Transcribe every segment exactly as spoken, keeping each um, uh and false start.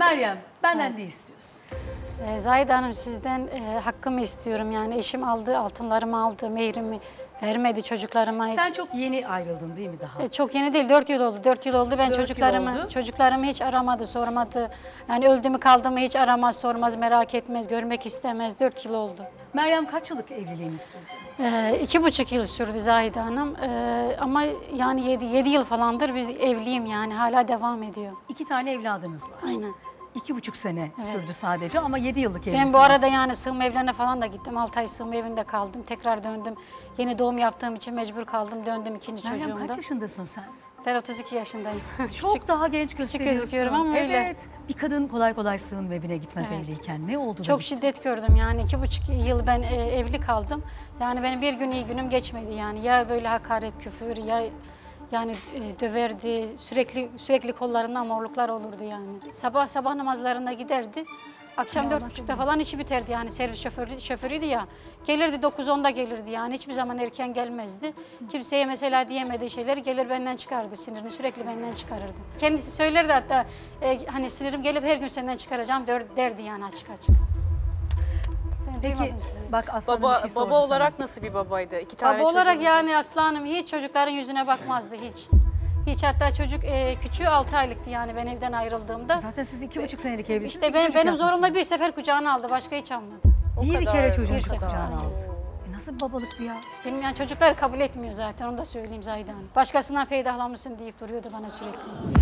Meryem, benden evet. ne istiyorsun? Ee, Zahide Hanım, sizden e, hakkımı istiyorum. Yani eşim aldı, altınlarımı aldı, mehrimi vermedi çocuklarıma hiç. Sen çok yeni ayrıldın değil mi daha? E, çok yeni değil, dört yıl oldu. Dört yıl oldu. Ben Dört çocuklarımı yıl oldu. çocuklarımı hiç aramadı, sormadı. Yani öldü mü kaldı mı hiç aramaz, sormaz, merak etmez, görmek istemez. Dört yıl oldu. Meryem, kaç yıllık evliliğiniz sürdü? Ee, iki buçuk yıl sürdü Zahide Hanım. Ee, ama yani yedi, yedi yıl falandır biz evliyim, yani hala devam ediyor. İki tane evladınız var. Aynen. İki buçuk sene Evet. sürdü sadece ama yedi yıllık evlisiniz. Ben bu arada yani sığınma evlerine falan da gittim. altı ay sığınma evinde kaldım. Tekrar döndüm. Yeni doğum yaptığım için mecbur kaldım. Döndüm ikinci Meryem, çocuğumda. kaç yaşındasın sen? Ben otuz iki yaşındayım. Çok Küçük, daha genç gösteriyorsun. gözüküyorum ama evet. öyle. Bir kadın kolay kolay sığınma evine gitmez Evet. evliyken. Ne oldu da Çok gitti? şiddet gördüm yani. iki buçuk yıl ben e, evli kaldım. Yani benim bir gün iyi günüm geçmedi yani. Ya böyle hakaret, küfür ya yani e, döverdi. Sürekli sürekli kollarından morluklar olurdu yani. Sabah sabah namazlarına giderdi. Akşam dört buçukta falan işi biterdi yani, servis şoförü, şoförüydü ya. Gelirdi dokuz onda gelirdi yani, hiçbir zaman erken gelmezdi. Kimseye mesela diyemediği şeyleri gelir benden çıkardı, sinirini sürekli benden çıkarırdı. Kendisi söylerdi hatta e, hani sinirim gelip her gün senden çıkaracağım der, derdi yani açık açık. Ben Peki duymadım sizi. bak Aslanım Baba, bir şey sordu baba sana. olarak nasıl bir babaydı? İki tane Baba olarak çocuğunuz- yani Aslanım hiç çocukların yüzüne bakmazdı hiç. Hiç, hatta çocuk e, küçüğü altı aylıktı yani ben evden ayrıldığımda. Zaten siz iki buçuk senelik evlisiniz. İşte iki ben, çocuk benim yapmışsınız. zorumla bir sefer kucağına aldı, başka hiç almadı. O Bir kadar, kere çocuğunu bir sefer. kucağına aldı. E nasıl bir babalık bu ya? Benim yani çocuklar kabul etmiyor zaten, onu da söyleyeyim Zahide Hanım. Başkasından peydahlamışsın deyip duruyordu bana sürekli.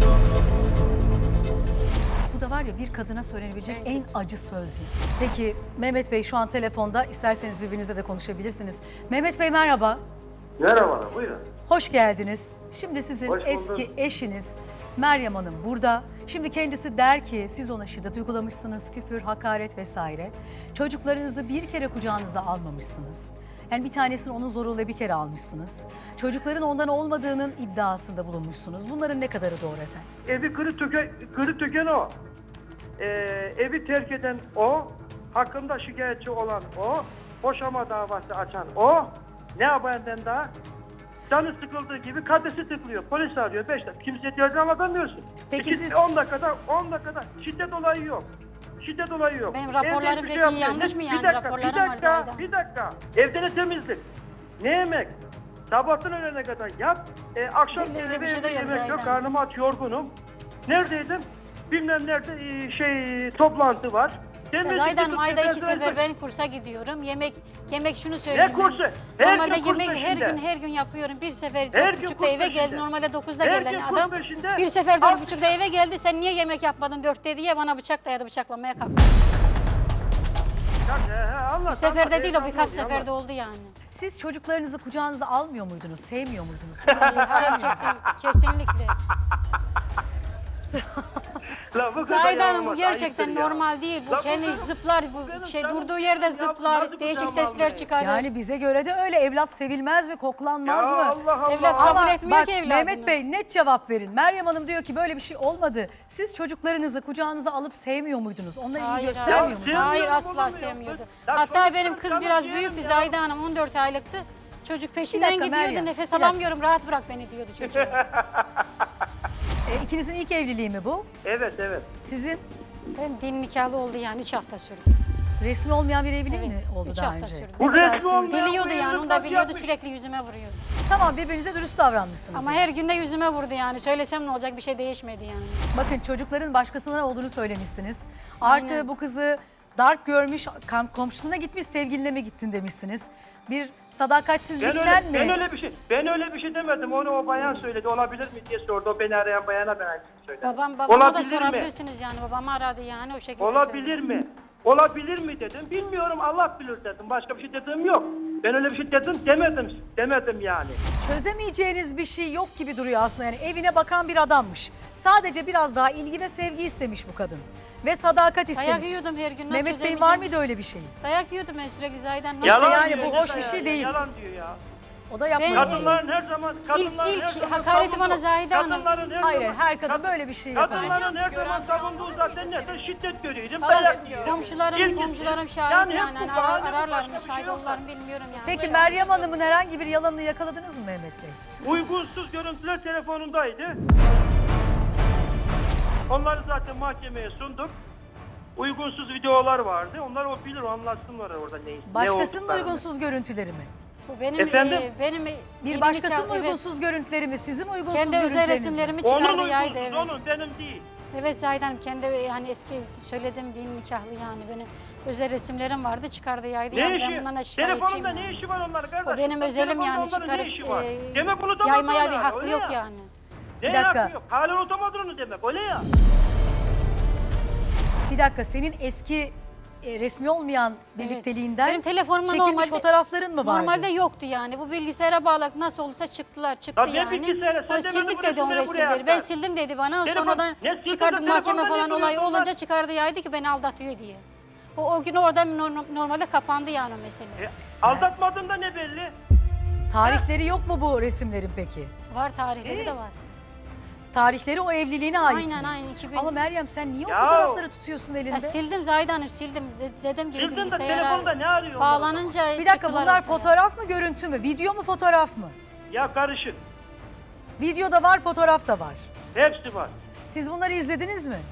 Bu da var ya bir kadına söylenebilecek en acı söz. yani. Peki Mehmet Bey şu an telefonda, isterseniz birbirinizle de konuşabilirsiniz. Mehmet Bey merhaba. Merhabalar, buyurun. Hoş geldiniz. Şimdi sizin Hoş bulduk. eski eşiniz Meryem Hanım burada. Şimdi kendisi der ki siz ona şiddet uygulamışsınız, küfür, hakaret vesaire. Çocuklarınızı bir kere kucağınıza almamışsınız. Yani bir tanesini onun zoruyla bir kere almışsınız. Çocukların ondan olmadığının iddiasında bulunmuşsunuz. Bunların ne kadarı doğru efendim? Evi kırı töken, kırı töken o. Ee, evi terk eden o. Hakkında şikayetçi olan o. Boşama davası açan o. Ne yapayım daha? Canı sıkıldığı gibi kadesi tıklıyor. Polis arıyor beş dakika. Kimseye telefon alamıyorsun. Peki İki- siz- on dakikada on dakikada şiddet olayı yok. Şiddet olayı yok. Benim raporlarım Evde hiçbir peki yapmıyor. yanlış mı Bir yani? dakika, Raporlarım bir var dakika, Zahide Hanım. Bir dakika. Evde ne temizlik? Ne yemek? Sabahtan öğlene kadar yap. E, akşam Öyle- öyle eve bir şey de evde yok yemek Zahide yok. Hanım. Karnım aç, yorgunum. Neredeydim? Bilmem nerede e, şey toplantı var. Temizlik, Zahide Hanım tutup ayda iki temizlik- sefer ben kursa gidiyorum. Yemek yemek şunu söyleyeyim. Ne kursu? ben. Her Normalde gün kurs yemek her peşinde. gün her gün yapıyorum. Bir sefer Her dört gün buçukta kurs eve geldi. peşinde. Normalde dokuzda Her gelen gün kurs adam. peşinde. Bir sefer dört Artık- buçukta eve geldi. Sen niye yemek yapmadın dörtte diye bana bıçak dayadı, bıçaklamaya kalktı. Ya, he, he, anlat, Bir seferde anlat, değil o anlat, birkaç anlat. seferde oldu yani. Siz çocuklarınızı kucağınıza almıyor muydunuz, sevmiyor muydunuz? Hayır, kesin, kesinlikle. La, bu kadar Zahide Hanım bu olmaz, gerçekten ayıptır ya. normal değil. Bu La, bu kendi benim- zıplar, bu benim şey canım durduğu yerde ya, nasıl zıplar, değişik kucağıma sesler almayı? çıkarır. Yani bize göre de öyle, evlat sevilmez mi, koklanmaz Ya mı? Allah Allah. Evlat kabul Ama etmiyor bak ki evladını. Mehmet Bey net cevap verin. Meryem Hanım diyor ki böyle bir şey olmadı. Siz çocuklarınızı kucağınıza alıp sevmiyor muydunuz? Onunla ilgi Hayır, göstermiyor hayır. muydunuz? Hayır, Sevmiyorum, asla olur mu sevmiyordu. ya? Ya Hatta çocuklar benim kız canım biraz ciğerim büyüktü, ya. Zahide Hanım on dört aylıktı. Çocuk peşinden dakika gidiyordu, Meryem, nefes bir dakika. alamıyorum, rahat bırak beni diyordu çocuğa. E, ikinizin ilk evliliği mi bu? Evet, evet. Sizin Benim din nikahlı oldu yani, üç hafta sürdü. resmi olmayan bir evliliği Evet, mi oldu üç daha hafta önce? sürdü. Ne Bu kadar resmi sürdü? olmayan Biliyordu bu yani, evlilik onu da nasıl biliyordu, yapmış? sürekli yüzüme vuruyordu. Tamam, birbirinize dürüst davranmışsınız. Ama yani. her günde yüzüme vurdu yani, söylesem ne olacak, bir şey değişmedi yani. Bakın çocukların başkasından olduğunu söylemişsiniz. Artı Aynen. bu kızı darp görmüş, kam- komşusuna gitmiş, sevgiline mi gittin demişsiniz. Bir Ben sadakatsizlikten öyle, mi? ben öyle bir şey, ben öyle bir şey demedim. Onu o bayan söyledi. Olabilir mi diye sordu. O beni arayan bayana ben aynısını söyledim. Babam, babama da Olabilir mi? sorabilirsiniz yani, babamı aradı yani o şekilde Olabilir söyledi. mi? Olabilir mi dedim. Bilmiyorum, Allah bilir dedim. Başka bir şey dediğim yok. Ben öyle bir şey dedim demedim. Demedim yani. Çözemeyeceğiniz bir şey yok gibi duruyor aslında. Yani evine bakan bir adammış. Sadece biraz daha ilgi ve sevgi istemiş bu kadın. Ve sadakat istemiş. Dayak yiyordum her gün, nasıl Mehmet Bey çözemeyeceğim? var mıydı öyle bir şey? Dayak yiyordum ben sürekli Zahiden. Nasıl Yalan çözemeyeceğim? yani, bu diyor hoş bir ya, şey değil. Yalan diyor ya. O da yapmadı. Ben- Kadınların her zaman, kadınların ilk her zaman hakareti savunduğu- bana Zahide Hanım. Kadınların her Hayır, zaman- her kadın kad- böyle bir şey yapar. Kadınların her zaman savunduğu zaten nedir? Şiddet görüyorum, dayak yiyorum. Komşularım, İlginç. komşularım şahit Yani yani, hep bu hani arar, bahane, ararlar başka mı, bir şahit şey yok. olurlar mı bilmiyorum yani. Peki Meryem Hanım'ın herhangi bir yalanını yakaladınız mı Mehmet Bey? Uygunsuz görüntüler telefonundaydı. Onları zaten mahkemeye sunduk. Uygunsuz videolar vardı. Onlar o bilir, o anlatsınlar orada ne, ne Başkasının olduklarını. uygunsuz görüntüleri mi? Bu benim Efendim? e, benim Bir yeni başkasının nikah- evet. uygunsuz görüntüleri mi? Sizin uygunsuz Kendi özel görüntüleriniz mi? resimlerimi Onun çıkardı uygunsuz, yaydı, evet. onun, benim değil. Evet Zahide Hanım, kendi yani eski söyledim din nikahlı yani benim özel resimlerim vardı, çıkardı yaydı. Ne yani işi? ben bundan da şikayetçiyim. Telefonunda yani. ne işi var onların kardeş? O benim özelim Telefonda yani, onların çıkarıp ne işi var? e, Demek onu yaymaya bir yani, hakkı öyle yok ya. yani. Ne Bir dakika. hakkı yok? Halen otomadın onu demek, öyle ya. Bir dakika, senin eski e, resmi olmayan birlikteliğinden Benim telefonumda çekilmiş normalde- fotoğrafların mı vardı? Normalde yoktu yani. Bu bilgisayara bağladık, nasıl olursa çıktılar, çıktı Ya ne yani. bilgisayara? Sen O demedin sildik bu dedi o resimleri buraya resimleri. Ben aktar. sildim dedi bana. Telefon- Sonradan ne sildin de çıkardık mahkeme telefonda falan niye olayı duruyorsun olunca lan? çıkardı yaydı ki beni aldatıyor diye. O, o gün orada no- normalde kapandı yani o mesele. E, aldatmadın da ne belli? Tarihleri yok mu bu resimlerin peki? Var tarihleri İyi. de var. Tarihleri o evliliğine ait Aynen mi? aynen. iki bin Ama Meryem sen niye o Ya. fotoğrafları tutuyorsun elinde? Ya sildim Zahide Hanım, sildim. De- dediğim gibi Sildin de bilgisayara telefonda ne arıyor onlar o zaman? bağlanınca Bir dakika, çıktılar bunlar ortaya. fotoğraf mı, görüntü mü? Video mu, fotoğraf mı? Ya karışık. Video da var, fotoğraf da var. Hepsi var. Siz bunları izlediniz mi?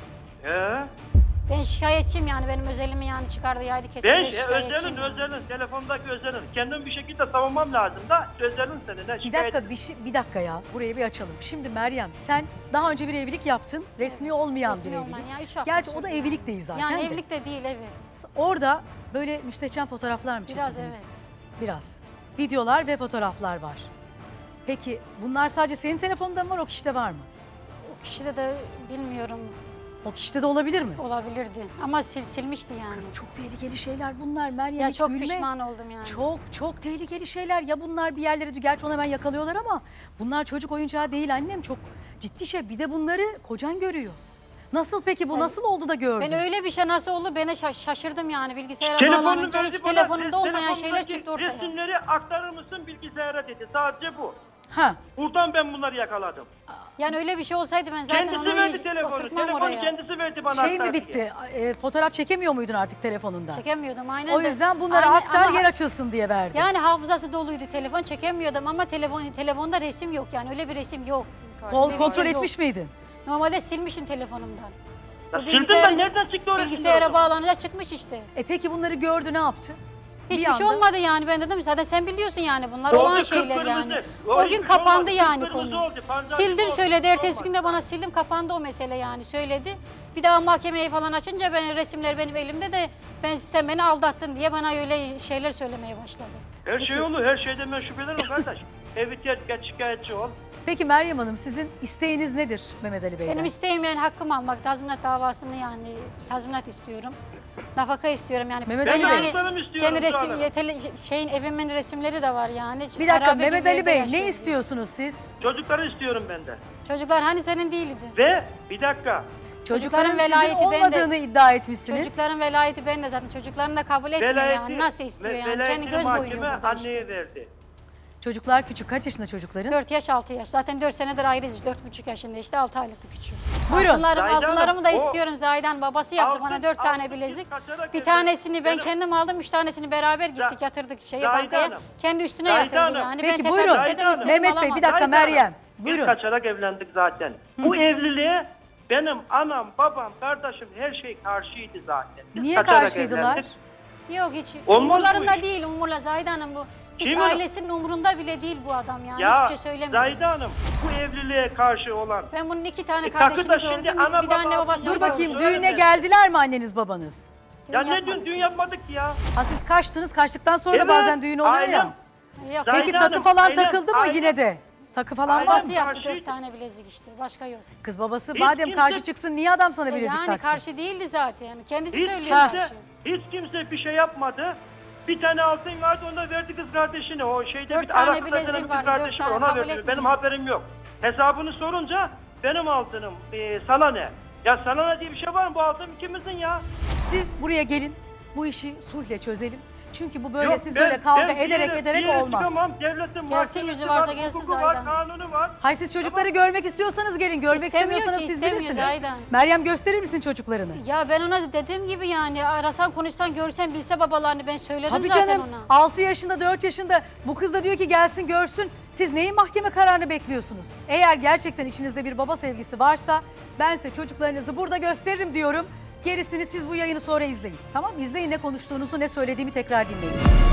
He? Ben şikayetçiyim yani, benim özelimi yani çıkardı yaydı kesin. Ben Ben e, şikayetçiyim. özelin, özelin, telefondaki özelin. Kendim bir şekilde savunmam lazım da özelin senin. Ne Bir şikayet- dakika, bir, şey, bir dakika ya. Burayı bir açalım. Şimdi Meryem, sen daha önce bir evlilik yaptın. Resmi olmayan Resmi bir olmayan, evlilik. ya üç hafta Gerçi o sürdü da yani. evlilik değil zaten Yani de. evlilik de değil, evet. Orada böyle müstehcen fotoğraflar mı Biraz, çekildiniz evet. siz? Biraz. Videolar ve fotoğraflar var. Peki bunlar sadece senin telefonunda mı var, o kişide var mı? O kişide de bilmiyorum, O kişide de olabilir mi? olabilirdi. Ama sil, silmişti yani. Kız çok tehlikeli şeyler bunlar Meryem. ya hiç çok gülme. pişman oldum yani. Çok çok tehlikeli şeyler. Ya bunlar bir yerlere, gerçi onu hemen yakalıyorlar ama bunlar çocuk oyuncağı değil annem. Çok ciddi şey. Bir de bunları kocan görüyor. Nasıl peki bu, nasıl oldu da gördün? Ben öyle bir şey nasıl oldu, ben de şaş- şaşırdım yani. Bilgisayara Telefonunu bağlanınca verdi hiç bana, telefonumda olmayan telefonundaki şeyler çıktı ortaya. Resimleri aktarır mısın bilgisayara dedi. Sadece bu. Ha. Buradan ben bunları yakaladım. Yani öyle bir şey olsaydı ben zaten Kendisi onu verdi hiç telefonu. oturtmam Telefonu oraya. kendisi verdi bana. Şey mi aktar diye. bitti? E, fotoğraf çekemiyor muydun artık telefonunda? Çekemiyordum aynen. O de. yüzden bunları Aynen, aktar, ama- yer açılsın diye verdi. Yani hafızası doluydu, telefon çekemiyordum ama telefon telefonda resim yok yani, öyle bir resim yok. Kol Öyle kontrol bir şey yok. etmiş miydin? Normalde silmişim telefonumdan. Ya Bu sildin bilgisayara de çık- nereden çıktı o resimler o Bilgisayara zaman? bağlanınca çıkmış işte. E peki bunları gördü, ne yaptı? Bir Hiçbir şey anda- olmadı yani, ben dedim zaten sen biliyorsun yani bunlar Oldu, olan şeyler kıpkırmızı. yani. O O hiçbir gün şey kapandı olmadı, yani kıpkırmızı konu. oldu, pancar Sildim oldu, söyledi, hiçbir şey ertesi olmadı. günde bana sildim kapandı o mesele yani söyledi. Bir daha mahkemeyi falan açınca ben resimler benim elimde de ben sen beni aldattın diye bana öyle şeyler söylemeye başladı. Her şey olur. Her şeyden ben şüphelenirim kardeş. Evi terk et, şikayetçi ol. Peki Meryem Hanım, sizin isteğiniz nedir Mehmet Ali Bey'den? Benim isteğim yani hakkımı almak, tazminat davasını yani tazminat istiyorum. Nafaka istiyorum yani. Mehmet ben Ali Bey. yani Çocuklarım istiyorum kendi resim, şu anda. tele- şeyin evimin resimleri de var yani. Bir dakika Harabe Mehmet gibi Ali evde Bey, ne yaşıyoruz biz. istiyorsunuz siz? Çocukları istiyorum ben de. Çocuklar hani senin değildi. Ve bir dakika. Çocukların sizin velayeti bende. olmadığını iddia etmişsiniz. Çocukların velayeti ben de zaten çocuklarını da kabul etmiyor yani. Nasıl istiyor ve- yani? Kendi velayetini göz boyuyor mahkeme burada anneye işte. verdi. Çocuklar küçük. Kaç yaşında çocukların? dört yaş altı yaş. Zaten dört senedir ayrıyız. dört buçuk yaşında işte altı aylıktı küçüğü. Buyurun. Altınlarım, Zahide Hanım, altınlarımı da o- istiyorum Zahide'nin babası yaptı Altın- bana dört tane altın bilezik. biz kaçarak Bir evlendik. tanesini ben Benim- kendim aldım. Üç tanesini beraber gittik Za- yatırdık şeye Zahide bankaya. Hanım. Kendi üstüne Zahide yatırdı Hanım. yani. Peki ben buyurun. tekrar istedim, Zahide istedim, Mehmet Bey bir alamadım. dakika Zahide Hanım, Meryem. Biz Buyurun. kaçarak evlendik zaten. Bu evliliğe benim anam, babam, kardeşim her şey karşıydı zaten. Biz Niye kaçarak karşıydılar? evlendik. Yok hiç. Olmaz bu Umurlarında iş. değil umurla Zahide Hanım bu. Hiç Kim o? ailesinin umurunda bile değil bu adam yani. Ya Hiçbir şey söylemiyor. Zahide Hanım bu evliliğe karşı olan Ben bunun iki tane E, takı da kardeşini şimdi gördüm. ana Bir de anne baba- babasını Dur gördüm. bakayım, Söyle düğüne mi? geldiler mi anneniz babanız? ya Düğün ne yapmadık dün dün biz. yapmadık ya. Ha siz kaçtınız, kaçtıktan sonra da Evet, bazen düğün oluyor aynen. ya. Yok. Zahide Peki Hanım, takı falan aynen, takıldı mı aynen. yine de? Takı falan Aynen. var mı? Babası yaptı Karşıydı. dört tane bilezik işte. Başka yok. Kız babası Hiç madem kimse- karşı çıksın niye adam sana E bilezik yani taksın? karşı değildi zaten. Yani kendisi Hiç söylüyor Ha. karşı. kimse, hiç kimse bir şey yapmadı. Bir tane altın vardı, onu da verdi kız kardeşine. O şeyde Dört bir tane Araklı'da bileziğim senin kız vardı, kardeşi dört var, tane ona kabul verdi. etmiyor. Benim haberim yok. Hesabını sorunca benim altınım e, sana ne? Ya sana ne diye bir şey var mı? Bu altın ikimizin ya. Siz buraya gelin, bu işi sulhle çözelim. Çünkü bu böyle Yok, siz ben- böyle kavga ben bir ederek yere- ederek bir yere olmaz. çıkamam. Devletin Gelsin, mahkemesi yüzü varsa var, gelsin hukuku var, Zaydan. kanunu var. Hayır siz çocukları görmek istiyorsanız gelin. Görmek İstemiyor istemiyorsanız ki, siz istemiyor bilirsiniz. Zaydan. Meryem gösterir misin çocuklarını? Ya ben ona dediğim gibi yani arasan konuşsan görsen bilse babalarını ben söyledim Tabii zaten canım ona. altı yaşında dört yaşında bu kız da diyor ki gelsin görsün. Siz neyin mahkeme kararını bekliyorsunuz? Eğer gerçekten içinizde bir baba sevgisi varsa ben size çocuklarınızı burada gösteririm diyorum. Gerisini siz bu yayını sonra izleyin. Tamam mı? İzleyin ne konuştuğunuzu ne söylediğimi tekrar dinleyin.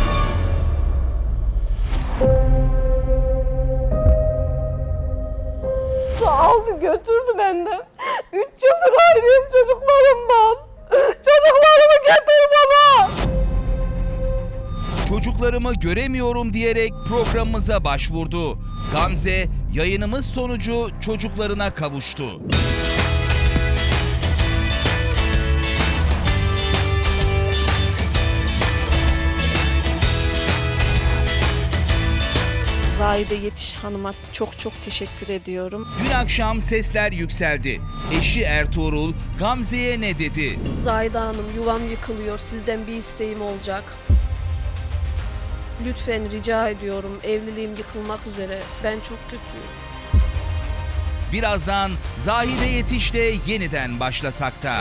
Aldı götürdü benden. Üç yıldır ayrıyım çocuklarımdan. Çocuklarımı getir baba. Çocuklarımı göremiyorum diyerek programımıza başvurdu. Gamze yayınımız sonucu çocuklarına kavuştu. Zahide Yetiş Hanım'a çok çok teşekkür ediyorum. Dün akşam sesler yükseldi. Eşi Ertuğrul Gamze'ye ne dedi? Zahide Hanım yuvam yıkılıyor. Sizden bir isteğim olacak. Lütfen rica ediyorum. Evliliğim yıkılmak üzere. Ben çok kötüyüm. Birazdan Zahide Yetiş'le yeniden başlasakta.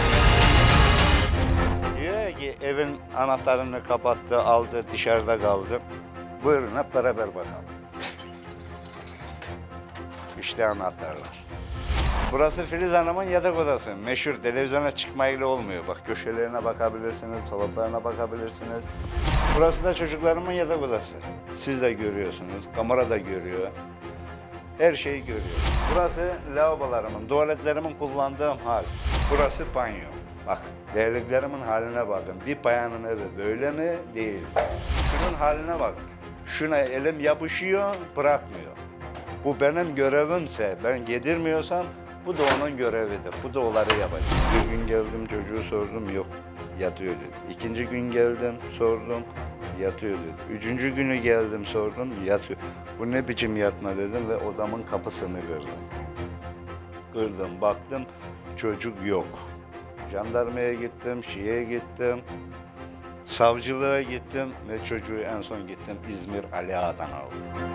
Diyor ki evin anahtarını kapattı, aldı, dışarıda kaldı. Buyurun hep beraber bakalım. İşte anahtarlar. Burası Filiz Hanım'ın yatak odası. Meşhur televizyona çıkmayla olmuyor. Bak köşelerine bakabilirsiniz, dolaplarına bakabilirsiniz. Burası da çocuklarımın yatak odası. Siz de görüyorsunuz, kamera da görüyor. Her şeyi görüyor. Burası lavabolarımın, tuvaletlerimin kullandığım hal. Burası banyo. Bak, değerliklerimin haline bakın. Bir bayanın evi böyle mi? Değil. Şunun haline bak. Şuna elim yapışıyor, bırakmıyor. Bu benim görevimse, ben yedirmiyorsam bu da onun görevidir. Bu da onları yapacak. Bir gün geldim çocuğu sordum, yok yatıyor dedi. İkinci gün geldim sordum, yatıyor dedi. Üçüncü günü geldim sordum, yatıyor. Bu ne biçim yatma dedim ve odamın kapısını kırdım. Kırdım, baktım çocuk yok. Jandarmaya gittim, şiye gittim. Savcılığa gittim ve çocuğu en son gittim İzmir Ali Ağa'dan aldım.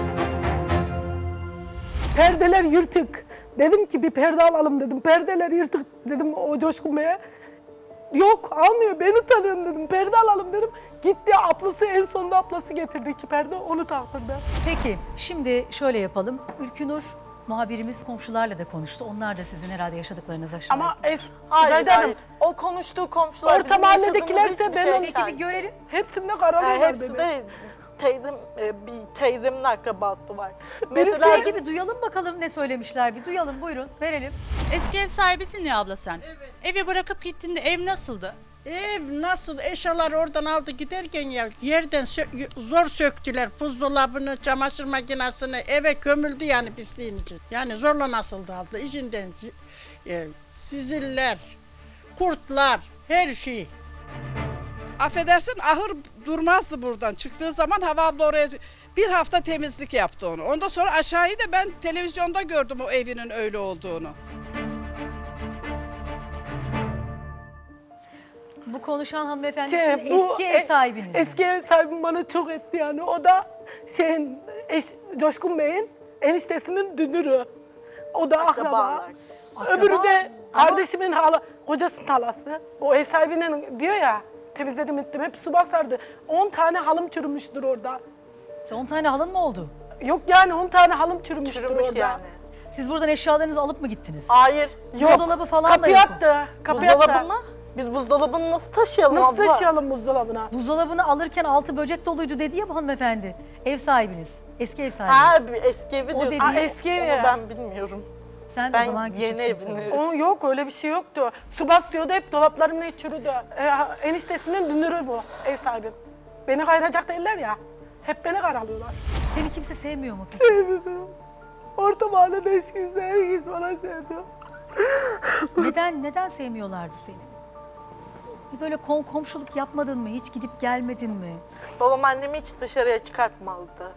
Perdeler yırtık. Dedim ki bir perde alalım dedim. Perdeler yırtık dedim o Coşkun Bey'e. Yok almıyor beni tanıyorum dedim. Perde alalım dedim. Gitti ablası en sonunda ablası getirdi iki perde onu taktırdı. Peki şimdi şöyle yapalım. Ülkünur muhabirimiz komşularla da konuştu. Onlar da sizin herhalde yaşadıklarınıza şahit. Ama es Hayır, Zahide hayır. Hanım, O konuştuğu komşular Orta bizim mahalledekiler yaşadığımız ise hiçbir ben şeye onu- Peki bir şahit. görelim. hepsinde Ee, karalıyorlar hepsi beni. de teyzem, e, bir teyzemin akrabası var. Birisi- Mesela Peki bir duyalım bakalım ne söylemişler bir duyalım buyurun verelim. Eski ev sahibisin ya abla sen. Evet. Evi bırakıp gittiğinde ev nasıldı? Ev nasıl eşyaları oradan aldı giderken ya yerden sö- zor söktüler buzdolabını, çamaşır makinesini eve kömüldü yani pisliğin için. Yani zorla nasıldı aldı içinden e, siziller, kurtlar her şey. Affedersin ahır durmazdı buradan. Çıktığı zaman Hava abla oraya bir hafta temizlik yaptı onu. Ondan sonra aşağıyı da ben televizyonda gördüm o evinin öyle olduğunu. Bu konuşan hanımefendi Şey, sizin bu eski e- ev sahibiniz mi? Eski ev sahibim bana çok etti yani. O da şeyin, eş, Coşkun Bey'in eniştesinin dünürü. O da akraba. Akrabalar. Öbürü de Ama- kardeşimin hala, kocasının halası. O ev sahibinin diyor ya, temizledim ettim, hep su basardı. on tane halım çürümüştür orada. on tane halın mı oldu? Yok yani on tane halım çürümüştür çürümüş orada. yani. Siz buradan eşyalarınızı alıp mı gittiniz? Hayır. Yok, Buzdolabı falan da kapıyı yok. attı. Kapıyı Buzdolabı attı. mı? Biz buzdolabını nasıl taşıyalım Nasıl abla? taşıyalım buzdolabına? Buzdolabını alırken altı böcek doluydu dedi ya bu hanımefendi. Ev sahibiniz. Eski ev sahibiniz. Ha bir eski evi O diyorsun. dediği- Ha, eski evi. Onu ben bilmiyorum. Sen o Ben zaman yeni küçüktün evini- tabii. O yok öyle bir şey yoktu. Su basıyordu hep dolaplarım ne çürüdü. Ee, eniştesinin dünürü bu ev sahibim. Beni kayıracak değiller ya. Hep beni karalıyorlar. Seni kimse sevmiyor mu? Sevdim. Orta mahallede hiç kimse, herkes bana sevdi. Neden neden sevmiyorlardı seni? Böyle kom komşuluk yapmadın mı? Hiç gidip gelmedin mi? Babam annemi hiç dışarıya çıkartmazdı.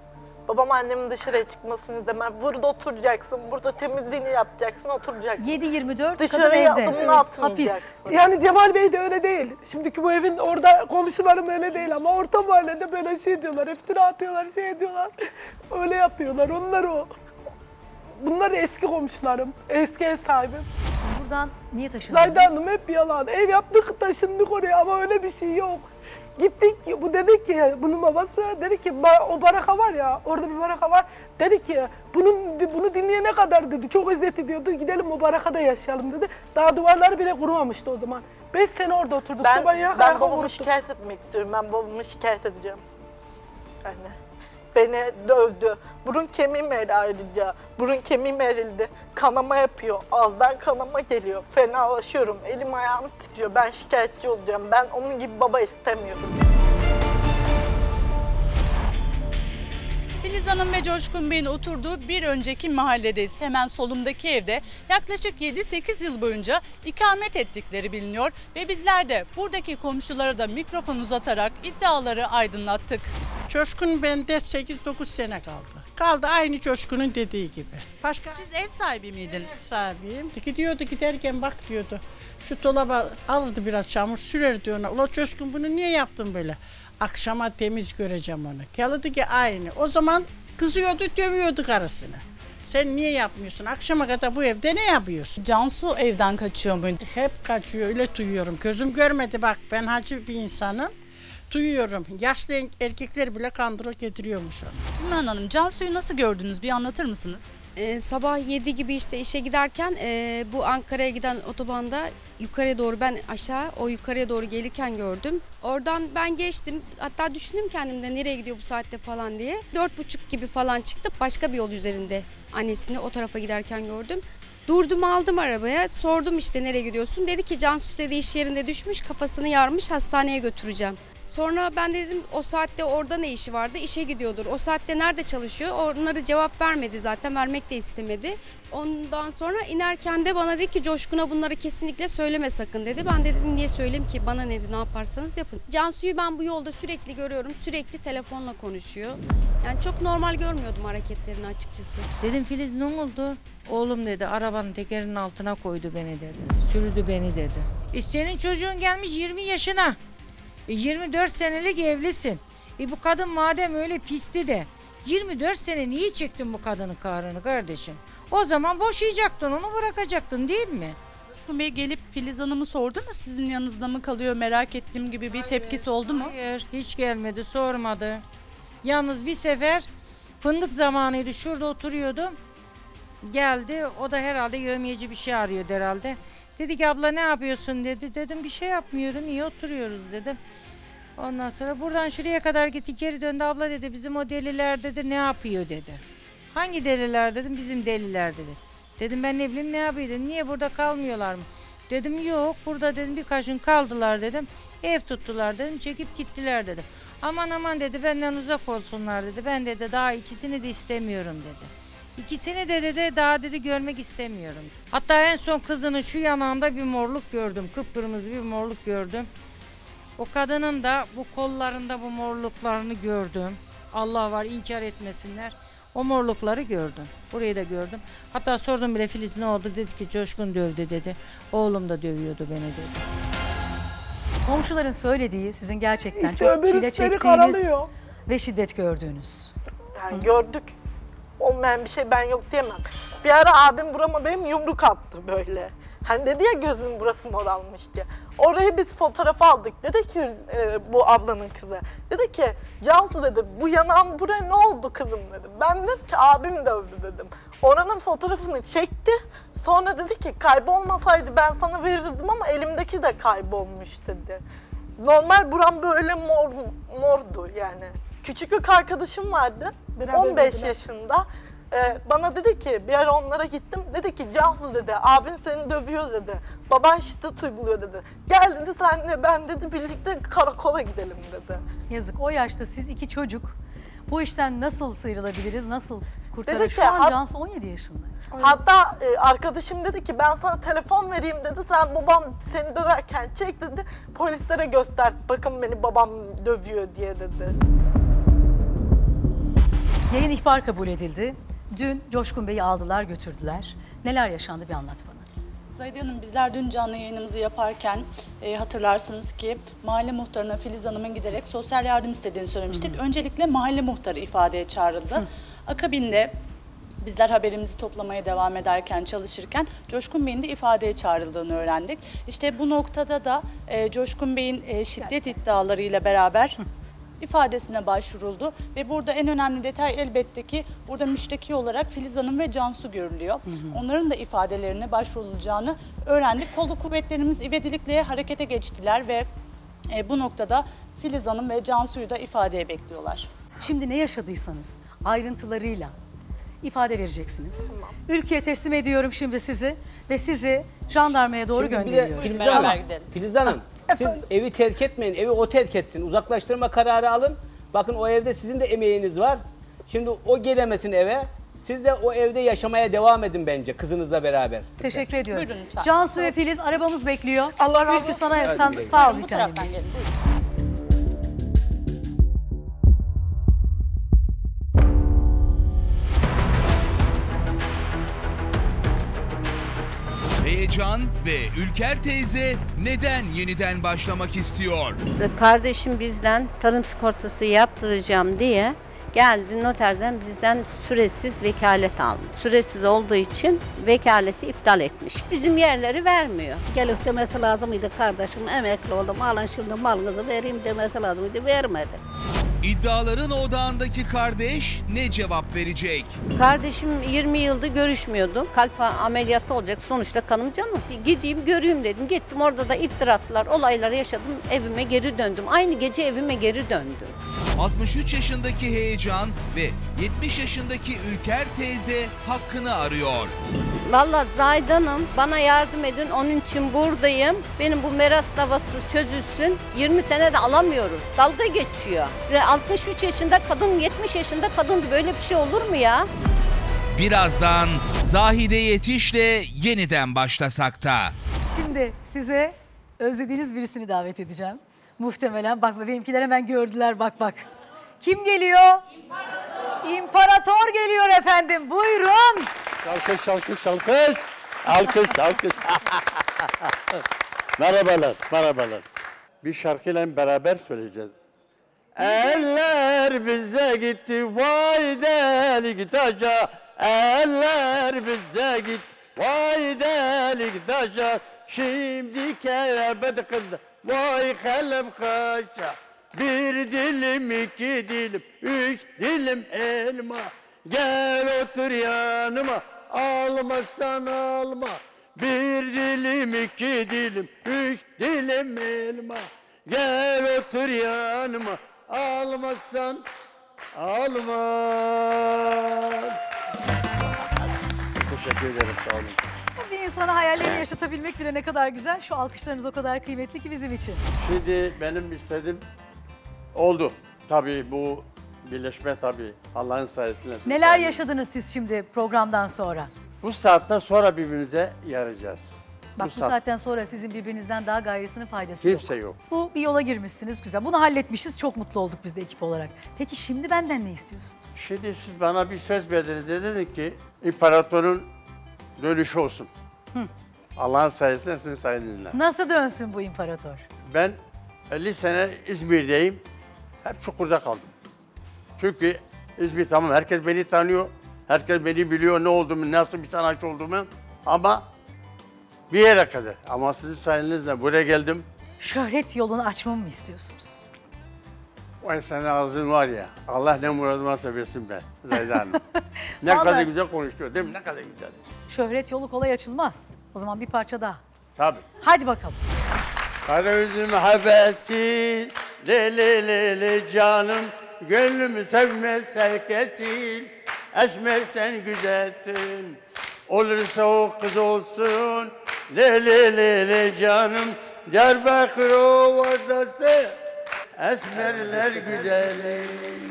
Babam annemin dışarıya çıkmasını izlemez. Burada oturacaksın, burada temizliğini yapacaksın, oturacaksın. yedi yirmi dört kadın Dışarıya evde. adımını atmayacaksın. Hapis. Yani Cemal Bey de öyle değil. Şimdiki bu evin orada komşularım öyle değil ama orta mahallede böyle şey diyorlar, iftira atıyorlar, şey diyorlar. Öyle yapıyorlar, onlar o. Bunlar eski komşularım, eski ev sahibim. Siz buradan niye taşındınız? Zayda Hanım hep yalan. Ev yaptık, taşındık oraya ama öyle bir şey yok. Gittik, bu dedi ki, bunun babası dedi ki, o baraka var ya, orada bir baraka var. Dedi ki, bunun bunu dinleyene kadar dedi, çok eziyet ediyordu, gidelim o barakada yaşayalım dedi. Daha duvarları bile kurumamıştı o zaman. Beş sene orada oturduk. Ben, Sabah ben babamı şikayet etmek istiyorum, ben babamı şikayet edeceğim. Yani beni dövdü. Burun kemiğim eğri ayrıca. Burun kemiğim erildi. Kanama yapıyor. Ağızdan kanama geliyor. Fenalaşıyorum. Elim ayağım titriyor. Ben şikayetçi olacağım. Ben onun gibi baba istemiyorum. Filiz Hanım ve Coşkun Bey'in oturduğu bir önceki mahalledeyiz. Hemen solumdaki evde yaklaşık yedi sekiz yıl boyunca ikamet ettikleri biliniyor. Ve bizler de buradaki komşulara da mikrofon uzatarak iddiaları aydınlattık. Coşkun bende sekiz dokuz sene kaldı. Kaldı aynı Coşkun'un dediği gibi. Başka Siz ev sahibi miydiniz? ev sahibiyim. Gidiyordu giderken bak diyordu. Şu dolaba alırdı biraz çamur sürerdi ona. Ula Coşkun bunu niye yaptın böyle? Akşama temiz göreceğim onu. Geldi ki aynı. O zaman kızıyordu, dövüyordu karısını. Sen niye yapmıyorsun? Akşama kadar bu evde ne yapıyorsun? Cansu evden kaçıyor muydu? Hep kaçıyor, öyle duyuyorum. Gözüm görmedi bak, ben hacı bir insanım. Duyuyorum. Yaşlı erkekler bile kandırıp getiriyormuş onu. Ümran Hanım, Cansu'yu nasıl gördünüz? Bir anlatır mısınız? Ee, sabah yedi gibi işte işe giderken e, bu Ankara'ya giden otobanda yukarıya doğru, ben aşağı o yukarıya doğru gelirken gördüm. Oradan ben geçtim, hatta düşündüm kendimde nereye gidiyor bu saatte falan diye. Dört buçuk gibi falan çıktık, başka bir yol üzerinde annesini o tarafa giderken gördüm. Durdum, aldım arabaya, sordum işte nereye gidiyorsun? Dedi ki Cansu dedi iş yerinde düşmüş, kafasını yarmış, hastaneye götüreceğim. Sonra ben dedim o saatte orada ne işi vardı? İşe gidiyordur. O saatte nerede çalışıyor? Onları cevap vermedi zaten, vermek de istemedi. Ondan sonra inerken de bana dedi ki Coşkun'a bunları kesinlikle söyleme sakın dedi. Ben de dedim niye söyleyeyim ki, bana ne dedi, ne yaparsanız yapın. Cansu'yu ben bu yolda sürekli görüyorum, sürekli telefonla konuşuyor. Yani çok normal görmüyordum hareketlerini açıkçası. Dedim Filiz ne oldu? Oğlum dedi arabanın tekerinin altına koydu beni dedi. Sürdü beni dedi. E senin çocuğun gelmiş yirmi yaşına. E yirmi dört senelik evlisin. E bu kadın madem öyle pisti de yirmi dört sene niye çektin bu kadının kahrını kardeşim? O zaman boşayacaktın, onu bırakacaktın değil mi? Coşkun Bey gelip Filiz Hanım'ı sordu mu? Sizin yanınızda mı kalıyor, merak ettiğim gibi bir tepkisi oldu mu? Hayır, hiç gelmedi, sormadı. Yalnız bir sefer fındık zamanıydı, şurada oturuyordum. Geldi, o da herhalde yövmiyeci bir şey arıyordu herhalde. Dedi ki abla ne yapıyorsun dedi. Dedim bir şey yapmıyorum, iyi oturuyoruz dedim. Ondan sonra buradan şuraya kadar gitti, geri döndü, abla dedi bizim o deliler dedi ne yapıyor dedi. Hangi deliler dedim, bizim deliler dedi. Dedim ben ne bileyim ne yapıyor dedim, niye burada kalmıyorlar mı? Dedim yok burada dedim birkaç gün kaldılar dedim. Ev tuttular dedim, çekip gittiler dedim. Aman aman dedi benden uzak olsunlar dedi, ben dedi daha ikisini de istemiyorum dedi. İkisini de dedi daha dedi görmek istemiyorum. Hatta en son kızının şu yanağında bir morluk gördüm. Kıpkırmızı bir morluk gördüm. O kadının da bu kollarında bu morluklarını gördüm. Allah var inkar etmesinler. O morlukları gördüm. Burayı da gördüm. Hatta sordum bile Filiz ne oldu? Dedi ki Coşkun dövdü dedi. Oğlum da dövüyordu beni dedi. Komşuların söylediği sizin gerçekten İşte çok öbürü çile seni çektiğiniz karalıyor. ve şiddet gördüğünüz. Yani gördük. Olmayan bir şey ben yok diyemem. Bir ara abim burama benim yumruk attı böyle. Hani dedi ya gözünün burası moralmış diye. Oraya biz fotoğraf aldık. Dedi ki e, bu ablanın kızı. Dedi ki Cansu dedi bu yanağın buraya ne oldu kızım dedi. Ben dedim ki abim dövdü dedim. Oranın fotoğrafını çekti. Sonra dedi ki kaybolmasaydı ben sana verirdim ama elimdeki de kaybolmuş dedi. Normal buram böyle mor, mordu yani. Küçük bir arkadaşım vardı. Beraber on beş dediler. yaşında. Ee, bana dedi ki bir ara onlara gittim. Dedi ki Cansu dedi abin seni dövüyor dedi. Baban şiddet uyguluyor dedi. Gel dedi senle ben dedi birlikte karakola gidelim dedi. Yazık o yaşta siz iki çocuk bu işten nasıl sıyrılabiliriz, nasıl kurtarır? Dedi ki, Şu an hat- Cansu on yedi yaşında. Hatta e, arkadaşım dedi ki ben sana telefon vereyim dedi. Sen baban seni döverken çek dedi. Polislere göster bakın beni babam dövüyor diye dedi. Yayın ihbar kabul edildi. Dün Coşkun Bey'i aldılar götürdüler. Neler yaşandı bir anlat bana. Zahide Hanım, bizler dün canlı yayınımızı yaparken e, hatırlarsınız ki mahalle muhtarına Filiz Hanım'ın giderek sosyal yardım istediğini söylemiştik. Hı. Öncelikle mahalle muhtarı ifadeye çağrıldı. Hı. Akabinde bizler haberimizi toplamaya devam ederken, çalışırken Coşkun Bey'in de ifadeye çağrıldığını öğrendik. İşte bu noktada da e, Coşkun Bey'in e, şiddet iddialarıyla beraber Hı. ifadesine başvuruldu ve burada en önemli detay elbette ki burada müşteki olarak Filiz Hanım ve Cansu görülüyor. Hı hı. Onların da ifadelerine başvurulacağını öğrendik. Kolluk kuvvetlerimiz ivedilikle harekete geçtiler ve e, bu noktada Filiz Hanım ve Cansu'yu da ifadeye bekliyorlar. Şimdi ne yaşadıysanız ayrıntılarıyla ifade vereceksiniz. Tamam. Ülkeye teslim ediyorum şimdi sizi ve sizi jandarmaya doğru Şimdi gönderiyorum. Filiz Hanım, Filiz Hanım siz evi terk etmeyin, evi o terk etsin. Uzaklaştırma kararı alın. Bakın o evde sizin de emeğiniz var. Şimdi o gelemesin eve. Siz de o evde yaşamaya devam edin bence kızınızla beraber. Teşekkür ediyoruz. Buyurun lütfen. Cansu ve Filiz arabamız bekliyor. Allah razı Ülkü olsun. sana Hadi sen, gidelim. sağ ol Bu bir tanem. taraftan gelin. Buyurun. Heyecan ve Ülker teyze neden yeniden başlamak istiyor? Kardeşim bizden tarım sigortası yaptıracağım diye geldi noterden bizden süresiz vekalet aldı. Süresiz olduğu için vekaleti iptal etmiş. Bizim yerleri vermiyor. Gelip demesi lazımydı kardeşim, emekli oldum, alın şimdi malınızı vereyim demesi lazımydı, vermedi. İddiaların odağındaki kardeş ne cevap verecek? Kardeşim yirmi yıldır görüşmüyordum. Kalp ameliyatı olacak sonuçta kanım canım. Gideyim göreyim dedim. Gittim orada da iftira attılar. Olayları yaşadım. Evime geri döndüm. Aynı gece evime geri döndüm. altmış üç yaşındaki Heyecan ve yetmiş yaşındaki Ülker teyze hakkını arıyor. Vallahi Zahide Hanım bana yardım edin. Onun için buradayım. Benim bu miras davası çözülsün. yirmi senede alamıyoruz. Dalga geçiyor. Ve altmış üç yaşında kadın, yetmiş yaşında kadın, böyle bir şey olur mu ya? Birazdan Zahide Yetiş'le yeniden başlasak da. Şimdi size özlediğiniz birisini davet edeceğim. Muhtemelen bak benimkiler hemen gördüler bak bak. Kim geliyor? İmparator. İmparator geliyor efendim. Buyurun. Alkış, alkış, alkış. Alkış, alkış. Merhabalar, merhabalar. Bir şarkıyla beraber söyleyeceğiz. Eller bize gitti, vay deli taşa. Eller bize gitti, vay deli taşa. Şimdi kelebek kızdı, vay kalem kaşa. Bir dilim, iki dilim, üç dilim elma. Gel otur yanıma, almazsan alma. Bir dilim, iki dilim, üç dilim elma. Gel otur yanıma, almazsan alma. Teşekkür ederim, sağ olun. Bir insana hayallerini yaşatabilmek bile ne kadar güzel. Şu alkışlarınız o kadar kıymetli ki bizim için. Şimdi benim istediğim oldu. Tabii bu birleşme tabii Allah'ın sayesinde. Neler yaşadınız siz şimdi programdan sonra? Bu saatten sonra birbirimize yarayacağız. Bak bu, bu saat... saatten sonra sizin birbirinizden daha gayesinin faydası yok. Kimse yok. Bu bir yola girmişsiniz güzel. Bunu halletmişiz. Çok mutlu olduk biz de ekip olarak. Peki şimdi benden ne istiyorsunuz? Şimdi siz bana bir söz verdiniz. Dediniz ki imparatorun dönüşü olsun. Hı. Allah'ın sayesinde sizin sayenizde. Nasıl dönsün bu imparator? Ben elli sene İzmir'deyim. Hep çukurda kaldım. Çünkü İzmir tamam herkes beni tanıyor. Herkes beni biliyor ne olduğumu, nasıl bir sanatçı olduğumu. Ama bir yere kadar. Ama sizin sayenizde buraya geldim. Şöhret yolunu açmamı mı istiyorsunuz? O senin ağzın var ya. Allah ne muradım varsa versin ben. Zahide Hanım. Ne kadar güzel konuşuyor değil mi? Ne kadar güzel. Şöhret yolu kolay açılmaz. O zaman bir parça daha. Tabii. Hadi bakalım. Kara üzüm habesi, le le le le canım. Gönlümü sevmez herkesin. Eşmersen güzelsin. Olursa o kız olsun. Le le le le canım. Diyarbakır Ovadası. Esmerler güzeli.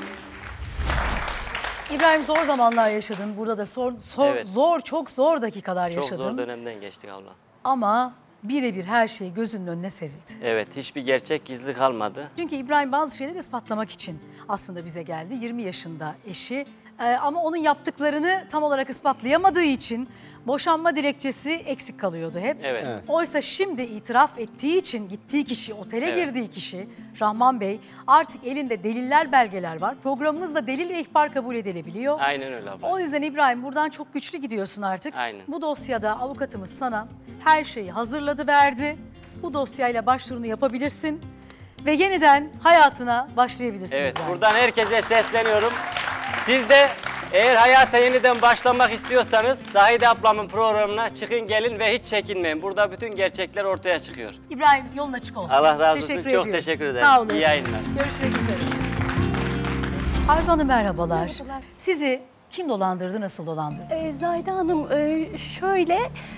İbrahim zor zamanlar yaşadın. Burada da zor, zor, Evet. zor çok zor dakikalar Çok yaşadın. zor dönemden geçtik abla. Ama birebir her şey gözünün önüne serildi. Evet, hiçbir gerçek gizli kalmadı. Çünkü İbrahim bazı şeyleri ispatlamak için aslında bize geldi. yirmi yaşında eşi Ee, ama onun yaptıklarını tam olarak ispatlayamadığı için boşanma dilekçesi eksik kalıyordu hep. Evet. Evet. Oysa şimdi itiraf ettiği için gittiği kişi, otele Evet. girdiği kişi Rahman Bey artık elinde deliller, belgeler var. Programımızda delil ve ihbar kabul edilebiliyor. Aynen öyle abla. O yüzden İbrahim buradan çok güçlü gidiyorsun artık. Aynen. Bu dosyada avukatımız sana her şeyi hazırladı, verdi. Bu dosyayla başvurunu yapabilirsin ve yeniden hayatına başlayabilirsin. Evet, İbrahim. buradan herkese sesleniyorum. Siz de eğer hayata yeniden başlamak istiyorsanız Zahide ablamın programına çıkın gelin ve hiç çekinmeyin. Burada bütün gerçekler ortaya çıkıyor. İbrahim yolun açık olsun. Allah razı olsun. Teşekkür Çok ediyorum. teşekkür ederim. Sağ olun. İyi yayınlar. Görüşmek üzere. Arzu Hanım merhabalar. Merhabalar. Sizi kim dolandırdı, nasıl dolandırdı? Ee, Zahide Hanım e, şöyle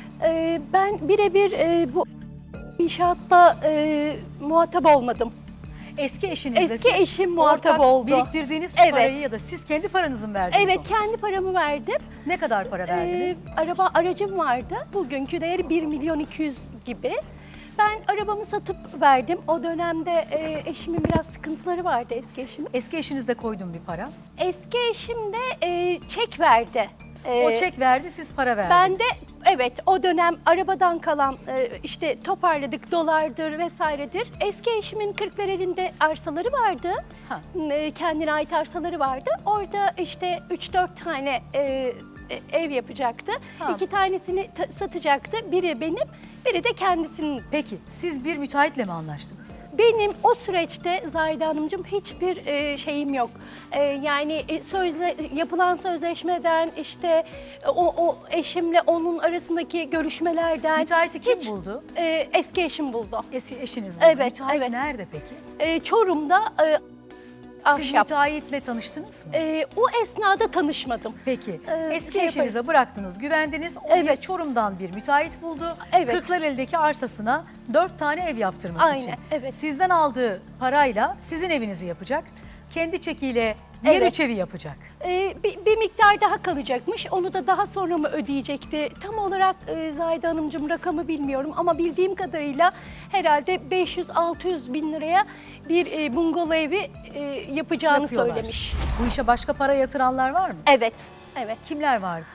e, ben birebir e, bu inşaatta e, muhatap olmadım. Eski eşinizle Eski siz eşim muhatap ortak oldu. biriktirdiğiniz Evet. parayı ya da siz kendi paranızı mı verdiniz Evet, ona? kendi paramı verdim. Ne kadar para verdiniz? Ee, araba aracım vardı. Bugünkü değeri bir milyon iki yüz gibi. Ben arabamı satıp verdim. O dönemde e, eşimin biraz sıkıntıları vardı, eski eşimin. Eski eşinizde koydum bir para. Eski eşim de e, çek verdi. E, O çek verdi, siz para verdiniz. Ben de evet o dönem arabadan kalan e, işte toparladık, dolardır vesairedir. Eski eşimin Kırklareli'nde arsaları vardı. Ha. E, kendine ait arsaları vardı. Orada işte üç dört tane e, ev yapacaktı. Ha. İki tanesini ta- satacaktı. Biri benim, biri de kendisinin. Peki siz bir müteahhitle mi anlaştınız? Benim o süreçte Zahide Hanımcığım hiçbir e, şeyim yok. E, yani e, sözle, yapılan sözleşmeden işte e, o, o eşimle onun arasındaki görüşmelerden. Müteahhiti kim hiç, buldu? E, eski eşim buldu. Eski eşiniz buldu. Evet, Müteahhit evet. nerede peki? E, Çorum'da e, Siz ahşap. müteahhitle tanıştınız mı? E, o esnada tanışmadım. Peki. Ee, Eski şey eşinize yaparız. bıraktınız, güvendiniz. O Evet. bir Çorum'dan bir müteahhit buldu. Evet. Kırklareli'deki arsasına dört tane ev yaptırmak Aynen, için. evet. Sizden aldığı parayla sizin evinizi yapacak. Kendi çekiyle diğer Evet. üç evi yapacak. Ee, bir, bir miktar daha kalacakmış. Onu da daha sonra mı ödeyecekti? Tam olarak e, Zahide Hanımcığım rakamı bilmiyorum ama bildiğim kadarıyla herhalde beş yüz altı yüz bin liraya bir e, bungalov evi e, yapacağını Yapıyorlar. söylemiş. Bu işe başka para yatıranlar var mı? Evet, evet. Kimler vardı?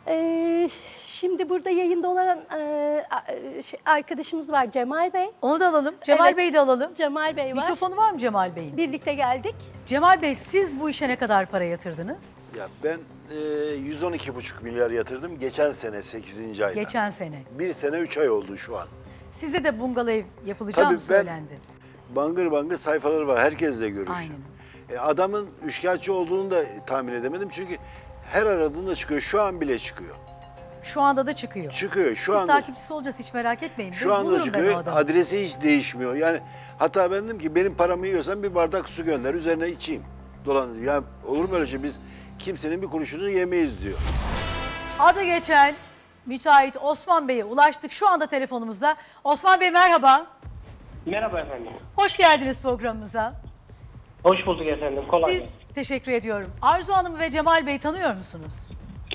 Ee, şimdi burada yayında olan e, a- şey, arkadaşımız var Cemal Bey. Onu da alalım. Cemal Evet. Bey'i de alalım. Cemal Bey var. Mikrofonu var mı Cemal Bey'in? Birlikte geldik. Cemal Bey siz bu işe ne kadar para yatırdınız? Ya ben e, yüz on iki buçuk milyar yatırdım geçen sene sekizinci ayda. Geçen sene. Bir sene üç ay oldu şu an. Size de bungalov ev yapılacağı Tabii mı ben- söylendi? Bangır bangır sayfaları var. Herkesle görüştüm. Aynen. E, adamın üçkağıtçı olduğunu da tahmin edemedim. Çünkü her aradığında çıkıyor. Şu an bile çıkıyor. Şu anda da çıkıyor. Çıkıyor. Şu Biz anda takipçisi olacağız, hiç merak etmeyin. şu Biz anda bulurum ben o çıkıyor. adamı. Adresi hiç değişmiyor. Yani hatta ben dedim ki benim paramı yiyorsan bir bardak su gönder. Üzerine içeyim. Dolan. Ya olur mu öyle şey? Biz kimsenin bir kuruşunu yemeyiz diyor. Adı geçen müteahhit Osman Bey'e ulaştık. Şu anda telefonumuzda. Osman Bey merhaba. Merhaba efendim. Hoş geldiniz programımıza. Hoş bulduk efendim. Kolay Siz gelsin. teşekkür ediyorum. Arzu Hanım ve Cemal Bey tanıyor musunuz?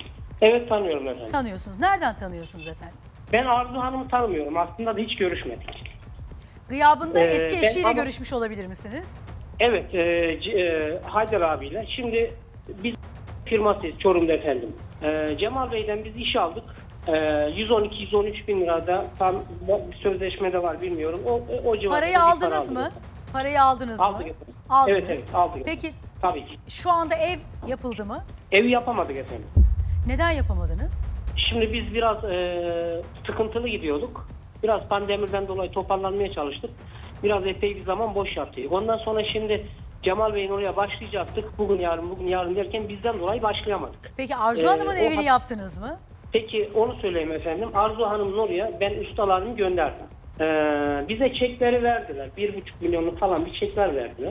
Evet tanıyorum efendim. Tanıyorsunuz. Nereden tanıyorsunuz efendim? Ben Arzu Hanım'ı tanımıyorum. Aslında da hiç görüşmedik. Gıyabında Ee, eski ben eşiyle ama- görüşmüş olabilir misiniz? Evet, e, C- e, Haydar abiyle. Şimdi biz firmasıyız Çorum'da efendim. E, Cemal Bey'den biz iş aldık. E, yüz on iki yüz on üç bin lirada tam bir sözleşmede var bilmiyorum. O, o civarda Parayı bir para aldınız aldık mı? efendim. Parayı aldınız Aldık mı? efendim. Aldınız. Evet, evet, aldık. Peki Tabii ki. şu anda ev yapıldı mı? Evi yapamadık efendim. Neden yapamadınız? Şimdi biz biraz e, sıkıntılı gidiyorduk. Biraz pandemirden dolayı toparlanmaya çalıştık. Biraz epey bir zaman boş yaptık. Ondan sonra şimdi Cemal Bey'in oraya başlayacaktık. Bugün yarın, bugün yarın derken bizden dolayı başlayamadık. Peki Arzu Ee, Hanım'ın o evini hat- yaptınız mı? Peki onu söyleyeyim efendim. Arzu Hanım'ın oraya ben ustalarımı gönderdim. Ee, bize çekleri verdiler. Bir buçuk milyonluk falan bir çekler verdiler.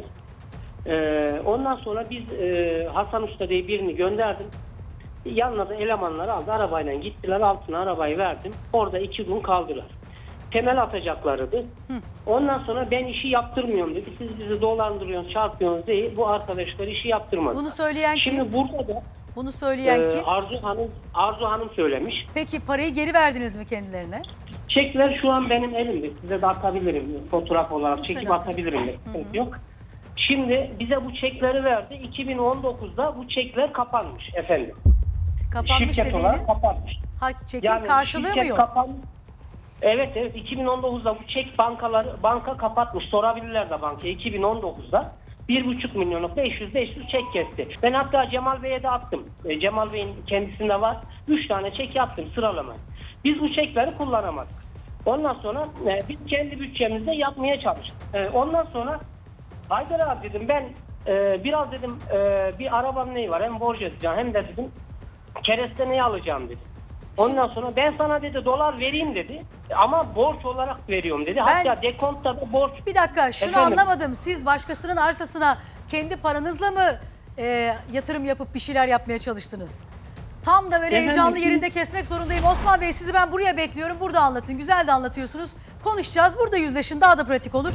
Ee, ondan sonra biz e, Hasan Usta diye birini gönderdim. Yanına da elemanları aldı. Arabayla gittiler. Altına arabayı verdim. Orada iki gün kaldılar. Temel atacaklarıydı. Ondan sonra ben işi yaptırmıyorum dedi. Siz bizi dolandırıyorsunuz, çarpıyorsunuz diye bu arkadaşlar işi yaptırmadı. Bunu söyleyen kim? Şimdi burada da Bunu söyleyen e, kim? Arzu Hanım Arzu Hanım söylemiş. Peki parayı geri verdiniz mi kendilerine? Çekler şu an benim elimde. Size de atabilirim fotoğraf olarak. Lütfen Çekip atın. atabilirim. Sıkıntı yok. Şimdi bize bu çekleri verdi. iki bin on dokuzda bu çekler kapanmış efendim. Kapanmış Şirket olarak dediğiniz? kapanmış. Ha, çekin karşılığı mı şirket yok? kapan- Evet evet iki bin on dokuzda bu çek bankaları banka kapatmış. Sorabilirler de bankaya. iki bin on dokuzda bir buçuk milyonluk beş yüz beş yüz çek kesti. Ben hatta Cemal Bey'e de attım. E, Cemal Bey'in kendisinde var. üç tane çek yaptım sıralama. Biz bu çekleri kullanamadık. Ondan sonra e, biz kendi bütçemizde yapmaya çalıştık. E, ondan sonra Haydar abi dedim ben e, biraz dedim e, bir arabam neyi var hem borç edeceğim hem de dedim keresteneyi alacağım dedim. Ondan sonra ben sana dedi dolar vereyim dedi ama borç olarak veriyorum dedi. Ben- Hatta dekontta da borç. Bir dakika şunu Efendim? anlamadım. Siz başkasının arsasına kendi paranızla mı e, yatırım yapıp bir şeyler yapmaya çalıştınız? Tam da böyle Efendim, heyecanlı şimdi- yerinde kesmek zorundayım. Osman Bey sizi ben buraya bekliyorum. Burada anlatın. Güzel de anlatıyorsunuz. Konuşacağız. Burada yüzleşin. Daha da pratik olur.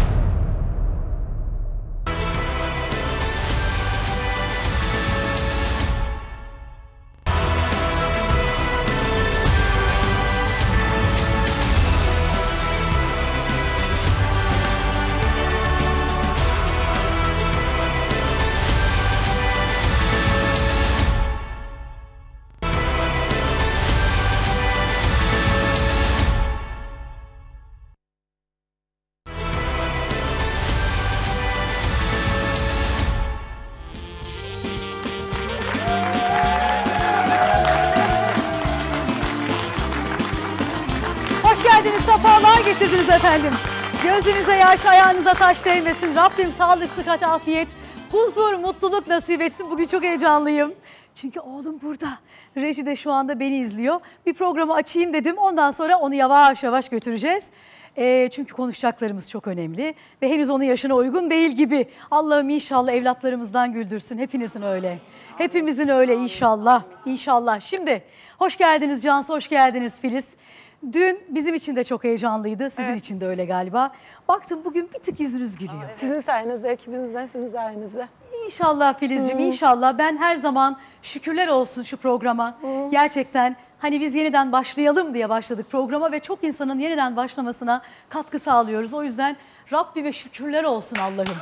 Hoş geldiniz, sefalar getirdiniz efendim. Gözünüze yaş, ayağınıza taş değmesin. Rabbim sağlık, sıhhat, afiyet, huzur, mutluluk nasip etsin. Bugün çok heyecanlıyım. Çünkü oğlum burada. Reji de şu anda beni izliyor. Bir programı açayım dedim. Ondan sonra onu yavaş yavaş götüreceğiz. E, çünkü konuşacaklarımız çok önemli. Ve henüz onun yaşına uygun değil gibi. Allah'ım inşallah evlatlarımızdan güldürsün. Hepinizin öyle. Hepimizin öyle inşallah. İnşallah. Şimdi hoş geldiniz Cansu, hoş geldiniz Filiz. Dün bizim için de çok heyecanlıydı. Sizin için de öyle galiba. Baktım bugün bir tık yüzünüz gülüyor. Sizin sayenizde, ekibinizden sizin sayenizde. İnşallah Filizciğim, inşallah. Ben her zaman şükürler olsun şu programa. Gerçekten hani biz yeniden başlayalım diye başladık programa ve çok insanın yeniden başlamasına katkı sağlıyoruz. O yüzden Rabbime şükürler olsun Allah'ım.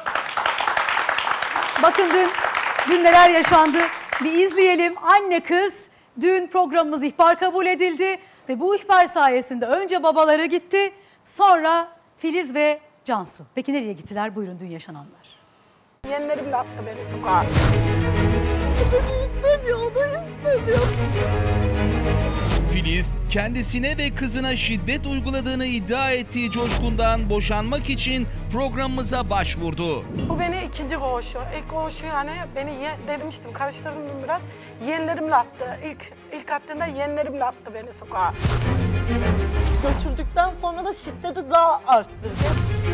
Bakın dün, dün neler yaşandı. Bir izleyelim. Anne kız dün programımız ihbar kabul edildi. Ve bu ihbar sayesinde önce babaları gitti, sonra Filiz ve Cansu. Peki nereye gittiler? Buyurun dün yaşananlar. Yeğenlerim de attı beni sokağa. Beni istemiyor, o da istemiyor. Filiz kendisine ve kızına şiddet uyguladığını iddia ettiği Coşkun'dan boşanmak için programımıza başvurdu. Bu beni ikinci koğuşu. İlk koğuşu yani beni ye, demiştim, karıştırdım biraz. Yeğenlerimle attı. İlk, ilk attığında yeğenlerimle attı beni sokağa. Götürdükten sonra da şiddeti daha arttırdı.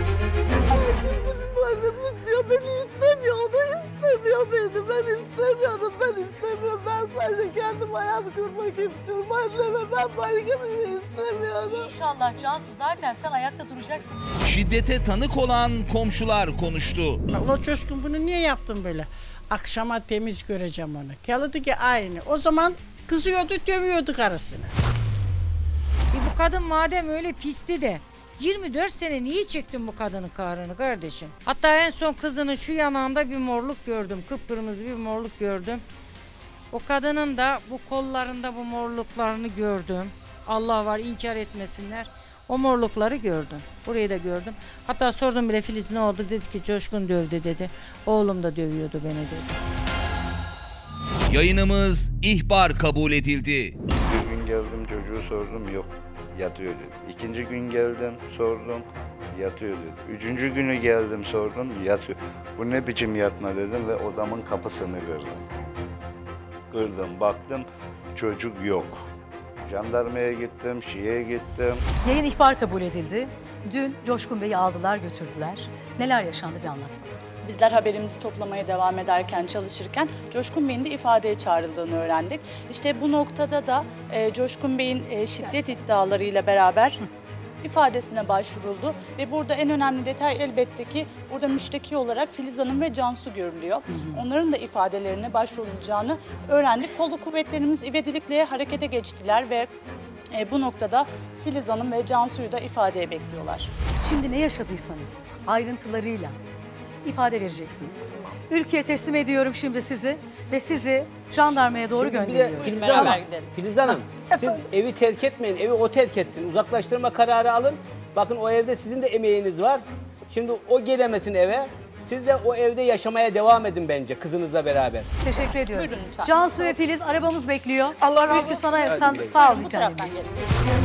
Bizim annesi diyor beni istemiyor, o da istemiyor beni. Ben istemiyorum, ben istemiyorum. Ben sadece kendim hayat kurmak istiyorum. Anneme ben başka bir şey istemiyorum. İnşallah Cansu, zaten sen ayakta duracaksın. Şiddete tanık olan komşular konuştu. Allah Coşkun bunu niye yaptın böyle? Akşama temiz göreceğim onu. Geldi ki aynı. O zaman kızıyordu, dövüyordu karısını. E bu kadın madem öyle pisti de yirmi dört sene niye çektin bu kadının kahrını kardeşim? Hatta en son kızının şu yanağında bir morluk gördüm. Kıpkırmızı bir morluk gördüm. O kadının da bu kollarında bu morluklarını gördüm. Allah var, inkar etmesinler. O morlukları gördüm. Burayı da gördüm. Hatta sordum bile, Filiz ne oldu? Dedi ki Coşkun dövdü dedi. Oğlum da dövüyordu beni dedi. Yayınımız ihbar kabul edildi. Bir gün geldim çocuğu sordum, yok yatıyor dedi. İkinci gün geldim sordum, yatıyor dedi. Üçüncü günü geldim sordum, yatıyor. Bu ne biçim yatma dedim ve odamın kapısını kırdım. Kırdım, baktım çocuk yok. Jandarmaya gittim, şiye gittim. Yayın ihbar kabul edildi. Dün Coşkun Bey'i aldılar, götürdüler. Neler yaşandı bir anlat bana. Bizler haberimizi toplamaya devam ederken, çalışırken Coşkun Bey'in de ifadeye çağrıldığını öğrendik. İşte bu noktada da e, Coşkun Bey'in e, şiddet iddialarıyla beraber ifadesine başvuruldu. Ve burada en önemli detay elbette ki burada müşteki olarak Filiz Hanım ve Cansu görülüyor. Onların da ifadelerine başvurulacağını öğrendik. Kolluk kuvvetlerimiz ivedilikle harekete geçtiler ve e, bu noktada Filiz Hanım ve Cansu'yu da ifadeye bekliyorlar. Şimdi ne yaşadıysanız ayrıntılarıyla ifade vereceksiniz. Ülkeye teslim ediyorum şimdi sizi ve sizi jandarmaya doğru Şimdi bir de gönderiyorum. Filiz Hanım, Filiz Hanım siz evi terk etmeyin, evi o terk etsin. Uzaklaştırma kararı alın. Bakın o evde sizin de emeğiniz var. Şimdi o gelemesin eve. Siz de o evde yaşamaya devam edin bence kızınızla beraber. Teşekkür ediyoruz. Buyurun lütfen. Cansu ve Filiz arabamız bekliyor. Allah razı Ülkü olsun. sana Hadi sen gidelim. sağ ol Bu bir tanem. taraftan gelin.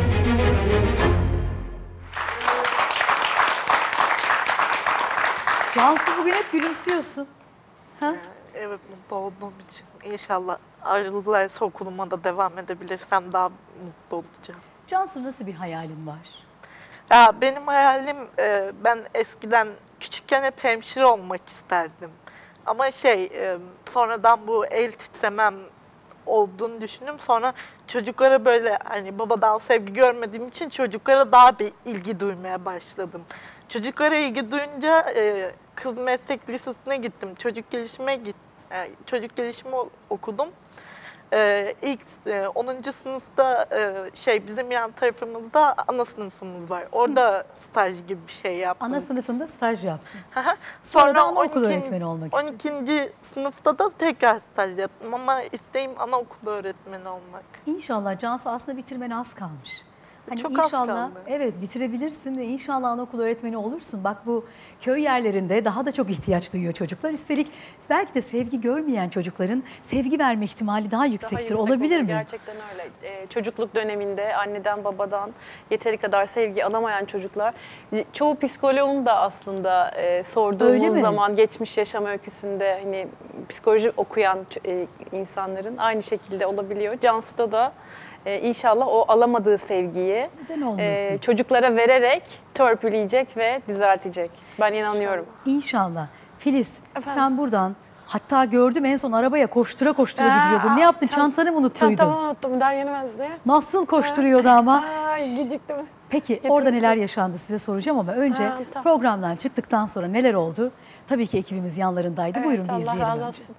Cansu bugün hep gülümsüyorsun. Ha? Evet, mutlu olduğum için. İnşallah ayrılırlarsa okuluma da devam edebilirsem daha mutlu olacağım. Cansu nasıl bir hayalin var? Ya benim hayalim, e, ben eskiden küçükken hep hemşire olmak isterdim. Ama şey, e, sonradan bu el titremem olduğunu düşündüm. Sonra çocuklara böyle hani babadan sevgi görmediğim için çocuklara daha bir ilgi duymaya başladım. Çocuklara ilgi duyunca e, kız meslek lisesine gittim. Çocuk gelişime git, e, çocuk gelişimi o- okudum. E, ilk e, onuncu sınıfta e, şey bizim yan tarafımızda ana sınıfımız var. Orada staj gibi bir şey yaptım. Ana sınıfında staj yaptın. Sonra Sonra anaokulu on iki öğretmeni olmak on ikinci sınıfta da tekrar staj yaptım ama isteğim anaokulu öğretmeni olmak. İnşallah Cansu aslında bitirmene az kalmış. Hani Çok az inşallah, kaldı. evet bitirebilirsin ve inşallah anaokulu öğretmeni olursun. Bak bu köy yerlerinde daha da çok ihtiyaç duyuyor çocuklar. Üstelik belki de sevgi görmeyen çocukların sevgi verme ihtimali daha yüksektir. Daha yüksek Olabilir olur, mi? Gerçekten öyle. Ee, çocukluk döneminde anneden babadan yeteri kadar sevgi alamayan çocuklar, çoğu psikoloğun da aslında e, Öyle sorduğumuz mi? zaman geçmiş yaşam öyküsünde hani psikoloji okuyan e, insanların aynı şekilde olabiliyor. Cansu'da da e, inşallah o alamadığı sevgiyi Neden olmasın? e, çocuklara vererek törpüleyecek ve düzeltecek. Ben inanıyorum. İnşallah. Filiz sen buradan hatta gördüm en son arabaya koştura koştura Aa, gidiyordun. Ne yaptın? çant- Çantanı mı unuttuydun? Çantamı unuttum. Daha yenemez diye. Nasıl koşturuyordu ama? Ay geciktim. Peki orada neler yaşandı size soracağım ama önce Ha, tamam. programdan çıktıktan sonra neler oldu? Tabii ki ekibimiz yanlarındaydı. Buyurun bir Allah izleyelim razı önce. olsun.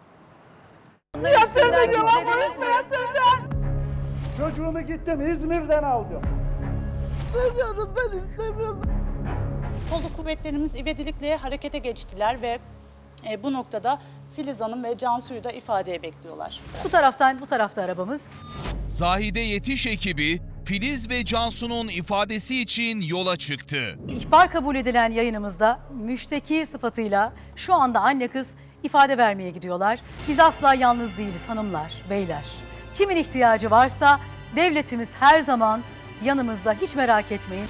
Yatırdın yalan konuşma yatırdın. Çocuğumu gittim İzmir'den aldım. İstemiyorum, ben istemiyorum. Kolluk kuvvetlerimiz ivedilikle harekete geçtiler ve e, bu noktada Filiz Hanım ve Cansu'yu da ifadeye bekliyorlar. Bu taraftan bu tarafta arabamız. Zahide Yetiş ekibi Filiz ve Cansu'nun ifadesi için yola çıktı. İhbar kabul edilen yayınımızda müşteki sıfatıyla şu anda anne kız ifade vermeye gidiyorlar. Biz asla yalnız değiliz hanımlar, beyler. Kimin ihtiyacı varsa devletimiz her zaman yanımızda, hiç merak etmeyin.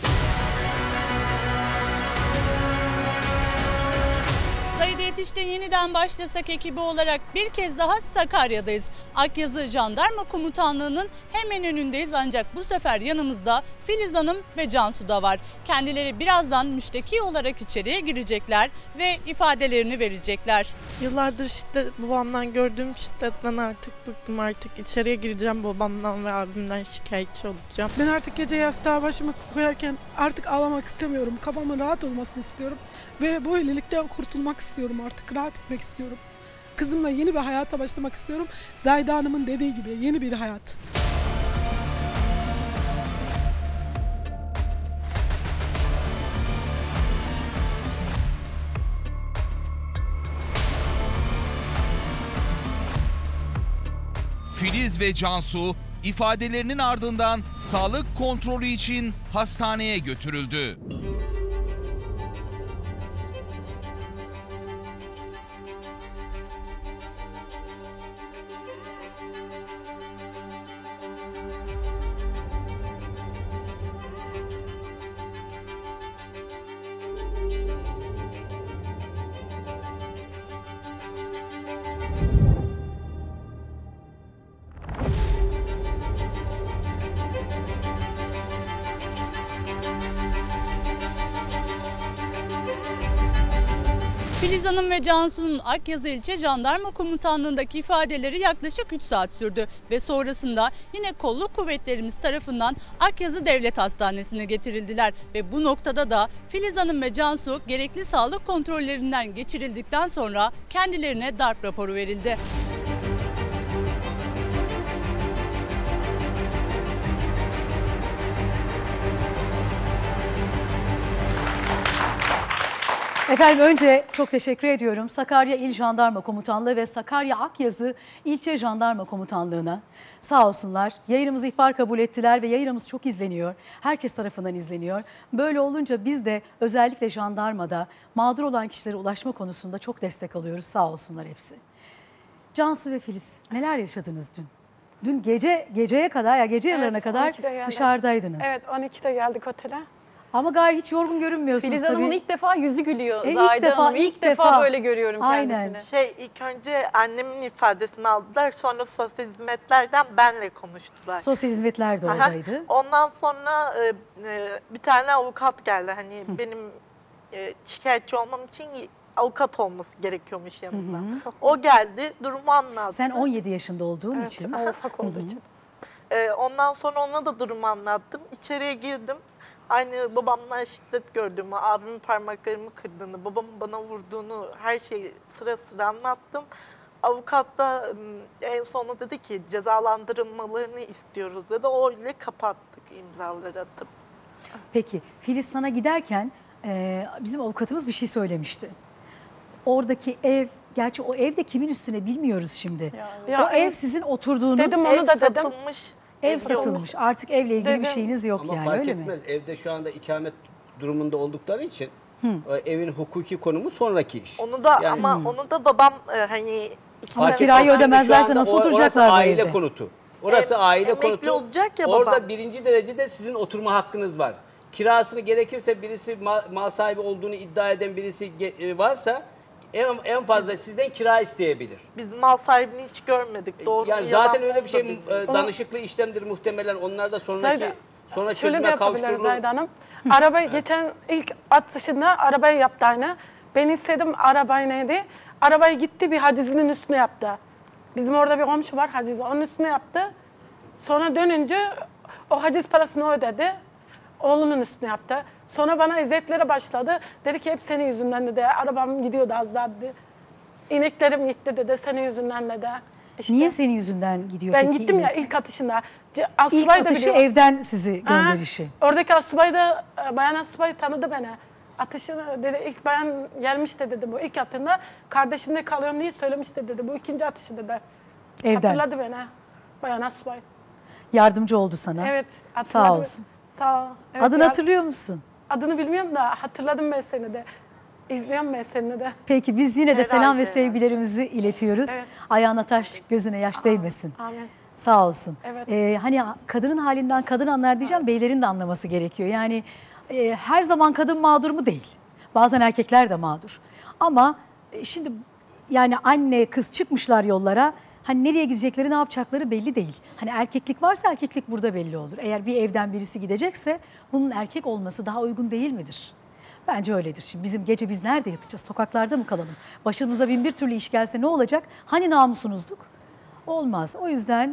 Zahide Yetiş'te yeniden başlasak ekibi olarak bir kez daha Sakarya'dayız. Akyazı Jandarma Komutanlığı'nın hemen önündeyiz ancak bu sefer yanımızda Filiz Hanım ve Cansu da var. Kendileri birazdan müşteki olarak içeriye girecekler ve ifadelerini verecekler. Yıllardır şiddet, babamdan gördüğüm şiddetten artık bıktım. Artık içeriye gireceğim, babamdan ve abimden şikayetçi olacağım. Ben artık gece yastığa başımı koyarken artık ağlamak istemiyorum. Kafamın rahat olmasını istiyorum. Ve bu evlilikten kurtulmak istiyorum artık. Rahat etmek istiyorum. Kızımla yeni bir hayata başlamak istiyorum. Zahide Hanım'ın dediği gibi yeni bir hayat. Filiz ve Cansu ifadelerinin ardından sağlık kontrolü için hastaneye götürüldü. Filiz Hanım ve Cansu'nun Akyazı İlçe Jandarma Komutanlığı'ndaki ifadeleri yaklaşık üç saat sürdü ve sonrasında yine kolluk kuvvetlerimiz tarafından Akyazı Devlet Hastanesi'ne getirildiler ve bu noktada da Filiz Hanım ve Cansu gerekli sağlık kontrollerinden geçirildikten sonra kendilerine darp raporu verildi. Efendim önce çok teşekkür ediyorum Sakarya İl Jandarma Komutanlığı ve Sakarya Akyazı İlçe Jandarma Komutanlığı'na. Sağ olsunlar. Yayınımızı ihbar kabul ettiler ve yayınımız çok izleniyor. Herkes tarafından izleniyor. Böyle olunca biz de özellikle jandarmada mağdur olan kişilere ulaşma konusunda çok destek alıyoruz. Sağ olsunlar hepsi. Cansu ve Filiz neler yaşadınız dün? Dün gece geceye kadar ya gece yarılarına Evet, kadar on ikide geldik. dışarıdaydınız. Evet on ikide geldik otele. Ama gayet hiç yorgun görünmüyorsunuz Filiz tabii. Hanım'ın ilk defa yüzü gülüyor. E, ilk Zahide defa, Hanım ilk, ilk defa, defa. böyle görüyorum Aynen. kendisini. Şey ilk önce annemin ifadesini aldılar, sonra sosyal hizmetlerden benle konuştular. Sosyal hizmetler de Aha. oradaydı. Ondan sonra e, e, bir tane avukat geldi. Hani benim e, şikayetçi olmam için avukat olması gerekiyormuş yanımda. Hı hı. O geldi, durumu anlattı. Sen on yedi yaşında olduğun Evet, için. aha. Ufak olduğu için. Ee, ondan sonra ona da durumu anlattım. İçeriye girdim. Aynı babamdan şiddet gördüğümü, abimin parmaklarımı kırdığını, babamın bana vurduğunu her şeyi sıra sıra anlattım. Avukat da en sonunda dedi ki cezalandırılmalarını istiyoruz dedi. O ile kapattık imzaları atıp. Peki Filiz sana giderken e, bizim avukatımız bir şey söylemişti. Oradaki ev, gerçi o ev de kimin üstüne bilmiyoruz şimdi. Ya, o ev- ev sizin oturduğunuz Dedim onu da dedim. Satılmış. Ev satılmış. Artık evle ilgili bir Dedim. şeyiniz yok Ama yani fark öyle etmez. mi? Evde şu anda ikamet durumunda oldukları için Hı. e, evin hukuki konumu sonraki iş. Onu da Yani- ama onu da babam e, hani iki Ama sene kirayı sonra- ödemezlerse Şu anda nasıl o- oturacaklar Orası bu aile evde? konutu. Orası Em- aile emekli konutu. olacak ya Orada babam. birinci derecede sizin oturma hakkınız var. Kirasını gerekirse birisi mal, mal sahibi olduğunu iddia eden birisi ge- e, varsa en, en fazla sizden kira isteyebilir. Biz mal sahibini hiç görmedik. Doğru Yani mu, zaten yalan mı öyle bir onu şey da bilmiyorum. e, danışıklı işlemdir muhtemelen. Onlar da sonraki Zahide, sonra şöyle bir çözüme yapabiliriz kavuşturulur. Zahide Hanım. Arabayı geçen ilk atışında arabayı yaptı aynı. Ben istedim arabayı neydi? Arabayı gitti bir hacizinin üstüne yaptı. Bizim orada bir komşu var haciz. Onun üstüne yaptı. Sonra dönünce o haciz parasını ödedi. Oğlunun üstüne yaptı. Sonra bana eziyetleri başladı. Dedi ki hep senin yüzünden dedi. Arabam gidiyordu az daha dedi. İneklerim gitti dedi senin yüzünden dedi. İşte Niye senin yüzünden gidiyor ben peki? gittim ya inek? ilk atışında. C- İlk Asubay da atışı biliyor. evden sizi Ha, gönderişi. oradaki asubay da e, bayan asubay tanıdı beni. Atışını dedi ilk bayan gelmişti dedi bu ilk atında. Kardeşimle kalıyorum diye söylemişti dedi. Bu ikinci atışı dedi. Evden. Hatırladı beni. Bayan asubay. Yardımcı oldu sana. Evet hatırladı. Sağ olsun. Sağ ol. Evet, Adını ya- hatırlıyor musun? Adını bilmiyorum da hatırladım ben seni de. İzliyorum ben seni de. Peki biz yine de selam ve Herhalde. sevgilerimizi iletiyoruz. Evet. Ayağına taş, gözüne yaş değmesin. Amin. Sağ olsun. Evet. Ee, hani kadının halinden kadın anlar diyeceğim, beylerin de anlaması gerekiyor. Yani e, her zaman kadın mağdur mu değil. Bazen erkekler de mağdur. Ama e, şimdi yani anne kız çıkmışlar yollara. Hani nereye gidecekleri, ne yapacakları belli değil. Hani erkeklik varsa erkeklik burada belli olur. Eğer bir evden birisi gidecekse bunun erkek olması daha uygun değil midir? Bence öyledir. Şimdi bizim gece biz nerede yatacağız? Sokaklarda mı kalalım? Başımıza bin bir türlü iş gelse ne olacak? Hani namusunuzduk? Olmaz. O yüzden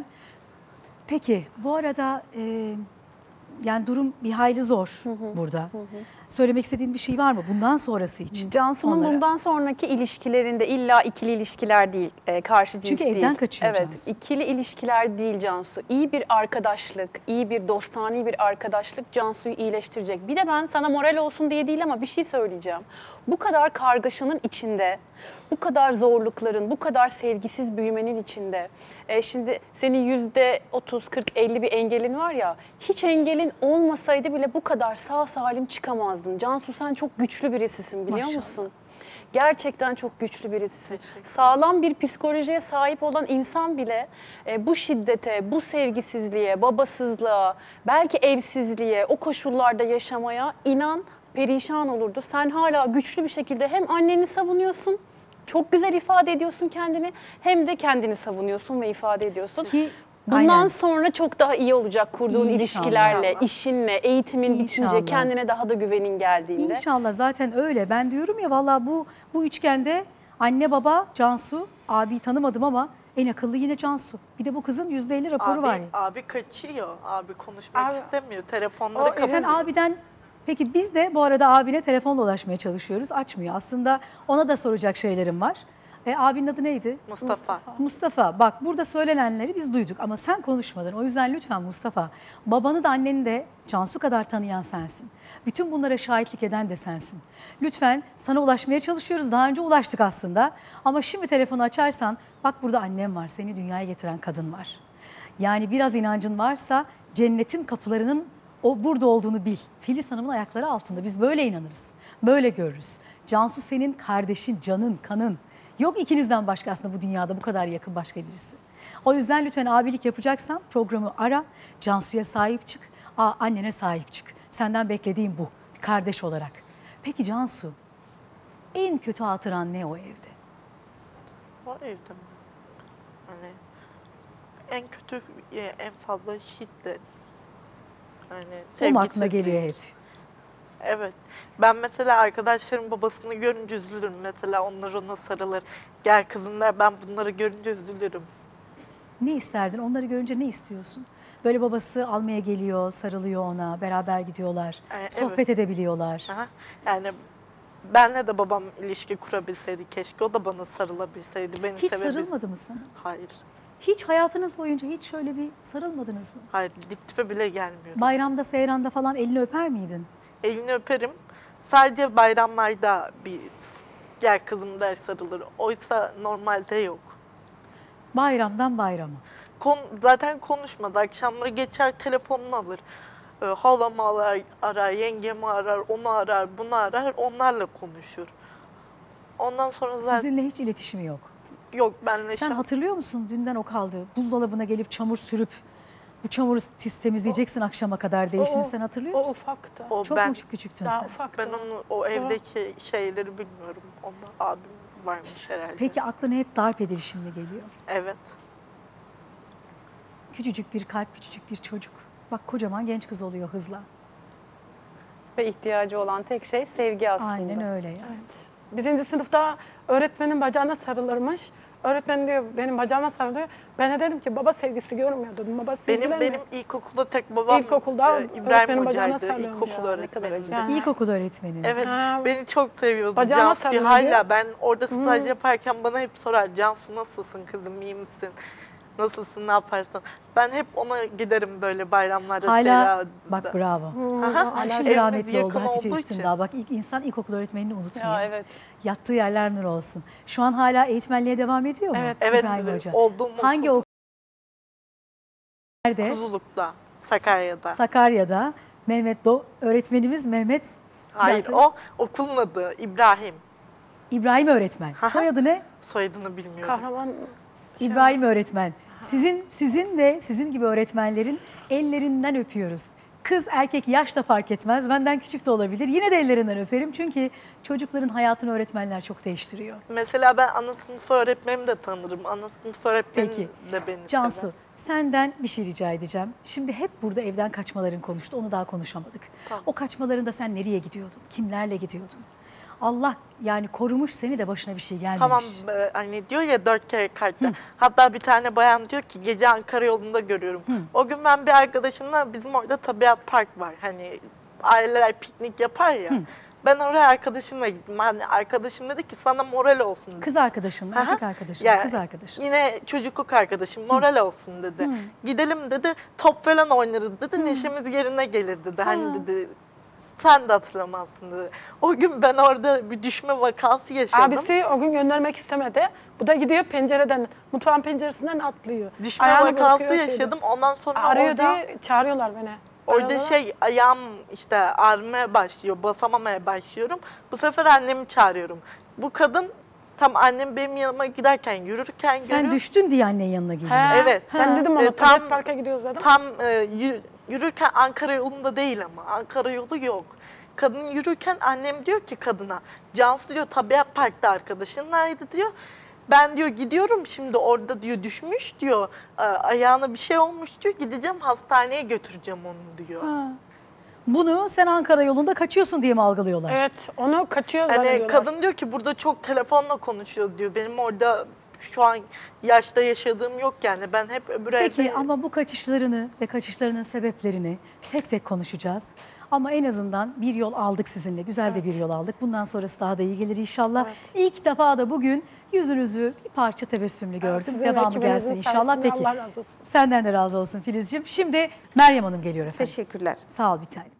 peki bu arada e, yani durum bir hayli zor burada. Söylemek istediğin bir şey var mı bundan sonrası için? Cansu'nun onlara? bundan sonraki ilişkilerinde illa ikili ilişkiler değil, e, karşı cins Çünkü değil. evden kaçıyor Evet, Cansu. ikili ilişkiler değil Cansu. İyi bir arkadaşlık, iyi bir dostane bir arkadaşlık Cansu'yu iyileştirecek. Bir de ben sana moral olsun diye değil ama bir şey söyleyeceğim. Bu kadar kargaşanın içinde, bu kadar zorlukların, bu kadar sevgisiz büyümenin içinde. E, şimdi senin yüzde otuz, kırk, elli bir engelin var ya, hiç engelin olmasaydı bile bu kadar sağ salim çıkamazdın. Cansu sen çok güçlü birisisin biliyor Maşallah. musun? Gerçekten çok güçlü birisisin. Sağlam bir psikolojiye sahip olan insan bile e, bu şiddete, bu sevgisizliğe, babasızlığa, belki evsizliğe, o koşullarda yaşamaya inan perişan olurdu. Sen hala güçlü bir şekilde hem anneni savunuyorsun, çok güzel ifade ediyorsun kendini, hem de kendini savunuyorsun ve ifade ediyorsun. Ki, Bundan aynen. sonra çok daha iyi olacak kurduğun İnşallah. ilişkilerle, işinle, eğitimin bitince, İnşallah. kendine daha da güvenin geldiğinde. İnşallah zaten öyle. Ben diyorum ya vallahi bu bu üçgende anne baba Cansu, abi tanımadım ama en akıllı yine Cansu. Bir de bu kızın yüzde elli raporu Abi, var ya. abi kaçıyor. Abi konuşmak Abi- istemiyor. Telefonları O, sen kapatıyor. abiden peki biz de bu arada abine telefonla ulaşmaya çalışıyoruz. Açmıyor. Aslında ona da soracak şeylerim var. E, abinin adı neydi? Mustafa. Mustafa. Bak burada söylenenleri biz duyduk ama sen konuşmadın. O yüzden lütfen Mustafa, babanı da anneni de Cansu kadar tanıyan sensin. Bütün bunlara şahitlik eden de sensin. Lütfen, sana ulaşmaya çalışıyoruz. Daha önce ulaştık aslında. Ama şimdi telefonu açarsan, bak burada annem var, seni dünyaya getiren kadın var. Yani biraz inancın varsa cennetin kapılarının o burada olduğunu bil. Filiz Hanım'ın ayakları altında. Biz böyle inanırız. Böyle görürüz. Cansu senin kardeşin, canın, kanın. Yok ikinizden başka aslında bu dünyada bu kadar yakın başka birisi. O yüzden lütfen abilik yapacaksan programı ara. Cansu'ya sahip çık. Aa, annene sahip çık. Senden beklediğim bu. Bir kardeş olarak. Peki Cansu, en kötü hatıran ne o evde? O evde mi? Hani en kötü, en fazla şiddet. Hani O mu aklına geliyor hep? Evet. Ben mesela arkadaşlarım babasını görünce üzülürüm. Mesela onlar ona sarılır. Gel kızım der, ben bunları görünce üzülürüm. Ne isterdin? Onları görünce ne istiyorsun? Böyle babası almaya geliyor, sarılıyor ona, beraber gidiyorlar, Ee, sohbet evet. edebiliyorlar. Aha. Yani benle de babam ilişki kurabilseydi keşke. O da bana sarılabilseydi, beni Hiç sevebilseydi. sarılmadı mı sana? Hayır. Hiç hayatınız boyunca hiç şöyle bir sarılmadınız mı? Hayır, dip dibe bile gelmiyor. Bayramda, seyranda falan elini öper miydin? Elini öperim. Sadece bayramlarda bir gel kızım der sarılır. Oysa normalde yok. Bayramdan bayrama. Kon, zaten konuşmadı. Akşamları geçer telefonunu alır. Ee, halamı arar, arar, yengemi arar, onu arar, bunu arar. Onlarla konuşur. Ondan sonra zaten... Sizinle hiç iletişimi yok. Yok benle. Sen hatırlıyor musun dünden o kaldı? Buzdolabına gelip çamur sürüp bu çamuru temizleyeceksin akşama kadar değişini sen hatırlıyor O musun? ufaktı. O Çok ben, mu küçüktün Daha sen? ufaktı. Ben onu, o evdeki şeyleri bilmiyorum. Onda abim varmış herhalde. Peki aklına hep darp edilişin mi geliyor? Evet. Küçücük bir kalp, küçücük bir çocuk. Bak kocaman genç kız oluyor hızla. Ve ihtiyacı olan tek şey sevgi aslında. Aynen öyle yani. Evet. Birinci sınıfta öğretmenin bacağına sarılırmış. Öğretmen diyor benim bacağıma sarılıyor. Ben de dedim ki baba sevgisi görmüyor dedim. Baba sevgisi Benim benim ilkokulda tek babam İlkokulda e, İbrahim öğretmenin bacağına Hoca'ydı. sarılıyormuş İlkokul ya, öğretmeniydi. Ya. İlkokul öğretmeni. Evet, Ha. beni çok seviyordu. Bacağıma Cansu sarılıyor. hala ben orada staj Hı. yaparken bana hep sorar. Cansu nasılsın kızım, iyi misin? Nasılsın, ne yaparsın? Ben hep ona giderim böyle bayramlarda. Hala Serada. bak bravo. Aha, Ay, şimdi evimiz rahmetli oldu yakın Hatice olduğu Üstündağ. için. Bak ilk insan ilkokul öğretmenini unutmuyor. Ya evet. Yattığı yerler nur olsun. Şu an hala eğitmenliğe devam ediyor mu? Evet, evet, İbrahim Hoca. olduğum Hangi okul? Nerede? Kuzuluk'ta, Sakarya'da. Sakarya'da. Mehmet Do öğretmenimiz Mehmet. Hayır, Biraz- o okulun adı İbrahim. İbrahim öğretmen. Soyadı ne? Soyadını bilmiyorum. Kahraman İbrahim öğretmen. Sizin sizin ve sizin gibi öğretmenlerin ellerinden öpüyoruz. Kız erkek yaş da fark etmez. Benden küçük de olabilir. Yine de ellerinden öperim. Çünkü çocukların hayatını öğretmenler çok değiştiriyor. Mesela ben ana sınıf öğretmenimi de tanırım. Ana sınıf öğretmenim Peki. de beni Cansu, sever. senden bir şey rica edeceğim. Şimdi hep burada evden kaçmaların konuştu. Onu daha konuşamadık. Tamam. O kaçmalarında sen nereye gidiyordun? Kimlerle gidiyordun? Allah yani korumuş seni de başına bir şey gelmemiş. Tamam e, hani diyor ya dört kere kalpte. Hatta bir tane bayan diyor ki gece Ankara yolunda görüyorum. O gün ben bir arkadaşımla bizim orada tabiat park var. Hani aileler piknik yapar ya. Ben oraya arkadaşımla gittim. Hani arkadaşım dedi ki sana moral olsun dedi. Kız arkadaşın, Aha. erkek arkadaşın, Ya, kız arkadaşın. Yine çocukluk arkadaşım moral olsun dedi. Hı. Gidelim dedi top falan oynarız dedi. Neşemiz yerine gelir dedi. Hani dedi sen de hatırlamazsın dedi. O gün ben orada bir düşme vakası yaşadım. Abisi o gün göndermek istemedi. Bu da gidiyor pencereden, mutfağın penceresinden atlıyor. Düşme Ayağını vakası bırakıyor şeyde. yaşadım. Ondan sonra Arıyor orada diye çağırıyorlar beni. orada Arıyorlar. şey ayağım işte ağrımaya başlıyor. Basamamaya başlıyorum. Bu sefer annemi çağırıyorum. Bu kadın tam annem benim yanıma giderken yürürken Sen görüyor. düştün diye annen yanına geliyor. He, Evet. Ben dedim ona E, tabiat parka gidiyoruz dedim. Tam e, yü- yürürken Ankara yolunda değil ama Ankara yolu yok. Kadın yürürken annem diyor ki kadına Cansu diyor tabiat parkta arkadaşınlaydı diyor. Ben diyor gidiyorum şimdi orada diyor düşmüş diyor. e, Ayağına bir şey olmuş diyor. Gideceğim hastaneye götüreceğim onu diyor. Ha. Bunu sen Ankara yolunda kaçıyorsun diye mi algılıyorlar? Evet, onu kaçıyor Hani zannediyorlar. kadın diyor ki burada çok telefonla konuşuyor diyor. Benim orada şu an yaşta yaşadığım yok yani. Ben hep öbür Peki evde... ama bu kaçışlarını ve kaçışlarının sebeplerini tek tek konuşacağız. Ama en azından bir yol aldık sizinle. Güzel de bir yol aldık. Bundan sonrası daha da iyi gelir inşallah. İlk defa da bugün yüzünüzü bir parça tebessümlü gördüm. Sizin Devamı ekibinizin gelsin inşallah. sayesinde Peki. Allah razı olsun. Senden de razı olsun Filizciğim. Şimdi Meryem Hanım geliyor efendim. Teşekkürler. Sağ ol bir tanem.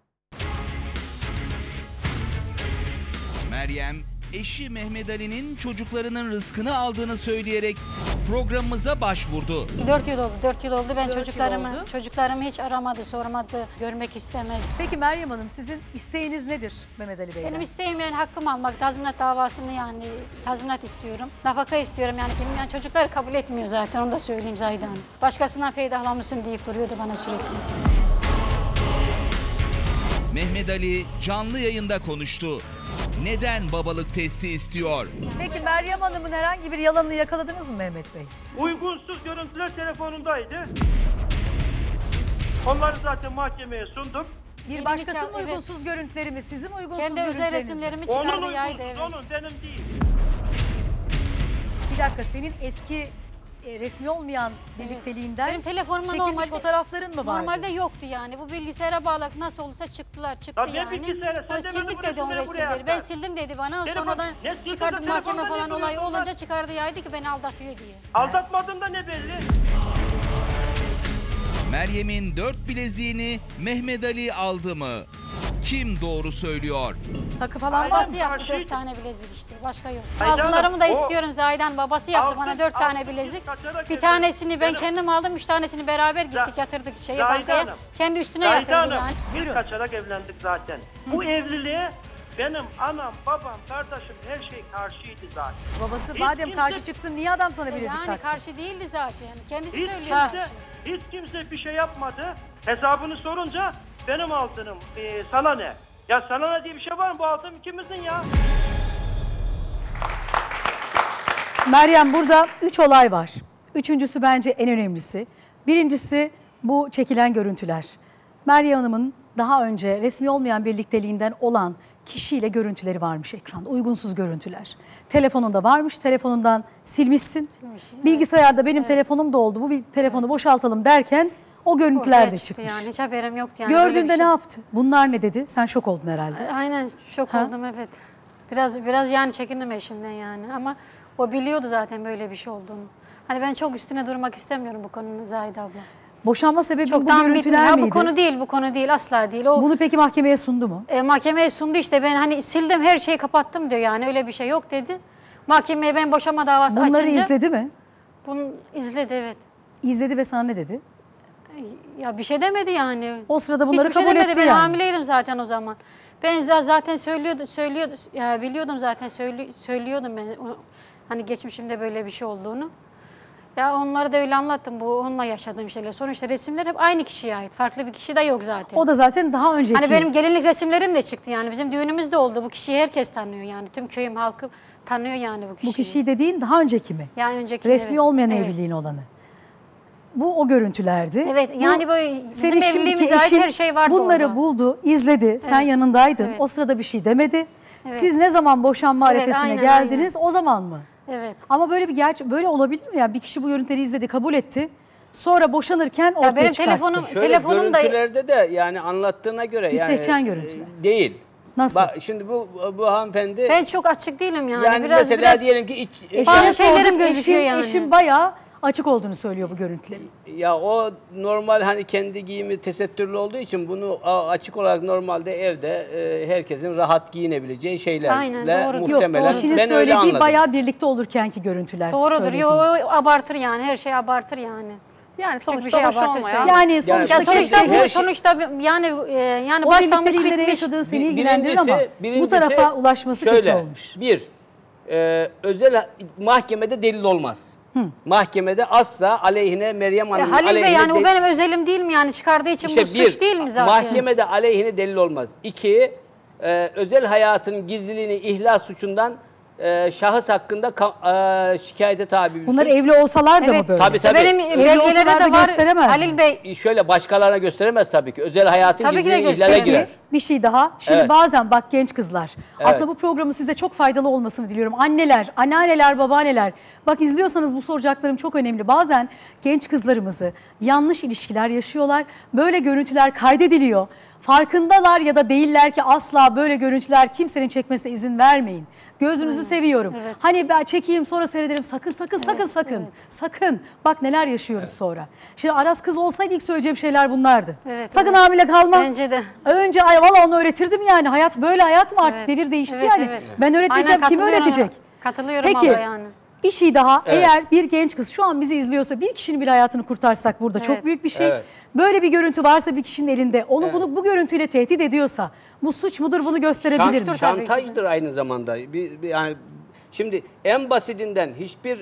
Meryem, eşi Mehmet Ali'nin çocuklarının rızkını aldığını söyleyerek programımıza başvurdu. Dört yıl oldu, dört yıl oldu. Ben Dört yıl çocuklarımı, oldu. çocuklarımı hiç aramadı, sormadı, görmek istemez. Peki Meryem Hanım sizin isteğiniz nedir Mehmet Ali Bey'den? Benim isteğim yani hakkımı almak, tazminat davasını yani tazminat istiyorum. Nafaka istiyorum yani. Benim yani çocuklar kabul etmiyor zaten, onu da söyleyeyim Zahide Hanım. Başkasından peydahlamışsın deyip duruyordu bana sürekli. Mehmet Ali canlı yayında konuştu. Neden babalık testi istiyor? Peki Meryem Hanım'ın herhangi bir yalanını yakaladınız mı Mehmet Bey? Uygunsuz görüntüler telefonundaydı. Onları zaten mahkemeye sundum. Bir başkasının uygunsuz görüntüleri mi? Sizin uygunsuz Kendi özel görüntüleriniz mi? resimlerimi Onun çıkardı yaydı. uygunsuz, Evet. onun benim değil. Bir dakika senin eski e, resmi olmayan birlikteliğinden Benim telefonuma çekilmiş normalde fotoğrafların mı vardı? Normalde yoktu yani. Bu bilgisayara bağladık nasıl olursa çıktılar çıktı Tabii yani. bilgisayara, sen O demedin sildik bu dedi o resimleri buraya resimleri. Ben at. sildim dedi bana. Telefon- Sonradan ne sildin de çıkardık telefonda mahkeme ne falan olayı duruyorsun lan? olunca çıkardı yaydı ki beni aldatıyor diye. Aldatmadın da ne belli? Meryem'in dört bileziğini Mehmet Ali aldı mı? Kim doğru söylüyor? Takı falan var mı? Babası yaptı dört tane bilezik işte. Başka yok. Ayda Hanım, Altınlarımı da o- istiyorum Zahiden. Babası yaptı Altın- bana dört tane altın bilezik. biz kaçarak Bir tanesini ben evlendik. kendim aldım. Üç tanesini beraber gittik yatırdık şeye Zahide bankaya. Hanım. Kendi üstüne Zahide yatırdı Hanım, yani. Biz kaçarak evlendik zaten. Bu evliliğe benim anam, babam, kardeşim her şey karşıydı zaten. Babası Hiç madem kimse- karşı çıksın niye adam sana bilezik Yani taksın? karşı değildi zaten. Kendisi Hiç söylüyor. kimse, hiç kimse bir şey yapmadı. Hesabını sorunca benim altınım e, sana ne? Ya sana ne diye bir şey var mı? Bu altın ikimizin ya. Meryem burada üç olay var. Üçüncüsü bence en önemlisi. Birincisi bu çekilen görüntüler. Meryem Hanım'ın daha önce resmi olmayan birlikteliğinden olan kişiyle görüntüleri varmış ekranda. Uygunsuz görüntüler. Telefonunda varmış, telefonundan silmişsin. Silmişim, Bilgisayarda benim telefonum da oldu, bu bir telefonu boşaltalım derken o görüntüler Ortaya de çıktı çıkmış. yani. Hiç haberim yoktu yani. böyle bir Gördüğünde şey. ne yaptı? Bunlar ne dedi? Sen şok oldun herhalde. Aynen şok Ha? oldum evet. Biraz biraz yani çekindim eşimden yani ama o biliyordu zaten böyle bir şey olduğunu. Hani ben çok üstüne durmak istemiyorum bu konunun Zahide abla. Boşanma sebebi bu Çoktan görüntüler bitmiyor. Ha, miydi? bu konu değil, bu konu değil, asla değil. O Bunu peki mahkemeye sundu mu? e, mahkemeye sundu işte ben hani sildim her şeyi kapattım diyor yani öyle bir şey yok dedi. Mahkemeye ben boşanma davası Bunları açınca. izledi mi? Bunu izledi evet. İzledi ve sana ne dedi? Ya bir şey demedi yani. O sırada bunları Hiçbir şey kabul demedi. etti Ben yani. hamileydim zaten o zaman. Ben za- zaten söylüyordu, söylüyordu, ya biliyordum zaten söylü- söylüyordum ben o- hani geçmişimde böyle bir şey olduğunu. Ya onlara da öyle anlattım bu onunla yaşadığım şeyler. Sonuçta resimler hep aynı kişiye ait. Farklı bir kişi de yok zaten. O da zaten daha önceki. Hani benim gelinlik resimlerim de çıktı yani. Bizim düğünümüz de oldu. Bu kişiyi herkes tanıyor yani. Tüm köyüm halkı tanıyor yani bu kişiyi. Bu kişiyi dediğin daha önceki mi? Yani önceki Resmi evet. olmayan Evet. evliliğin olanı. Bu o görüntülerdi. Evet, Bu, yani böyle bizim senin şimdiki evliliğimize ait eşin her şey vardı Bunları orada. buldu, izledi. Sen Evet. yanındaydın. Evet. O sırada bir şey demedi. Evet. Siz ne zaman boşanma Evet, arefesine aynen, geldiniz? O zaman mı? Evet. Ama böyle bir gerçek böyle olabilir mi ya? Bir kişi bu görüntüleri izledi, kabul etti. Sonra boşanırken ortaya benim çıkarttı. telefonum- Şöyle Telefonum da- görüntülerde de yani anlattığına göre Müstehcen yani görüntüler. e, değil. Nasıl? Bak, şimdi bu bu hanımefendi Ben çok açık değilim yani. yani biraz mesela biraz diyelim ki iç, Eşine bazı şeylerim sorduk, gözüküyor eşin, yani. Eşin bayağı açık olduğunu söylüyor bu görüntülerin. ya o normal hani kendi giyimi tesettürlü olduğu için bunu a- açık olarak normalde evde e, herkesin rahat giyinebileceği şeylerle Aynen, doğru. muhtemelen Yok, eşinin ben öyle söylediği anladım. bayağı birlikte olurkenki görüntüler. Doğrudur. söylediği. Yo, o abartır yani. Her şey abartır yani. Yani Küçük sonuçta bir şey hoş abartır olmayan- söylüyor. Yani sonuçta ya sonuçta keşke- bu her şey- sonuçta bir- yani e, yani O başlanmış birlikteliğin nereye bitmiş. yaşadığı seni Bi- ilgilendirir ama bu birincisi tarafa ulaşması şöyle, kötü olmuş. Bir, e, özel mahkemede delil olmaz. Mahkemede asla aleyhine Meryem E, Hanım'ın Halil Bey aleyhine yani o delil- benim özelim değil mi yani çıkardığı için İşte bu suç değil mi zaten? Mahkemede aleyhine delil olmaz. İki, e, özel hayatın gizliliğini ihlal suçundan e, şahıs hakkında ka- e, şikayete tabi. Bunlar evli olsalar da Evet. mı böyle? Tabii tabii. Benim Evli belgelerde olsalar da de var gösteremez Halil mi? Bey. Şöyle başkalarına gösteremez tabii ki. Özel hayatın Tabii ki de gizliliği ihlale gösteremez. girer. Bir şey daha. Şimdi Evet. bazen bak genç kızlar. Evet. Aslında bu programın size çok faydalı olmasını diliyorum. Anneler, anneanneler, babaanneler. Bak izliyorsanız bu soracaklarım çok önemli. Bazen genç kızlarımızı yanlış ilişkiler yaşıyorlar. Böyle görüntüler kaydediliyor. Farkındalar ya da değiller ki asla böyle görüntüler kimsenin çekmesine izin vermeyin. Gözünüzü seviyorum. Evet. Hani ben çekeyim sonra seyrederim. Sakın sakın sakın sakın. Sakın. Bak neler yaşıyoruz sonra. Şimdi Aras kız olsaydı ilk söyleyeceğim şeyler bunlardı. Evet, Sakın evet. hamile kalma. Bence de. Önce ay valla onu öğretirdim yani. Hayat böyle hayat mı artık? Evet. Devir değişti Evet, yani. evet. Ben öğretmeyeceğim. Aynen, Kim katılıyorum. öğretecek? Katılıyorum Peki. abla yani. Bir şey daha. Evet. Eğer bir genç kız şu an bizi izliyorsa bir kişinin bile hayatını kurtarsak burada çok Evet. büyük bir şey. Evet. Böyle bir görüntü varsa bir kişinin elinde onu Evet. bunu bu görüntüyle tehdit ediyorsa bu suç mudur bunu gösterebilir Şans- mi? şantajdır aynı zamanda. Bir, bir- yani şimdi en basitinden hiçbir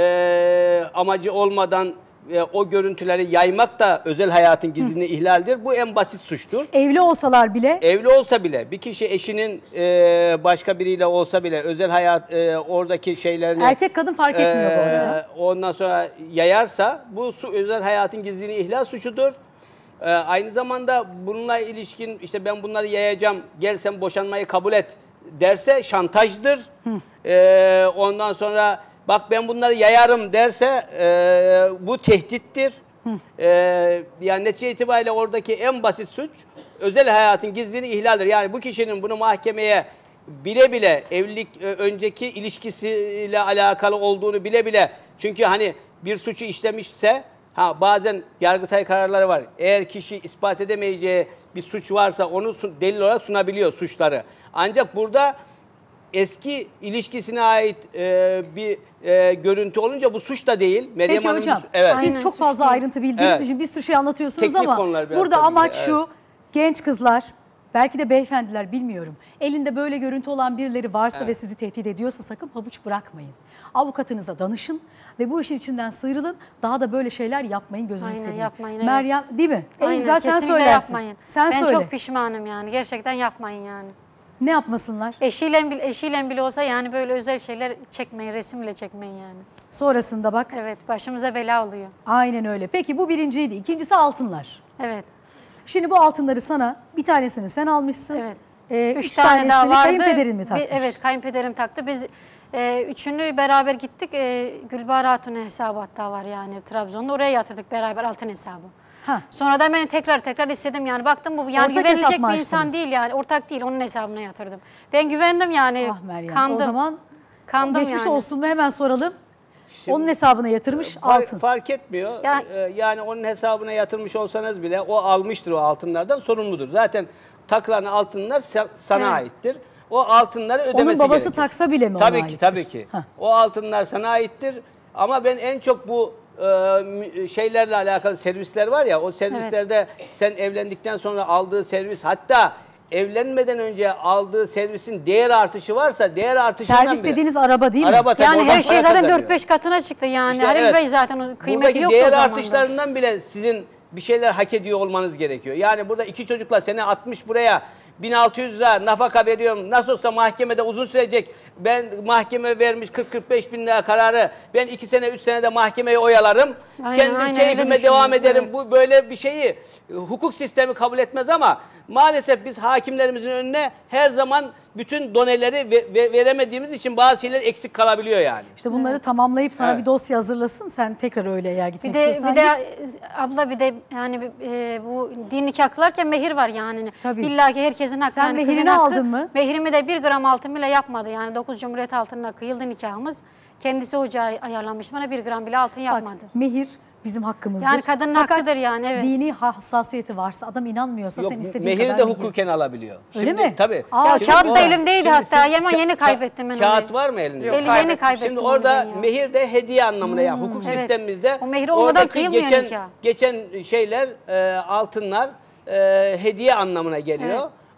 e, amacı olmadan e, o görüntüleri yaymak da özel hayatın gizliliğini ihlaldir. Bu en basit suçtur. Evli olsalar bile Evli olsa bile bir kişi eşinin e, başka biriyle olsa bile özel hayat e, oradaki şeylerini erkek kadın fark etmiyor bu e, arada. ondan sonra yayarsa bu su, özel hayatın gizliliğini ihlal suçudur. E, aynı zamanda bununla ilişkin işte ben bunları yayacağım gel sen boşanmayı kabul et derse şantajdır. E, ondan sonra bak ben bunları yayarım derse e, bu tehdittir. E, yani netice itibariyle oradaki en basit suç özel hayatın gizliliğini ihlaldir. Yani bu kişinin bunu mahkemeye bile bile evlilik e, önceki ilişkisiyle alakalı olduğunu bile bile çünkü hani bir suçu işlemişse ha bazen Yargıtay kararları var. Eğer kişi ispat edemeyeceği bir suç varsa onu su- delil olarak sunabiliyor suçları. Ancak burada eski ilişkisine ait e, bir e, görüntü olunca bu suç da değil. Meryem Peki Hanım hocam evet. siz Aynen, çok suç fazla değil. ayrıntı bildiğiniz Evet. için bir sürü şey anlatıyorsunuz Teknik ama konular biraz burada tabii ki, amaç evet. şu genç kızlar belki de beyefendiler bilmiyorum. Elinde böyle görüntü olan birileri varsa Evet. ve sizi tehdit ediyorsa sakın pabuç bırakmayın. Avukatınıza danışın ve bu işin içinden sıyrılın. Daha da böyle şeyler yapmayın gözünü Aynen, seveyim. yapmayın, evet. Meryem değil mi? En Aynen, güzel sen kesinlikle söylersin. yapmayın. Sen ben söyle. çok pişmanım yani. Gerçekten yapmayın yani. Ne yapmasınlar? Eşiyle bile, eşiyle bile olsa yani böyle özel şeyler çekmeyin, resim bile çekmeyin yani. Sonrasında bak. Evet, başımıza bela oluyor. Aynen öyle. Peki bu birinciydi. İkincisi altınlar. Evet. Şimdi bu altınları sana bir tanesini sen almışsın. Evet. Ee, Üç, üç, tane tanesini daha vardı. kayınpederin mi Bir- takmış? evet, kayınpederim taktı. Biz e, üçünü beraber gittik. E, Gülbahar Hatun'un hesabı hatta var yani Trabzon'da. Oraya yatırdık beraber altın hesabı. Ha. Sonra da ben tekrar tekrar istedim yani baktım bu yani Ortak güvenilecek hesap mı bir insan açtınız? değil yani ortak değil onun hesabına yatırdım. Ben güvendim yani Ah Meryem. kandım. O zaman kandım geçmiş yani. olsun mu hemen soralım. Onun hesabına yatırmış Fark, altın. fark etmiyor. Ya- Ee, yani onun hesabına yatırmış olsanız bile o almıştır o altınlardan sorumludur. Zaten takılan altınlar sa- sana Evet. aittir. O altınları ödemesi Onun babası gerekir. taksa bile mi ona Tabii ki aittir? tabii ki. Hah. O altınlar sana aittir. Ama ben en çok bu e, mü- şeylerle alakalı servisler var ya o servislerde sen evlendikten sonra aldığı servis hatta evlenmeden önce aldığı servisin değer artışı varsa değer artışından Servis bile. dediğiniz araba değil mi? Araba tabii, Yani oradan her şey para zaten kazanıyor. dört beş katına çıktı yani. İşte Halil evet. Bey zaten o kıymeti Buradaki yoktu o değer zaman. artışlarından bile sizin bir şeyler hak ediyor olmanız gerekiyor. Yani burada iki çocukla sene atmış buraya bin altı yüz lira nafaka veriyorum. Nasıl olsa mahkemede uzun sürecek. Ben mahkeme vermiş kırk kırk beş bin lira kararı. Ben iki sene üç senede mahkemeyi oyalarım. Aynen, Kendim aynen, öyle keyfime devam düşünüyorum, ederim. Bu böyle bir şeyi e, hukuk sistemi kabul etmez ama maalesef biz hakimlerimizin önüne her zaman bütün doneleri ve, ve- veremediğimiz için bazı şeyler eksik kalabiliyor yani. İşte bunları tamamlayıp sana Evet. bir dosya hazırlasın. Sen tekrar öyle eğer gitmek Bir de istiyorsan bir de git. abla bir de yani e, bu din nikah kılarken mehir var yani. Tabii. İlla ki herkesin hakkı. Sen yani kızın mehirini hakkı, aldın mı? Mehrimi de bir gram altın bile yapmadı. Yani dokuz Cumhuriyet altınla kıyıldı nikahımız. Kendisi ocağı ayarlamış bana bir gram bile altın yapmadı. Mehir bizim hakkımızdır. Yani kadının Fakat hakkıdır yani, evet. dini hassasiyeti varsa adam inanmıyorsa Yok, sen istediğin mehiri kadar de mehir. hukuken alabiliyor. Öyle Şimdi, mi? Tabii. Aa, Ya Şimdi kağıt o- da elimdeydi şimdi hatta siz- ama yeni ka- kaybettim ben onu. Kağıt var mı elinde? Eli yeni kaybettim Şimdi onu orada ben ya. mehir de hediye anlamına yani hukuk Evet. sistemimizde O mehir olmadan oradaki kıyılmıyor geçen, nikah. geçen şeyler e, altınlar e, hediye anlamına geliyor. Evet.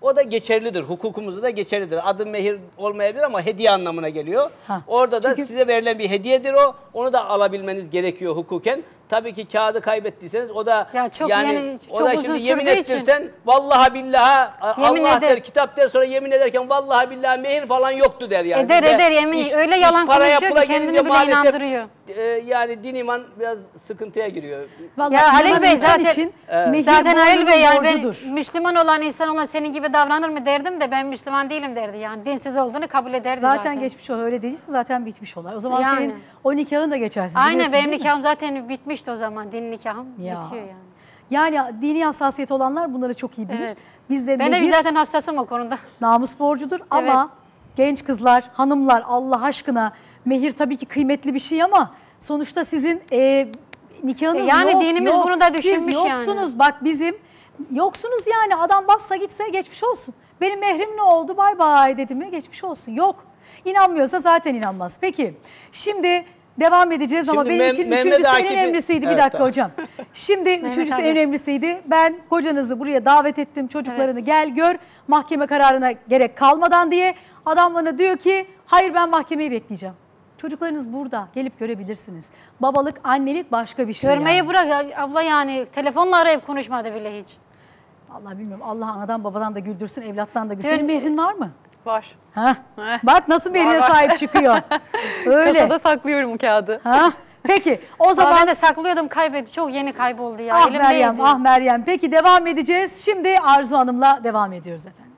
O da geçerlidir. Hukukumuzda da geçerlidir. Adı mehir olmayabilir ama hediye anlamına geliyor. Ha, Orada da çünkü- size verilen bir hediyedir o. Onu da alabilmeniz gerekiyor hukuken. Tabii ki kağıdı kaybettiyseniz o da Ya çok yani yani o çok da uzun şimdi yemin sürdüğü için. ettirsen vallahi billahi Yemin Allah eder. der, kitap der, sonra yemin ederken vallahi billahi mehir falan yoktu der yani. Eder, Bizde eder, yemin. Öyle yalan paraya, konuşuyor pula ki kendini gelince bile maalesef, inandırıyor. e, yani din iman biraz sıkıntıya giriyor. Vallahi Ya Halil inanan Bey insan zaten için Evet. mehir zaten Halil Bey yani ben borcudur. Müslüman olan insan olan senin gibi davranır mı derdim de ben Müslüman değilim derdi yani. Dinsiz olduğunu kabul ederdi zaten. Zaten geçmiş o öyle değilse zaten bitmiş olay. O zaman Yani. senin o nikahın da geçersiz. Aynen biliyorsun benim değil mi? nikahım zaten bitmişti o zaman. Din nikahım Ya. bitiyor yani. Yani dini hassasiyeti olanlar bunları çok iyi bilir. Evet. Biz de Ben de mehir zaten hassasım o konuda. namus borcudur ama genç kızlar, hanımlar Allah aşkına mehir tabii ki kıymetli bir şey ama sonuçta sizin e, nikahınız Yani yok. dinimiz yok. bunu da düşünmüş Siz yani. yoksunuz bak bizim yoksunuz yani adam bassa gitse geçmiş olsun. Benim mehrim ne oldu bay bay dedi mi geçmiş olsun. Yok. İnanmıyorsa zaten inanmaz. Peki şimdi devam edeceğiz ama Şimdi benim Mem- için Mehmet üçüncüsü en Akif'i- önemlisiydi. Evet, bir dakika tamam. hocam. Şimdi Mehmet üçüncüsü abi. en önemlisiydi. Ben kocanızı buraya davet ettim. Çocuklarını gel gör. Mahkeme kararına gerek kalmadan diye. Adam bana diyor ki hayır ben mahkemeyi bekleyeceğim. Çocuklarınız burada. Gelip görebilirsiniz. Babalık, annelik başka bir şey. Görmeyi yani. bırak ya, abla yani telefonla arayıp konuşmadı bile hiç. Allah bilmiyorum. Allah anadan babadan da güldürsün, evlattan da güldürsün. Dün- Senin mehrin var mı? Var. Ha? Heh. Bak nasıl mehrine Var, var. sahip çıkıyor. Öyle. Kasada saklıyorum o kağıdı. Ha? Peki o Ama zaman ben de saklıyordum kaybetti. Çok yeni kayboldu ya. ah Elimdeydi. Meryem, ah Meryem. Peki devam edeceğiz. Şimdi Arzu Hanım'la devam ediyoruz efendim.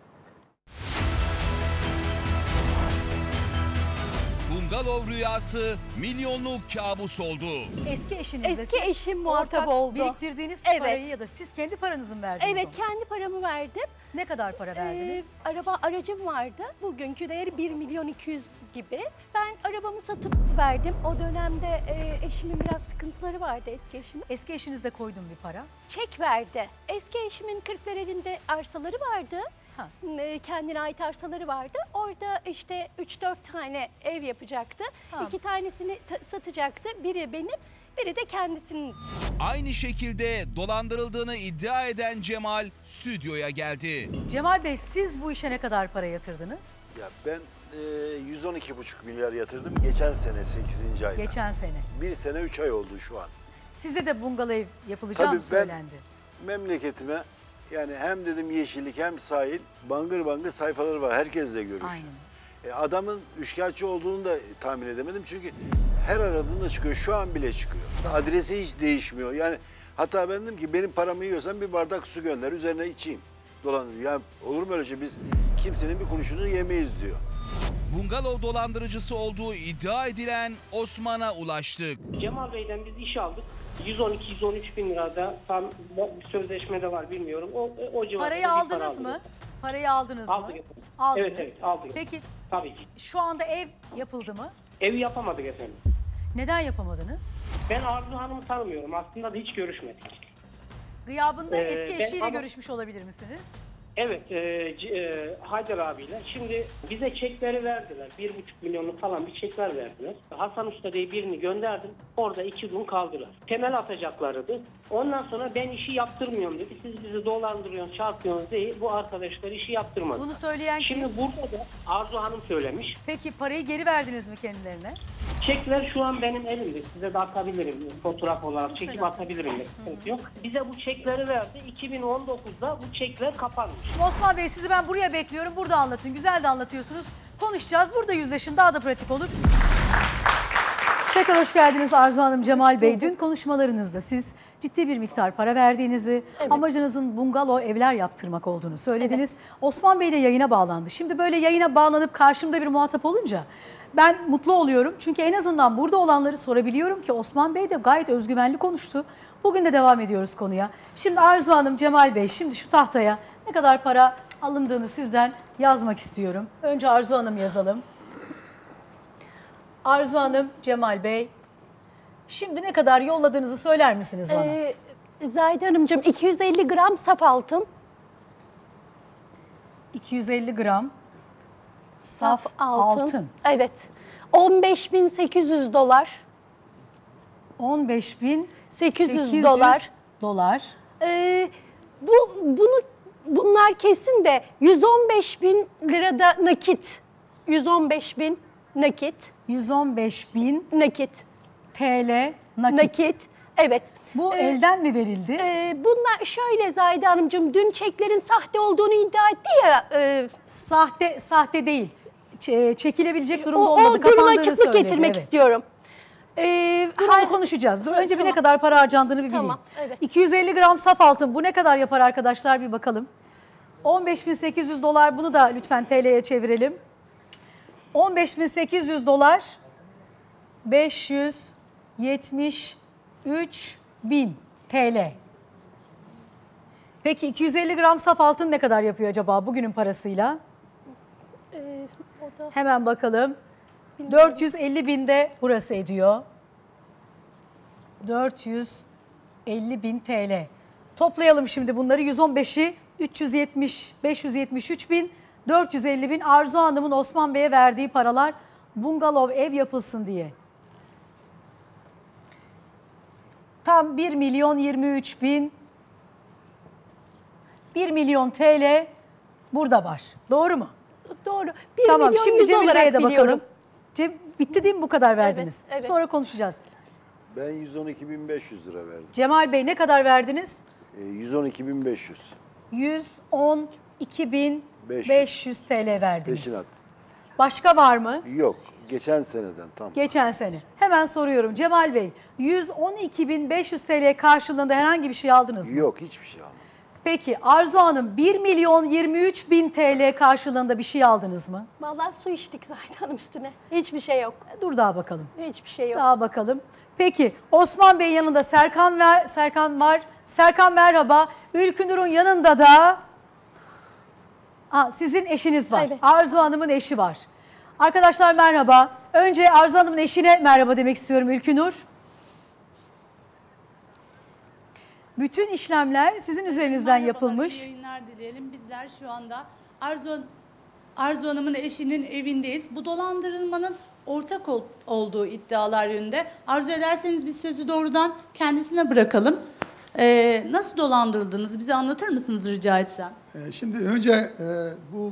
Bungalov rüyası milyonluk kabus oldu. Eski eşinizle Eski siz eşim muhatap ortak oldu. biriktirdiğiniz Evet. parayı ya da siz kendi paranızı mı verdiniz Evet, ona? kendi paramı verdim. Ne kadar para verdiniz? Ee, araba aracım vardı. Bugünkü değeri bir milyon iki yüz gibi. Ben arabamı satıp verdim. O dönemde e, eşimin biraz sıkıntıları vardı, eski eşimin. Eski eşiniz de koydum bir para. Çek verdi. Eski eşimin Kırklareli'nde arsaları vardı. Ha. E, kendine ait arsaları vardı. Orada işte üç dört tane ev yapacaktı. Ha. İki tanesini ta- satacaktı. Biri benim, biri de kendisinin. Aynı şekilde dolandırıldığını iddia eden Cemal stüdyoya geldi. Cemal Bey siz bu işe ne kadar para yatırdınız? Ya ben e, yüz on iki buçuk milyar yatırdım geçen sene sekizinci ayda. Geçen sene. Bir sene üç ay oldu şu an. Size de bungalov ev yapılacağı Tabii mı ben- söylendi? Memleketime yani hem dedim yeşillik hem sahil bangır bangır sayfaları var. Herkesle görüştüm. Aynen. E, adamın üçkağıtçı olduğunu da tahmin edemedim. Çünkü her aradığında çıkıyor. Şu an bile çıkıyor. Adresi hiç değişmiyor. Yani hatta ben dedim ki benim paramı yiyorsan bir bardak su gönder. Üzerine içeyim. Dolandırıyor. Yani olur mu öyle şey? Biz kimsenin bir kuruşunu yemeyiz diyor. Bungalov dolandırıcısı olduğu iddia edilen Osman'a ulaştık. Cemal Bey'den biz iş aldık. yüz on iki yüz on üç bin lirada tam bir sözleşmede var bilmiyorum. O, o civarda Parayı bir para aldınız aldık. mı? Parayı aldınız mı? Aldık efendim. Aldınız. Evet evet aldık. Peki Tabii ki. şu anda ev yapıldı mı? Evi yapamadık efendim. Neden yapamadınız? Ben Arzu Hanım'ı tanımıyorum. Aslında da hiç görüşmedik. Gıyabında Ee, eski ben eşiyle ama- görüşmüş olabilir misiniz? Evet, e, C- e, Haydar abiyle. Şimdi bize çekleri verdiler. Bir buçuk milyonluk falan bir çekler verdiler. Hasan Usta diye birini gönderdim. Orada iki gün kaldılar. Temel atacaklarıydı. Ondan sonra ben işi yaptırmıyorum dedi. Siz bizi dolandırıyorsunuz, çarpıyorsunuz diye bu arkadaşlar işi yaptırmadı. Bunu söyleyen Şimdi kim? burada da Arzu Hanım söylemiş. Peki parayı geri verdiniz mi kendilerine? Çekler şu an benim elimde. Size de atabilirim. Fotoğraf olarak çekip Lütfen. atabilirim. de. Sıkıntı yok. Bize bu çekleri verdi. iki bin on dokuzda bu çekler kapanmış. Osman Bey sizi ben buraya bekliyorum. Burada anlatın. Güzel de anlatıyorsunuz. Konuşacağız. Burada yüzleşin. Daha da pratik olur. Tekrar hoş geldiniz Arzu Hanım, Cemal Bey. Dün konuşmalarınızda siz ciddi bir miktar para verdiğinizi, amacınızın bungalov evler yaptırmak olduğunu söylediniz. Osman Bey de yayına bağlandı. Şimdi böyle yayına bağlanıp karşımda bir muhatap olunca ben mutlu oluyorum. Çünkü en azından burada olanları sorabiliyorum ki Osman Bey de gayet özgüvenli konuştu. Bugün de devam ediyoruz konuya. Şimdi Arzu Hanım, Cemal Bey, şimdi şu tahtaya ne kadar para alındığını sizden yazmak istiyorum. Önce Arzu Hanım yazalım. Arzu Hanım, Cemal Bey, şimdi ne kadar yolladığınızı söyler misiniz bana? Ee, Zahide Hanımcığım iki yüz elli gram saf altın. iki yüz elli gram saf, altın. Evet. on beş bin sekiz yüz dolar. on beş bin sekiz yüz dolar. dolar. Ee, bu bunu bunlar bunlar kesin de yüz on beş bin lirada nakit. yüz on beş bin nakit. yüz on beş bin nakit. T L nakit. Nakit. Evet. Bu Ee, elden mi verildi? e, bunlar şöyle Zahide Hanımcığım, dün çeklerin sahte olduğunu iddia etti ya. e, Sahte sahte değil. Ç- çekilebilecek durumda o, olmadı. o duruma kapandığını açıklık söyledi, getirmek evet. istiyorum. Ee, Dur onu konuşacağız. Dur önce bir ne kadar para harcandığını bir bileyim. Tamam, evet. iki yüz elli gram saf altın bu ne kadar yapar arkadaşlar bir bakalım. on beş bin sekiz yüz dolar, bunu da lütfen T L'ye çevirelim. on beş bin sekiz yüz dolar beş yüz yetmiş üç bin T L. Peki iki yüz elli gram saf altın ne kadar yapıyor acaba bugünün parasıyla? e, o da Hemen bakalım. dört yüz elli binde burası ediyor. dört yüz elli bin T L. Toplayalım şimdi bunları. yüz on beşi üç yüz yetmiş, beş yüz yetmiş üç bin, dört yüz elli bin. Arzu Hanım'ın Osman Bey'e verdiği paralar bungalov ev yapılsın diye. Tam bir milyon yirmi üç bin, bir milyon T L burada var. Doğru mu? Doğru. bir Tamam, milyon şimdi yüz Cemil olarak Bey'e de biliyorum. bakalım. Cem, bitti değil mi bu kadar verdiniz? Evet, evet. Sonra konuşacağız. Ben yüz on iki bin beş yüz lira verdim. Cemal Bey ne kadar verdiniz? E, yüz on iki bin beş yüz. yüz on iki bin beş yüz T L verdiniz. Peşinat. Başka var mı? Yok. Geçen seneden tam. Geçen sene. Hemen soruyorum Cemal Bey. yüz on iki bin beş yüz T L karşılığında herhangi bir şey aldınız mı? Yok, hiçbir şey almadım. Peki Arzu Hanım bir milyon yirmi üç bin T L karşılığında bir şey aldınız mı? Vallahi su içtik Zahide Hanım üstüne. Hiçbir şey yok. Dur daha bakalım. Hiçbir şey yok. Daha bakalım. Peki Osman Bey yanında Serkan var. Serkan var. Serkan merhaba. Ülkünur'un yanında da Aa, sizin eşiniz var. Evet. Arzu Hanım'ın eşi var. Arkadaşlar merhaba. Önce Arzu Hanım'ın eşine merhaba demek istiyorum Ülkünur. Bütün işlemler sizin üzerinizden Merhabalar, yapılmış. iyi yayınlar dileyelim. Bizler şu anda Arzu, Arzu Hanım'ın eşinin evindeyiz. Bu dolandırılmanın ortak ol- olduğu iddialar yönünde. Arzu ederseniz biz sözü doğrudan kendisine bırakalım. Ee, nasıl dolandırıldınız? Bize anlatır mısınız rica etsem? Ee, Şimdi önce e, bu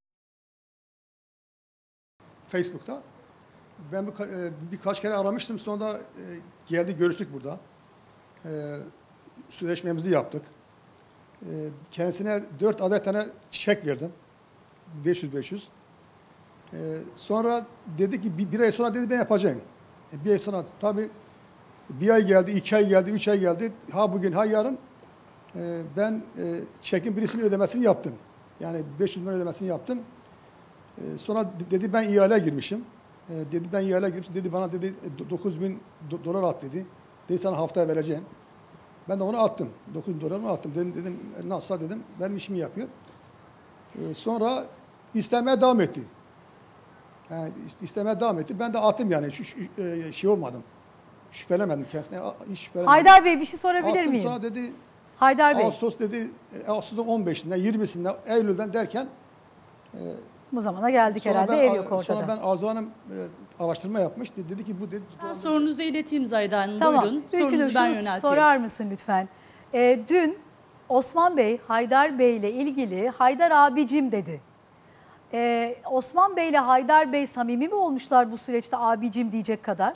Facebook'ta ben bu, e, birkaç kere aramıştım. Sonra e, geldi görüştük burada. E, sözleşmemizi yaptık. E, kendisine dört adet tane çiçek verdim. beş yüz beş yüz. E, sonra dedi ki bir, bir ay sonra dedi ben yapacağım. E, bir ay sonra tabii bir ay geldi, iki ay geldi, üç ay geldi. Ha bugün ha yarın e, ben e, çekin birisinin ödemesini yaptım. Yani beş yüz lira ödemesini yaptım. E, sonra dedi ben ihale girmişim. E, dedi ben ihale girmişim. Dedi bana dedi dokuz bin do- dolar at dedi. Dedi sana haftaya vereceğim. Ben de onu attım. dokuz bin dolarımı attım. Dedim, dedim nasılsa dedim benim işimi yapıyor. E, sonra istemeye devam etti. Yani istemeye devam etti. Ben de attım yani. Şu, şu, e, şey olmadım. Şüphelemedim kendisine. Hiç şüphelemedim. Haydar Bey bir şey sorabilir Attım, miyim? sonra dedi Haydar Bey. Ağustos dedi, Ağustos'un on beşinde, yirmisinde, Eylül'den derken e, Bu zamana geldik sonra herhalde ben- ev yok ortada. Sonra ben Arzu Hanım e, araştırma yapmış. Dedi, dedi ki bu dedi. Ben sorunuzu ileteyim Zahide Hanım. Tamam. Buyurun. Ülkünur, Sorunuzu ben şunu yönelteyim. sorar mısın lütfen? Ee, dün Osman Bey, Haydar Bey ile ilgili Haydar abicim dedi. Ee, Osman Bey ile Haydar Bey samimi mi olmuşlar bu süreçte abicim diyecek kadar?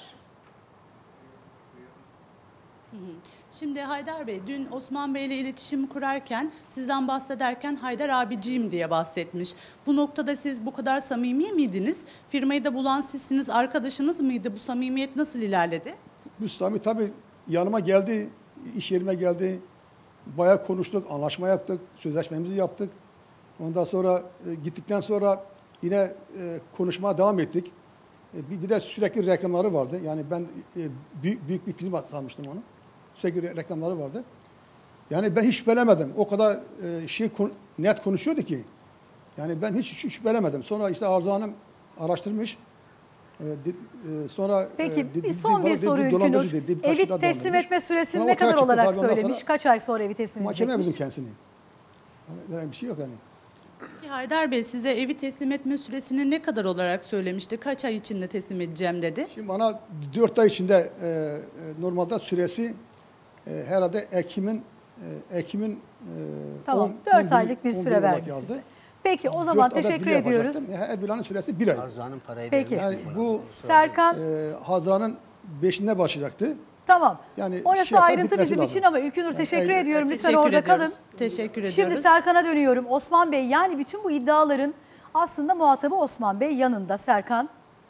Hı hı. Şimdi Haydar Bey dün Osman Bey ile iletişim kurarken sizden bahsederken Haydar abiciğim diye bahsetmiş. Bu noktada siz bu kadar samimi miydiniz? Firmayı da bulan sizsiniz, arkadaşınız mıydı? Bu samimiyet nasıl ilerledi? Müstami tabii yanıma geldi, iş yerime geldi. Bayağı konuştuk, anlaşma yaptık, sözleşmemizi yaptık. Ondan sonra e, gittikten sonra yine e, konuşmaya devam ettik. E, bir, bir de sürekli reklamları vardı. Yani ben e, büyük, büyük bir film sanmıştım onu. Sürekli reklamları vardı. Yani ben hiç şüphelemedim. O kadar e, şey kon- net konuşuyordu ki. Yani ben hiç şü- şüphelemedim. Sonra işte Arzu Hanım araştırmış. E, de- e, sonra Peki e, de- bir de- son bana bir dedi, soru dolandırıcı Ülkünur. dedi, birkaç Evi daha teslim dolandırmış. etme süresini Sonra ne ortaya kadar çıktı olarak tabii, ondan söylemiş? sonra Kaç ay sonra evi teslim Mahkeme edecekmiş? verdim kendisini. Yani böyle bir şey yok yani. Peki Haydar Bey size evi teslim etme süresini ne kadar olarak söylemişti? Kaç ay içinde teslim edeceğim dedi? Şimdi bana dört ay içinde e, e, normalde süresi e, herhalde Ekim'in e, Ekim'in e, Tamam, on- dört on günü- aylık bir on süre günü verdi olarak yazdı. size. Peki o Dört zaman adet teşekkür bile ediyoruz. yapacaktım. Ya, evlilanın süresi bir ay. Arzuhan'ın parayı Peki. Yani bu Serkan. e, Haziran'ın beşinde başlayacaktı. Tamam. Yani Orası şey yapar, ayrıntı bitmesi bizim lazım. için ama Ülkünur teşekkür evet, ediyorum. Lütfen teşekkür orada ediyoruz. kalın. Teşekkür Şimdi ediyoruz. Serkan'a dönüyorum. Osman Bey, yani bütün bu iddiaların aslında muhatabı Osman Bey yanında. Serkan.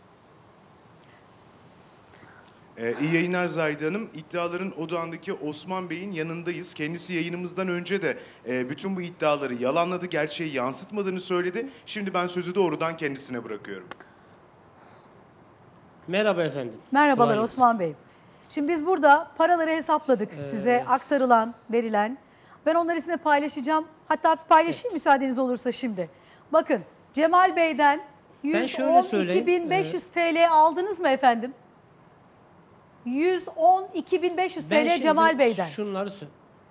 Ee, iyi yayınlar Zahide Hanım. İddiaların odağındaki Osman Bey'in yanındayız. Kendisi yayınımızdan önce de e, bütün bu iddiaları yalanladı, gerçeği yansıtmadığını söyledi. Şimdi ben sözü doğrudan kendisine bırakıyorum. Merhaba efendim. Merhabalar Kolay Osman Bey. Şimdi biz burada paraları hesapladık. Ee, Size aktarılan, verilen. Ben onları sizinle paylaşacağım. Hatta paylaşayım müsaadeniz olursa şimdi. Bakın Cemal Bey'den Ben şöyle yüz on iki söyleyeyim, bin beş yüz T L aldınız mı efendim? yüz on iki bin beş yüz Ben T L şimdi Cemal Bey'den. Şunları sö-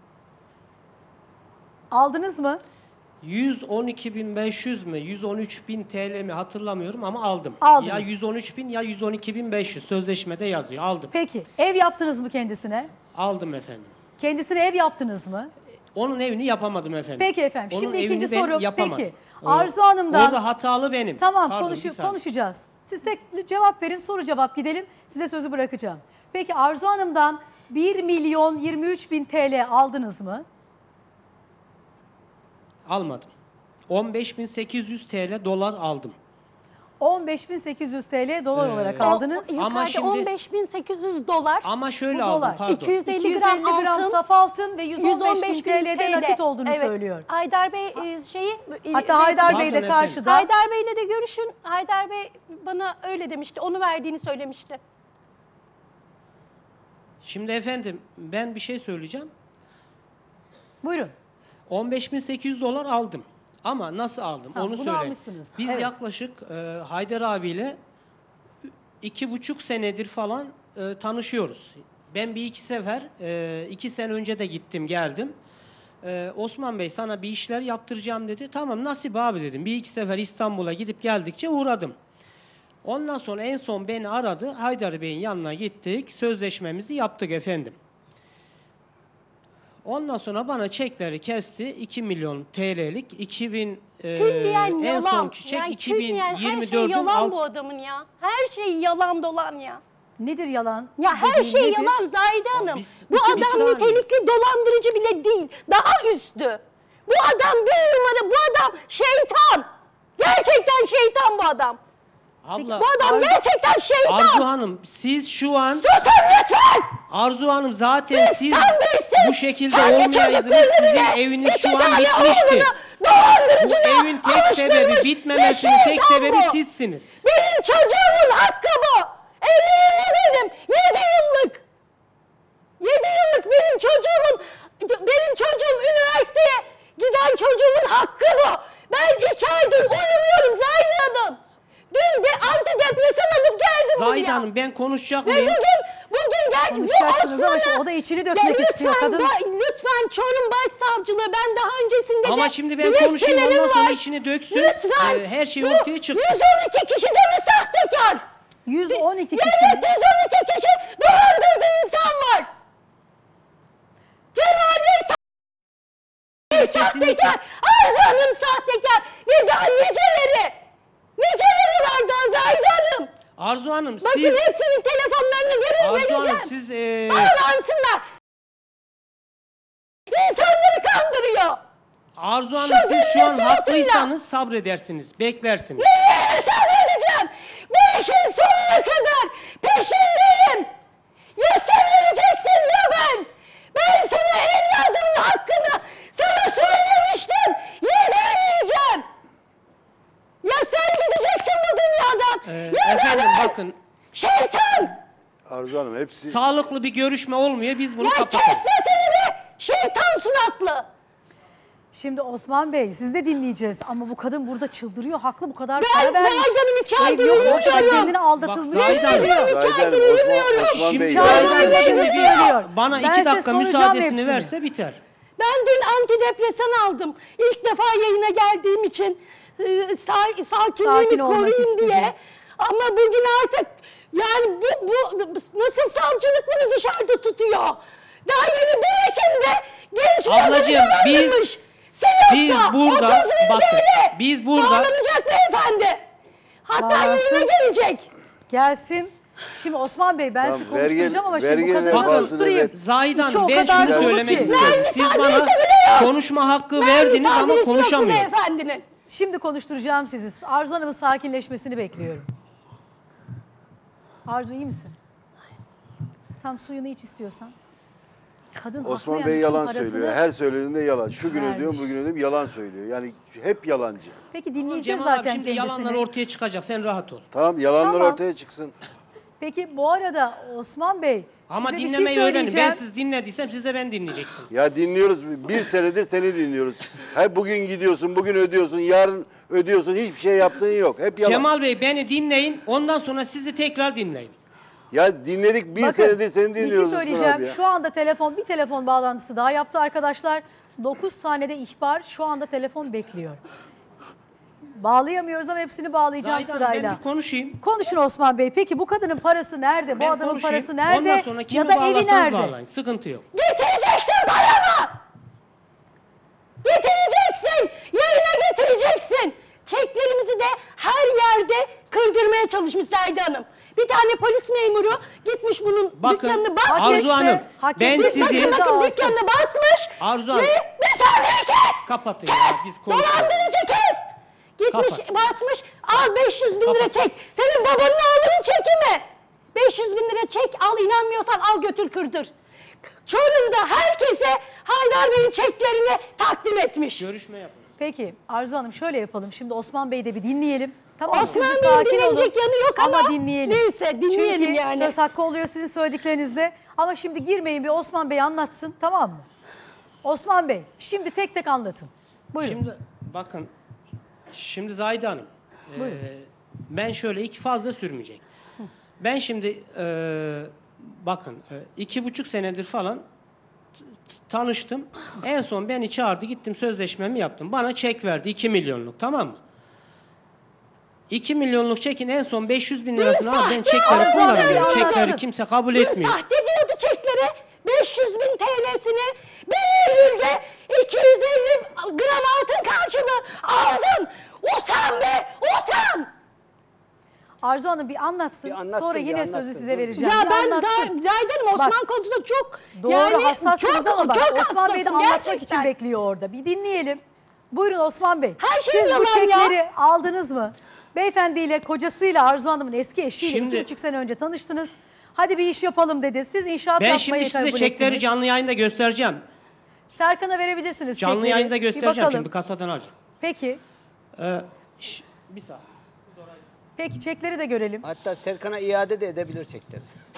Aldınız mı? yüz on iki bin beş yüz mü, yüz on üç bin T L mi hatırlamıyorum ama aldım. Aldınız. Ya yüz on üç bin ya yüz on iki bin beş yüz sözleşmede yazıyor. Aldım. Peki ev yaptınız mı kendisine? Aldım efendim. Kendisine ev yaptınız mı? Onun evini yapamadım efendim. Peki efendim. Onun Şimdi evini ikinci ben soru. yapamadım. Peki. Ee, Arzu Hanım'dan. Orada hatalı benim. Tamam Pardon, konuşu- bir saniye. konuşacağız. Siz de cevap verin, soru cevap gidelim. Size sözü bırakacağım. Peki Arzu Hanım'dan bir milyon yirmi üç bin T L aldınız mı? Almadım. on beş bin sekiz yüz T L dolar aldım. on beş bin sekiz yüz T L dolar Ee, olarak o- aldınız. o- Ama Yukarıda şimdi- on beş bin sekiz yüz dolar. Ama şöyle Bu aldım dolar. pardon. iki yüz elli iki yüz gram elli gram altın, saf altın ve yüz on beş bin T L'de nakit olduğunu Evet. söylüyor. Haydar Bey e, şeyi... Hatta Haydar Bey de Pardon karşıda. Haydar Bey'le de görüşün. Haydar Bey bana öyle demişti. Onu verdiğini söylemişti. Şimdi efendim ben bir şey söyleyeceğim. Buyurun. on beş bin sekiz yüz dolar aldım. Ama nasıl aldım Ha, onu bunu söyleyeyim. almışsınız. Biz Evet. yaklaşık e, Haydar abiyle iki buçuk senedir falan e, tanışıyoruz. Ben bir iki sefer, e, iki sene önce de gittim geldim. E, Osman Bey sana bir işler yaptıracağım dedi. Tamam nasip abi dedim. Bir iki sefer İstanbul'a gidip geldikçe uğradım. Ondan sonra en son beni aradı. Haydar Bey'in yanına gittik. Sözleşmemizi yaptık efendim. Ondan sonra bana çekleri kesti. iki milyon T L'lik. iki bin e, Külliyen en yalan. sonki çek Yani külliyen her şey iki bin yirmi dördün yalan alt- bu adamın ya. Her şey yalan dolan ya. Nedir yalan? Ya her dediğin şey nedir? yalan Zahide Hanım. biz- Bu bir adam saniye. nitelikli dolandırıcı bile değil. Daha üstü. Bu adam bir numara. Bu adam şeytan. Gerçekten şeytan bu adam. Abla, Bu adam gerçekten şeytan. Arzu Hanım siz şu an Susun lütfen. Arzu Hanım zaten Siz siz terbiyesiz, bu şekilde kendi olmayaydınız. çocuklarını Sizin bile eviniz iki şu an tane bitmişti. oğlunu Bu dolandırıcılığa evin tek sebebi alıştırmış bitmemesinin bir tek şeytan sebebi bu. sizsiniz. Benim çocuğumun hakkı bu. Evliliğimde benim. Yedi yıllık. Yedi yıllık benim çocuğumun, benim çocuğum üniversiteye giden çocuğumun hakkı bu. Ben iki aydır uyumuyorum Zahide Hanım. Dün de antidepresan alıp geldim buraya. Zahide Hanım ben konuşacak Ve mıyım? bugün, bugün gel, bu Konuşacaksınız ama Osman'ı... o da içini Ya dökmek lütfen istiyor kadın. ba- lütfen Çorum Başsavcılığı, ben daha öncesinde Ama de şimdi ben konuşayım dilekçelerim ondan sonra var. içini döksün. Lütfen. Ee, her şey Bu ortaya çıksın. yüz on iki kişi de mi sahtekar? yüz on iki Evet, kişi mi? yüz on iki kişi dolandırdığı insan var. Cemal Bey sa- sahtekar, Arzu Hanım sahtekar ve daha niceleri. Niceleri var daha Zahide Hanım. Arzu Hanım Bakın siz hepsinin telefonlarını verin, Arzu vereceğim. Hanım siz ee, Bağlansınlar. İnsanları kandırıyor. Arzu Hanım Şu siz şu an birinin haklıysanız sabredersiniz, beklersiniz. Neyine sabredeceğim? Bu işin sonuna kadar peşindeyim. Ya sen vereceksin ya ben. Ben sana evladımın hakkını sana söylemiştim. Yedirmeyeceğim. Ya sen gideceksin bu dünyadan. Ee, ya da efendim ben. bakın Şeytan. Arzu Hanım hepsi... sağlıklı bir görüşme olmuyor, biz bunu Ya kapatalım. kes sesini be. Şeytan suratlı. Şimdi Osman Bey siz de dinleyeceğiz ama bu kadın burada çıldırıyor. Haklı, bu kadar Ben para vermiş. Zahide Hanım iki aydır Ev yok, uyumuyorum. boşver, kendini aldatılmış. Bak, Zahide Hanım. hissediyor. iki Zahide aydır Hanım, Osman, uyumuyorum. Osman Şimdi Bey Zahide ya. Hanım Zahide şimdi Hanım söylüyor. bana Ben iki size dakika soracağım müsaadesini hepsini. verse biter. Ben dün antidepresan aldım. İlk defa yayına geldiğim için e, sa- sakinliğimi Sakin olmak koruyayım istedi. diye. Ama bugün artık yani bu, bu nasıl savcılık bunu dışarıda tutuyor? Daha yeni bir Ekim'de genç bir Ablacığım, adamı biz- dolandırmış. Sinop'ta biz burada- otuz bin bakın, T L biz burada- bağlanacak beyefendi. Hatta Bağlansın. yayına gelecek. Gelsin. Şimdi Osman Bey ben Tamam, sizi konuşturacağım vergi- ama şimdi bu vergi kadarını levhasını susturayım. evet. Zahide İçi Hanım o ben kadar şunu dolu söylemek ki. istiyorum. Vergi Siz bana adresi bile yok. konuşma hakkı Vergi verdiniz ama adresi yok bu konuşamıyorum. beyefendinin. Şimdi konuşturacağım sizi. Arzu Hanım'ın sakinleşmesini bekliyorum. Arzu iyi misin? Tam suyunu iç istiyorsan. Kadın Osman haklı Bey yani, yalan parasını söylüyor. Her söylediğinde yalan. Şu gün vermiş. ödüyorum, bugün ödüyorum, yalan söylüyor. Yani hep yalancı. Peki dinleyeceğiz Cemal abi zaten şimdi kendisini. yalanlar ortaya çıkacak. Sen rahat ol. Tamam, yalanlar Tamam. ortaya çıksın. Peki bu arada Osman Bey Ama size bir şey dinlemeyi öğrenin. Ben söyleyeceğim. siz dinlediysem siz de ben dinleyeceksiniz. Ya dinliyoruz. Bir senedir seni dinliyoruz. Hep bugün gidiyorsun, bugün ödüyorsun, yarın ödüyorsun. Hiçbir şey yaptığın yok. Hep yalan. Cemal Bey beni dinleyin. Ondan sonra sizi tekrar dinleyin. Ya dinledik, bir Bakın, senedir seni bir şey dinliyoruz Osman söyleyeceğim. abi ya. Şu anda telefon bir telefon bağlantısı daha yaptı arkadaşlar. dokuz tane de ihbar şu anda telefon bekliyor. Bağlayamıyoruz ama hepsini bağlayacağım Zahide Hanım, sırayla. ben bir konuşayım. Konuşun Osman Bey. Peki bu kadının parası nerede? Bu Ben adamın konuşayım. parası nerede? Ondan sonra kimi Ya da evi bağlarsanız nerede? bağlayın. Sıkıntı yok. Getireceksin paramı! Getireceksin! Yayına getireceksin! Çeklerimizi de her yerde kırdırmaya çalışmış Zahide Hanım. Bir tane polis memuru gitmiş bunun Bakın, dükkanını basmış. Arzu Hanım, hak ben etse- sizi... Bakın bakın alsın. dükkanını basmış. Arzu Hanım, Ve bir saniye kes! kapatın ya. Biz konuşalım. Dolandırıcı kes! Gitmiş Kapat. basmış al beş yüz bin lira Kapat. çek. Senin babanın oğlunun çeki mi? beş yüz bin lira çek al, inanmıyorsan al götür kırdır. Çorum'da herkese Haydar Bey'in çeklerini takdim etmiş. Görüşme yapın. Peki Arzu Hanım şöyle yapalım. Şimdi Osman Bey'i de bir dinleyelim. Tamam mı? Osman Siz bir Bey'in sakin dinlenecek olun. yanı yok ama dinleyelim. neyse, dinleyelim Çünkü yani. söz hakkı oluyor sizin söylediklerinizde. Ama şimdi girmeyin, bir Osman Bey anlatsın, tamam mı? Osman Bey şimdi tek tek anlatın. Buyurun. Şimdi bakın, şimdi Zahide Hanım, e, ben şöyle iki fazla sürmeyecek. Ben şimdi e, bakın e, iki buçuk senedir falan t- tanıştım. En son beni çağırdı, gittim sözleşmemi yaptım. Bana çek verdi iki milyonluk, tamam mı? iki milyonluk çekin en son beş yüz bin lirasını al, ben çekleri Arzu Hanım, kullanamıyorum. anlatsın. Çekleri kimse kabul Dün etmiyor. sahte diyordu çekleri. beş yüz bin T L'sini bir Eylül'de iki yüz elli gram altın karşılığı aldın. Utan be, utan! Arzu Hanım bir anlatsın. Bir anlatsın, Sonra bir yine anlatsın. sözü size Buyurun. vereceğim. Ya Bir ben anlatsın. Zahide Osman Bak, konusunda çok Doğru yani hassassınız çok, ama bak çok Osman Bey de hassasım anlatmak gerçekten. için bekliyor orada. Bir dinleyelim. Buyurun Osman Bey. Her şey Siz bu yalan ya. çekleri aldınız mı? Beyefendiyle, kocasıyla, Arzu Hanım'ın eski eşiyle Şimdi- iki buçuk sene önce tanıştınız. Hadi bir iş yapalım dedi. Siz inşaat Ben yapmayı şimdi size kabul çekleri ettiniz. canlı yayında göstereceğim. Serkan'a verebilirsiniz Canlı çekleri. yayında Bir göstereceğim bakalım. şimdi, kasadan alacağım. Peki. Ee, şş, bir saniye. Peki çekleri de görelim. Hatta Serkan'a iade de edebilir çekleri.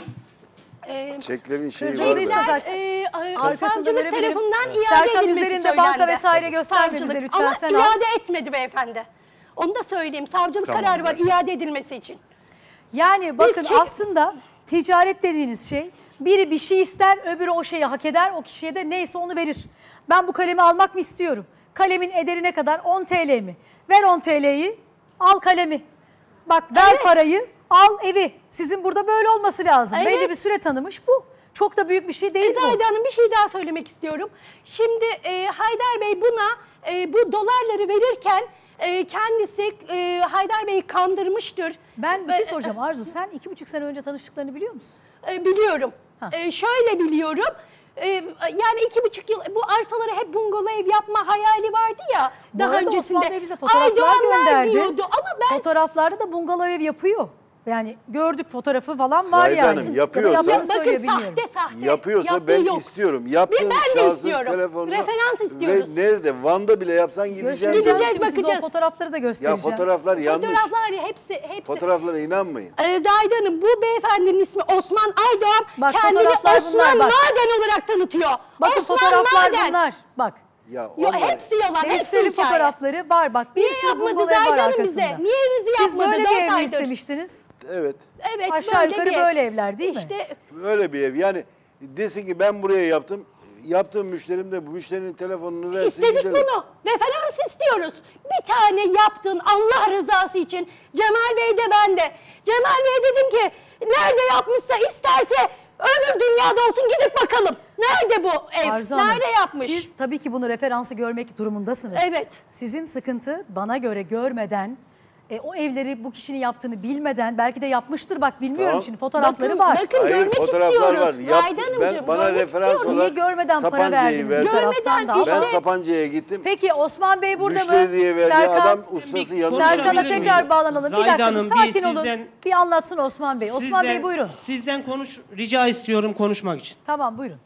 Ee, Çeklerin şeyi var Kırdıysa be. zaten. e, e, Arkasında savcılık verebilirim. tarafından Evet. iade Serkan edilmesi üzerinde söylendi. banka vesaire gösterme bize Savcılık. lütfen, Ama sen al. iade etmedi beyefendi. Onu da söyleyeyim. Savcılık Tamam. kararı var iade edilmesi için. Yani bakın çek- aslında ticaret dediğiniz şey biri bir şey ister, öbürü o şeyi hak eder, o kişiye de neyse onu verir. Ben bu kalemi almak mı istiyorum? Kalemin ederi ne kadar? on T L mi? Ver on T L'yi, al kalemi. Bak ver Evet. parayı, al evi. Sizin burada böyle olması lazım. Evet. Belli bir süre tanımış bu. Çok da büyük bir şey değil bu. Zahide Hanım bir şey daha söylemek istiyorum. Şimdi e, Haydar Bey buna e, bu dolarları verirken e, kendisi e, Haydar Bey'i kandırmıştır. Ben bir şey Ve- soracağım Arzu. Sen iki buçuk sene önce tanıştıklarını biliyor musun? E, biliyorum. Ha. E, şöyle biliyorum. E, yani iki buçuk yıl bu arsalara hep bungalov ev yapma hayali vardı ya Bu daha arada öncesinde. Osman Bey bize fotoğraflar Aydoğanlar gönderdi. diyordu ama ben Fotoğraflarda da bungalov ev yapıyor. Yani gördük, fotoğrafı falan var Zahide yani. Hanım, yapıyorsa- Ya da yapmak bakın söylüyor, bilmiyorum. sahte sahte. Yapıyorsa Yaptığı ben yok. istiyorum. Yaptığın Ben de şahsın istiyorum. telefonunu Referans istiyoruz. ve nerede? Van'da bile yapsan gideceğim. Göstereceğim, Gideceğiz, şimdi size bakacağız. o fotoğrafları da Ya göstereceğim. fotoğraflar yanlış. Fotoğraflar hepsi hepsi. Fotoğraflara inanmayın. Ee, Zahide Hanım bu beyefendinin ismi Osman Aydoğan. Bak, Kendini fotoğraflar Osman bunlar, bak. Maden olarak tanıtıyor. Bakın Osman fotoğraflar Maden. bunlar. Bak. Ya Yo, onlar- hepsi yalan, hepsi Gençlerin hikaye. fotoğrafları var bak. Bir Niye sürü yapmadı bungalov ev var Zahide Hanım arkasında. bize? Niye bizi Siz yapmadı böyle bir dört ev mi aydır? istemiştiniz? Evet. Evet Aşağı böyle yukarı bir ev. böyle evler değil mi? İşte Öyle bir ev. Yani desin ki ben buraya yaptım. Yaptığım müşterim de bu müşterinin telefonunu versin İstedik gidelim. bunu. Referans istiyoruz. Bir tane yaptın Allah rızası için. Cemal Bey de ben de. Cemal Bey dedim ki nerede yapmışsa isterse Öbür dünyada olsun, gidip bakalım. Nerede bu ev? Arzu Hanım, Nerede yapmış? Siz tabii ki bunu referansı görmek durumundasınız. Evet. Sizin sıkıntı bana göre görmeden, e, o evleri bu kişinin yaptığını bilmeden, belki de yapmıştır, bak bilmiyorum Tamam. şimdi fotoğrafları Bakın- var. bakın Hayır, görmek fotoğraflar istiyoruz. var. Yap- Zahide Hanımcığım, ben bana görmek referans istiyorum. olarak Niye görmeden para Sapanca'yı verdiniz? verdi. Görmeden Ben işte. Sapanca'ya gittim. Peki Osman Bey burada Müşteri mı? diye verdiği adam ustası yanında. Serkan'a Konuşabilir tekrar miyim? bağlanalım. Bir Zahide dakika, Hanım, bir bir sakin olun. sizden- Bir anlatsın Osman Bey. Osman Bey buyurun. Sizden konuş, rica istiyorum konuşmak için. Tamam buyurun.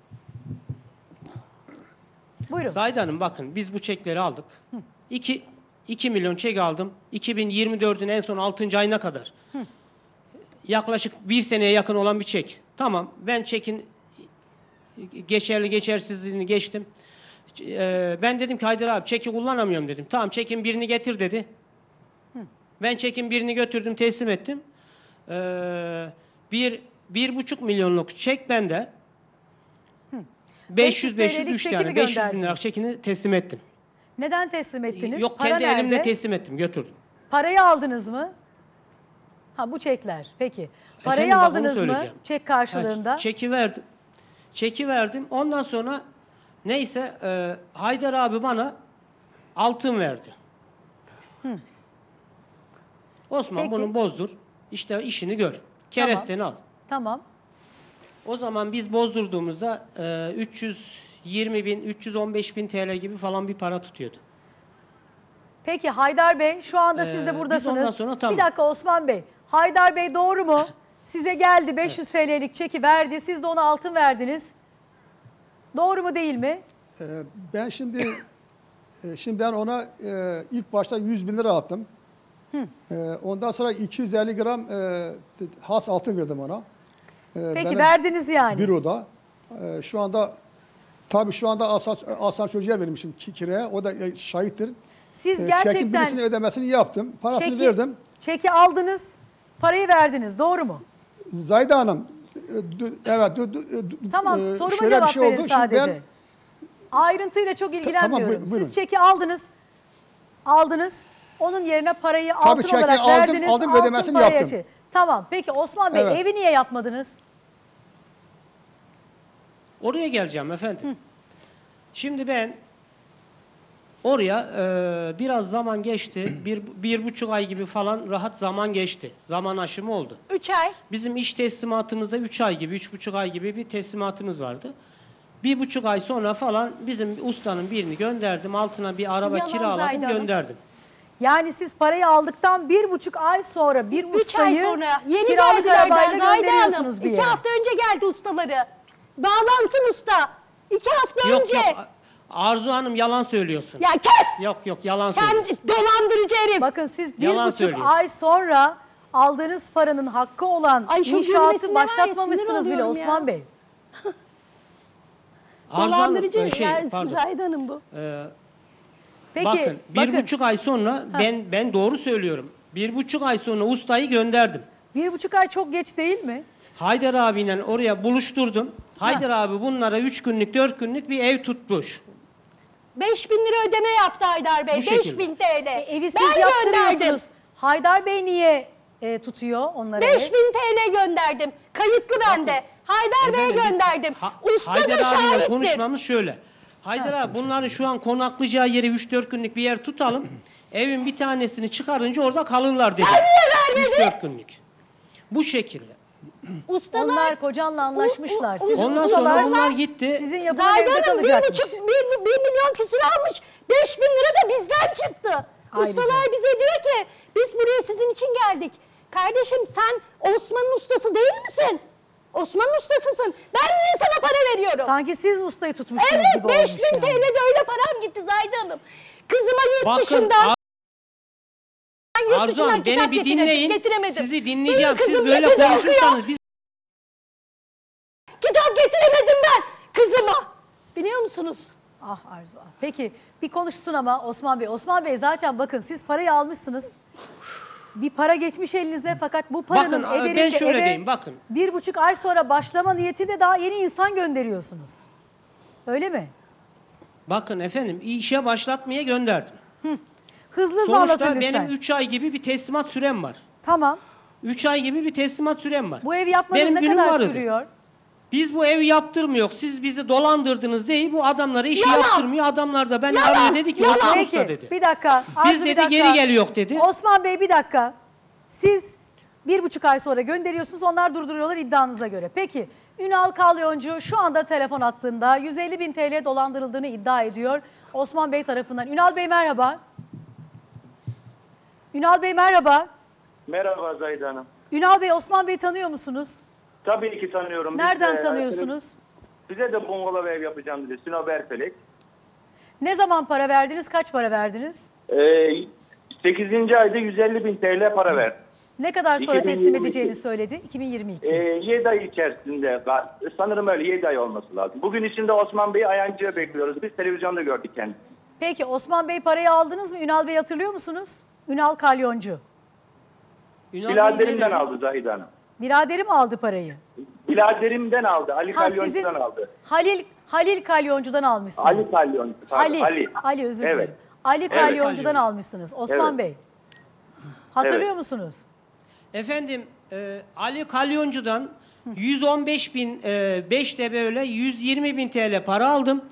Buyurun. Zahide Hanım bakın biz bu çekleri aldık. iki, iki milyon çek aldım. iki bin yirmi dördün en son altıncı ayına kadar. Hı. Yaklaşık bir seneye yakın olan bir çek. Tamam ben çekin geçerli geçersizliğini geçtim. Ee, ben dedim ki Haydar abi çeki kullanamıyorum dedim. Tamam çekin birini getir dedi. Hı. Ben çekin birini götürdüm teslim ettim. Ee, bir, bir buçuk milyonluk çek bende. beş yüz beş yüz üç tane beş yüz bin lira çekini teslim ettim. Neden teslim ettiniz? Yok Para kendi nerede? elimle teslim ettim götürdüm. Parayı aldınız mı? Ha bu çekler. Peki. Parayı Efendim, bak onu aldınız mı? söyleyeceğim. Çek karşılığında. Ha, çeki verdim. Çeki verdim. Ondan sonra neyse e, Haydar abi bana altın verdi. Hı. Osman Peki. bunu bozdur. İşte işini gör. Keresteni al. Tamam. O zaman biz bozdurduğumuzda e, üç yüz yirmi bin, üç yüz on beş bin T L gibi falan bir para tutuyordu. Peki Haydar Bey şu anda siz Ee, de biz buradasınız. ondan sonra tamam. Bir dakika Osman Bey. Haydar Bey doğru mu? Size geldi beş yüz T L'lik çeki verdi. Siz de ona altın verdiniz. Doğru mu değil mi? Ee, ben şimdi e, şimdi ben ona e, ilk başta yüz bin lira attım. Hı. E, ondan sonra iki yüz elli gram e, has altın verdim ona. E, Peki benim verdiniz yani. Büroda. E, şu anda tabii şu anda asansörcüye vermişim ki- kiraya. O da e, şahittir. Siz E, gerçekten Çekin birisinin ödemesini yaptım. Parasını çeki, verdim. çeki aldınız, parayı verdiniz. Doğru mu? Zahide Hanım, e, dü- evet. dü- dü- dü- Tamam, e, soruma şöyle bir cevap şey verin oldu. Şimdi sadece. ben- Ayrıntıyla çok ilgilenmiyorum. buyurun, buyurun. Siz çeki aldınız, aldınız. Onun yerine parayı Tabii altın çeki olarak aldım, verdiniz. aldım, altın ödemesini paraya yaptım. çe- Tamam, peki Osman Bey Evet. evi niye yapmadınız? Oraya geleceğim efendim. Şimdi ben oraya e, biraz zaman geçti. Bir, bir buçuk ay gibi falan rahat zaman geçti. Zaman aşımı oldu. Üç ay. Bizim iş teslimatımızda üç ay gibi, üç buçuk ay gibi bir teslimatımız vardı. Bir buçuk ay sonra falan bizim ustanın birini gönderdim. Altına bir araba Yalan kiraladım, Zahide Hanım. gönderdim. Yani siz parayı aldıktan bir buçuk ay sonra bir Üç ustayı ay sonra yeni kiralık geldiler arabayla daha Zahide gönderiyorsunuz Hanım. bir İki yere. hafta önce geldi ustaları. Bağlansın usta. İki hafta Yok önce. yok Arzu Hanım yalan söylüyorsun. Ya kes! Yok yok yalan Kendi söylüyorsun. dolandırıcı herif. Bakın siz bir Yalan buçuk söylüyorsun. ay sonra aldığınız paranın hakkı olan Ay şu inşaatı gülmesine var ya, başlatmamışsınız sinir bile oluyorum Osman ya. Bey. Arzu Hanım, Dolandırıcı e, şey, yani pardon. Zahide Hanım bu. Ee, Peki, bakın bir bakın. buçuk ay sonra ben ben doğru söylüyorum. Bir buçuk ay sonra ustayı gönderdim. Bir buçuk ay çok geç değil mi? Haydar abiyle oraya buluşturdum. Haydar abi bunlara üç günlük dört günlük bir ev tutmuş. Beş bin lira ödeme yaptı Haydar Bey. Bu Beş şekilde. bin T L. E, evi siz ben yaptırıyorsunuz. gönderdim. Haydar Bey niye e, tutuyor onları? Beş bin T L gönderdim. Kayıtlı bende. Haydar Bey'e Efendim, biz- gönderdim. Ha- Usta da Haydar abiyle şahittir. konuşmamız şöyle. Haydar abi bunların şu an konaklayacağı yeri üç dört günlük bir yer tutalım. Evin bir tanesini çıkarınca orada kalırlar dedi. Sen niye vermedin? üç dört günlük. Bu şekilde. Ustalar, Onlar kocanla anlaşmışlar. Siz Ondan ustalar- sonra bunlar gitti. Sizin yapılan Zahide evde Hanım bir kalacakmış. buçuk, bir, bir milyon küsur almış. Beş bin lira da bizden çıktı. Ayrıca. Ustalar bize diyor ki biz buraya sizin için geldik. Kardeşim sen Osman'ın ustası değil misin? Osman'ın ustasısın. Ben niye sana para veriyorum? Sanki siz ustayı tutmuşsunuz Evet gibi beş olmuş bin yani. T L'de öyle param gitti Zahide Hanım. Kızıma yurt Bakın, dışından Ar- ben yurt Arzu dışından Hanım beni kitap bir getiremedim, dinleyin. getiremedim. Sizi dinleyeceğim. Benim Siz kızım böyle Mekke'de okuyor. konuşursanız biz Kitap getiremedim ben kızıma. Biliyor musunuz? Ah Arzu. ah. Peki bir konuşsun ama Osman Bey. Osman Bey zaten bakın siz parayı almışsınız. Bir para geçmiş elinize fakat bu paranın Bakın, ben ederinde şöyle eve diyeyim, bakın. bir buçuk ay sonra başlama niyetiyle daha yeni insan gönderiyorsunuz. Öyle mi? bakın efendim işe başlatmaya gönderdim. Hızlı hızlı anlatın Sonuçta lütfen. benim üç ay gibi bir teslimat sürem var. Tamam. üç ay gibi bir teslimat sürem var. Bu ev yapmanız Benim ne günüm kadar vardı. sürüyor? Biz bu evi yaptırmıyor. Siz bizi dolandırdınız değil. Bu adamlara işi Yalan. yaptırmıyor. Adamlar da beni Yalan, arıyor dedi ki yalan. Osman Peki, Usta dedi. bir dakika. Biz Arzu, bir dedi dakika. geri geliyor dedi. Osman Bey bir dakika. Siz bir buçuk ay sonra gönderiyorsunuz, onlar durduruyorlar iddianıza göre. Peki Ünal Kalyoncu şu anda telefon attığında yüz elli bin T L dolandırıldığını iddia ediyor Osman Bey tarafından. Ünal Bey merhaba. Ünal Bey merhaba. Merhaba Zahide Hanım. Ünal Bey, Osman Bey'i tanıyor musunuz? Tabii ki tanıyorum. Biz Nereden de- tanıyorsunuz? Bize de bungalov ev yapacağım dedi. Sinop Erfelek. Ne zaman para verdiniz? Kaç para verdiniz? Ee, sekizinci ayda yüz elli bin T L para ver. Ne kadar sonra iki bin teslim yirmi iki. edeceğini söyledi? iki bin yirmi iki. Ee, yedi ay içerisinde, sanırım öyle yedi ay olması lazım. Bugün içinde Osman Bey'i Ayancı'ya bekliyoruz. Biz televizyonda gördük kendisini. Peki Osman Bey parayı aldınız mı? Ünal Bey hatırlıyor musunuz? Ünal Kalyoncu. Biladerimden aldı Zahide Hanım. Biraderi mi aldı parayı? Biladerimden aldı. Ali Ha, Kalyoncu'dan sizin- aldı. Halil Halil Kalyoncu'dan almışsınız. Ali Kalyoncu. pardon, Ali. Ali. Ali özür Evet. dilerim. Ali Evet. Kalyoncu'dan almışsınız. Osman Evet. Bey. Hatırlıyor Evet. musunuz? Efendim e, Ali Kalyoncu'dan yüz on beş bin e, beş de böyle yüz yirmi bin T L para aldım.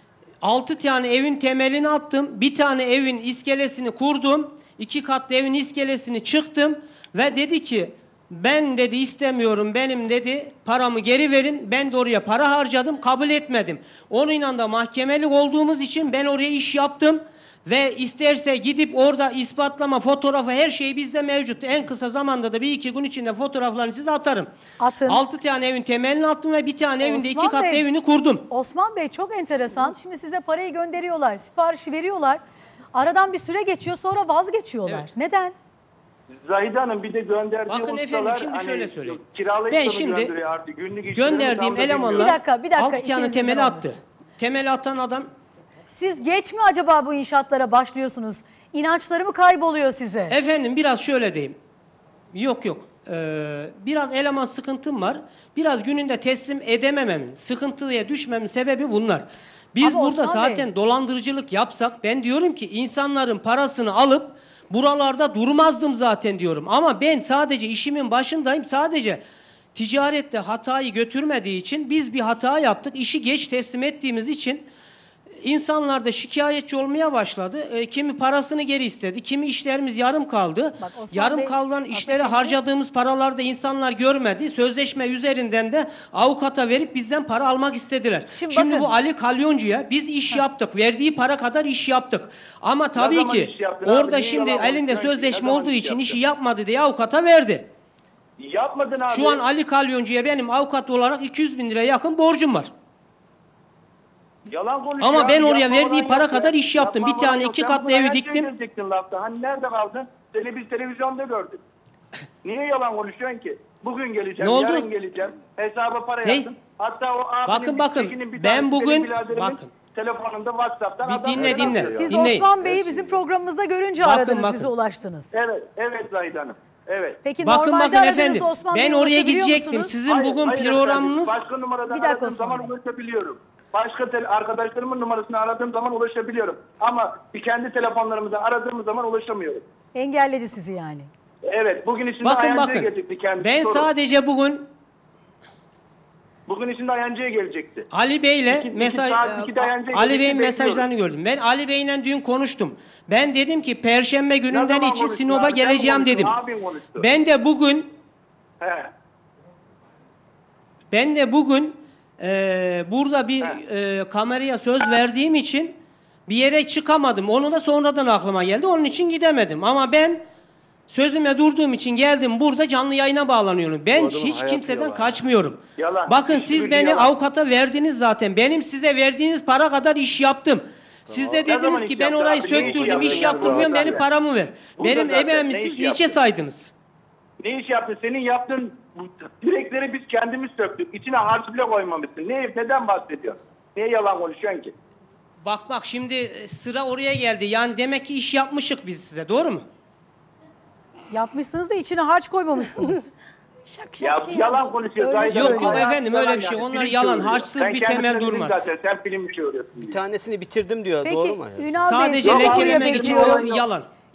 altı tane evin temelini attım. Bir tane evin iskelesini kurdum. iki katlı evin iskelesini çıktım. Ve dedi ki ben dedi istemiyorum, benim dedi paramı geri verin. Ben de oraya para harcadım, kabul etmedim. Onunla da mahkemelik olduğumuz için ben oraya iş yaptım. Ve isterse gidip orada ispatlama, fotoğrafı, her şey bizde mevcut. En kısa zamanda da bir iki gün içinde fotoğraflarını size atarım. Atın. Altı tane evin temelini attım ve bir tane evinde iki Osman katlı Bey- evini kurdum. Osman Bey çok enteresan. Şimdi size parayı gönderiyorlar, siparişi veriyorlar. Aradan bir süre geçiyor, sonra vazgeçiyorlar. Neden? Zahide Hanım bir de gönderdiği Bakın ustalar efendim, şimdi hani şöyle söyleyeyim. kiralayıp Ben da mı şimdi gönderiyor artık? Günlük işlerini Gönderdiğim tam da elemanlar bilmiyorum. Bir dakika, bir dakika, altı tane ikiniz temeli birden attı. olmasın. Temeli atan adam Siz geç mi acaba bu inşaatlara başlıyorsunuz? İnançları mı kayboluyor size? efendim biraz şöyle diyeyim. Yok yok. Ee, biraz eleman sıkıntım var. Biraz gününde teslim edemememin, sıkıntıya düşmemin sebebi bunlar. Biz Ama burada Osman Bey- zaten dolandırıcılık yapsak ben diyorum ki insanların parasını alıp buralarda durmazdım zaten diyorum. Ama ben sadece işimin başındayım. Sadece ticarette hatayı götürmediği için biz bir hata yaptık. İşi geç teslim ettiğimiz için İnsanlar da şikayetçi olmaya başladı. E, kimi parasını geri istedi, kimi işlerimiz yarım kaldı. Bak Osman yarım Bey, kalan işlere aslında- harcadığımız paralarda insanlar görmedi. Sözleşme üzerinden de avukata verip bizden para almak istediler. Şimdi Şimdi, bakın. bu Ali Kalyoncu'ya biz iş yaptık. Verdiği para kadar iş yaptık. Ama tabii zaman ki iş yaptın abi? orada Niye şimdi yalan elinde konuşuyorsun ki? sözleşme Ne zaman olduğu iş için yaptın? işi yapmadı diye avukata verdi. Yapmadın abi. Şu an Ali Kalyoncu'ya benim avukat olarak iki yüz bin liraya yakın borcum var. Yalan konuşuyor. Ama ben abi, oraya yapma verdiği falan para yok ya. kadar iş yaptım. Yapma Bir tane falan yok. iki Sen katlı buna evi her şeye diktim. gelecektin lafta. Hani nerede kaldın? Seni biz televizyonda gördük. Niye yalan konuşuyorsun ki? Bugün geleceğim, Ne oldu? yarın geleceğim. Hesaba para Ne? yaptım. Hatta o abinin Bakın, bir bakın, tekinin bir ben tanesi bugün- benim biraderimin bakın. telefonunda WhatsApp'tan Bir adam dinle, mesaj dinle. atıyor. Siz Dinleyin. Osman Bey'i bizim programımızda görünce Bakın, aradınız, bakın. bize ulaştınız. Evet, evet Zahide Hanım. Evet. Peki Bakın normalde bakın aradığınızda efendim. Osman Ben Bey'e oraya ulaşabiliyor gidecektim. musunuz? Sizin Hayır, bugün hayır programınız efendim. Başka numaradan Bir dakika aradığım Osman zaman Bey. ulaşabiliyorum. Başka tel- arkadaşlarımın numarasını aradığım zaman ulaşabiliyorum. Ama bir kendi telefonlarımızdan aradığımız zaman ulaşamıyorum. Engelledi sizi yani. Evet, bugün içinde bakın Ayancı'ya bakın. gelecekti kendisi. Ben Sorun. sadece bugün Bugün içinde Ayancı'ya gelecekti. Ali Bey'le İki- iki mesaj saat, iki de Ayancı'ya Ali gelecekti, Bey'in bekliyorum. mesajlarını gördüm. Ben Ali Bey'le dün konuştum. Ben dedim ki Perşembe Ne gününden zaman için konuştun Sinop'a abi? Sen mi geleceğim konuştun? dedim. Abin konuştu. Ben de bugün He. Ben de bugün e, burada bir e, kameraya söz verdiğim için bir yere çıkamadım. Onu da sonradan aklıma geldi. Onun için gidemedim. Ama ben sözüme durduğum için geldim. Burada canlı yayına bağlanıyorum. Ben Bu adamın hiç hayatı kimseden yalan. kaçmıyorum. Yalan. Bakın Hiçbir siz şey beni yalan. avukata verdiniz zaten. Benim size verdiğiniz para kadar iş yaptım. Siz de Ne zaman dediniz iş ki ben yaptın orayı abi? Ne iş söktürdüm, yaptın? iş yaptırmıyorum, Burada benim zaten. paramı ver. Burada Benim zaten emeğimi ne siz iş hiçe yaptın? saydınız. Ne iş yaptın? Senin yaptığın bu direkleri biz kendimiz söktük. İçine harç bile koymamışsın. Ne, neden bahsediyorsun? Niye yalan konuşuyorsun ki? Bak bak şimdi sıra oraya geldi. Yani demek ki iş yapmışık biz size, doğru mu? Yapmışsınız da içine harç koymamışsınız. Şak Ya şak yalan konuşuyor. Öyle Zahide Yok Hanım. yok Yalan- efendim öyle yalan bir şey. yani. Onlar Film yalan. söylüyor. Harçsız Sen bir kendisini temel bildin durmaz. Zaten. Sen film söylüyorsun. Bir tanesini bitirdim diyor. Peki Doğru mu? Ünal Bey Sadece sizi buraya lekelemek için bekliyorum. olan yalan.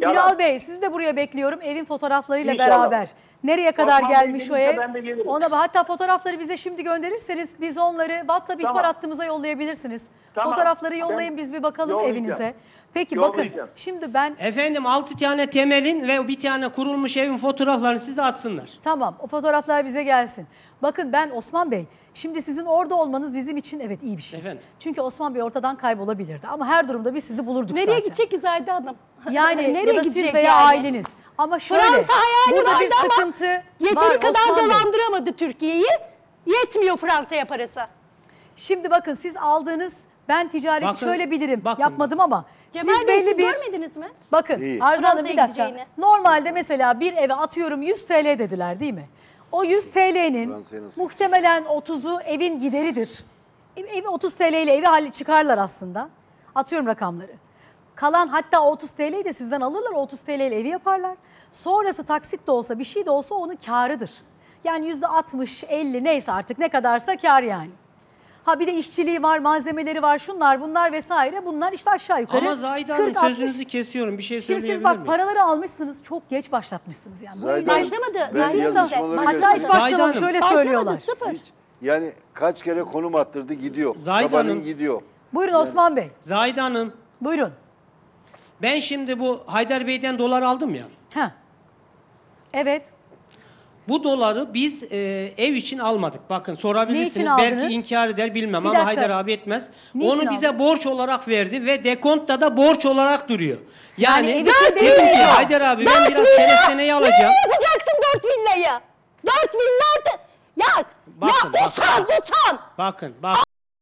Yalan. Ünal Bey sizi de buraya bekliyorum evin fotoğraflarıyla İnşallah. beraber. Nereye kadar Osman Bey gelmiş o gelirse ev? ben de gelirim. Ona hatta fotoğrafları bize şimdi gönderirseniz biz onları WhatsApp ihbar Tamam. hattımıza yollayabilirsiniz. Tamam. Fotoğrafları yollayın Ben biz bir bakalım yollayacağım. evinize. Peki bakın Yollayacağım. şimdi ben Efendim altı tane temelin ve bir tane kurulmuş evin fotoğraflarını size atsınlar. tamam o fotoğraflar bize gelsin. Bakın ben Osman Bey şimdi sizin orada olmanız bizim için evet iyi bir şey. Efendim? Çünkü Osman Bey ortadan kaybolabilirdi ama her durumda biz sizi bulurduk Nereye zaten. gidecek ki Zahide Hanım? Yani Nereye ya da siz gidecek veya yani? aileniz. Ama şöyle Fransa hayali burada vardı bir ama sıkıntı yeteri var kadar Osman Bey. dolandıramadı Türkiye'yi. Yetmiyor Fransa'ya parası. Şimdi bakın siz aldığınız ben ticareti Bakın, şöyle bilirim bakın, yapmadım ama Kemal siz Bey belli siz bir görmediniz mi? bakın İyi. Arzu Hanım bir Fransa'ya dakika gideceğini. normalde mesela bir eve atıyorum yüz T L dediler değil mi? O yüz T L'nin Fransa'ya nasıl muhtemelen otuzu evin gideridir. Evi otuz T L ile evi halli çıkarlar aslında. Atıyorum rakamları. Kalan hatta o otuz T L'yi de sizden alırlar. O otuz T L ile evi yaparlar. Sonrası taksit de olsa bir şey de olsa onun kârıdır. Yani yüzde altmış elli neyse artık ne kadarsa kâr yani. Ha bir de işçiliği var, malzemeleri var, şunlar bunlar vesaire. Bunlar işte aşağı yukarı Ama Zahide Hanım kırk altmış. sözünüzü kesiyorum. Bir şey Şimdi söyleyebilir siz bak miyim? paraları almışsınız çok geç başlatmışsınız yani. Bu Zahide evden- Hanım, Başlamadı. ben Zahide Hanım. yazışmaları Hatta hiç göstereyim. Zahide başlamamış Hanım. şöyle Başlamadı, söylüyorlar. sıfır. Hiç. Yani kaç kere konum attırdı gidiyor. Zahide Sabahleyin Hanım. gidiyor. Buyurun Osman Bey. Zahide Hanım, Buyurun. ben şimdi bu Haydar Bey'den dolar aldım ya. Heh. Evet. Bu doları biz e, ev için almadık. Bakın sorabilirsiniz. Ne için aldınız? Belki inkar eder bilmem Bir ama dakika. Haydar abi etmez. Ne için Onu bize aldınız? borç olarak verdi ve dekontta da borç olarak duruyor. Yani, Yani evi Tabii değil ki ya. Haydar abi ben Dört biraz villa. çelesteneyi alacağım. Ne yapacaksın dört villayı? Dört villa orada. Ya, Bakın, ya utan, utan. Bakın bak.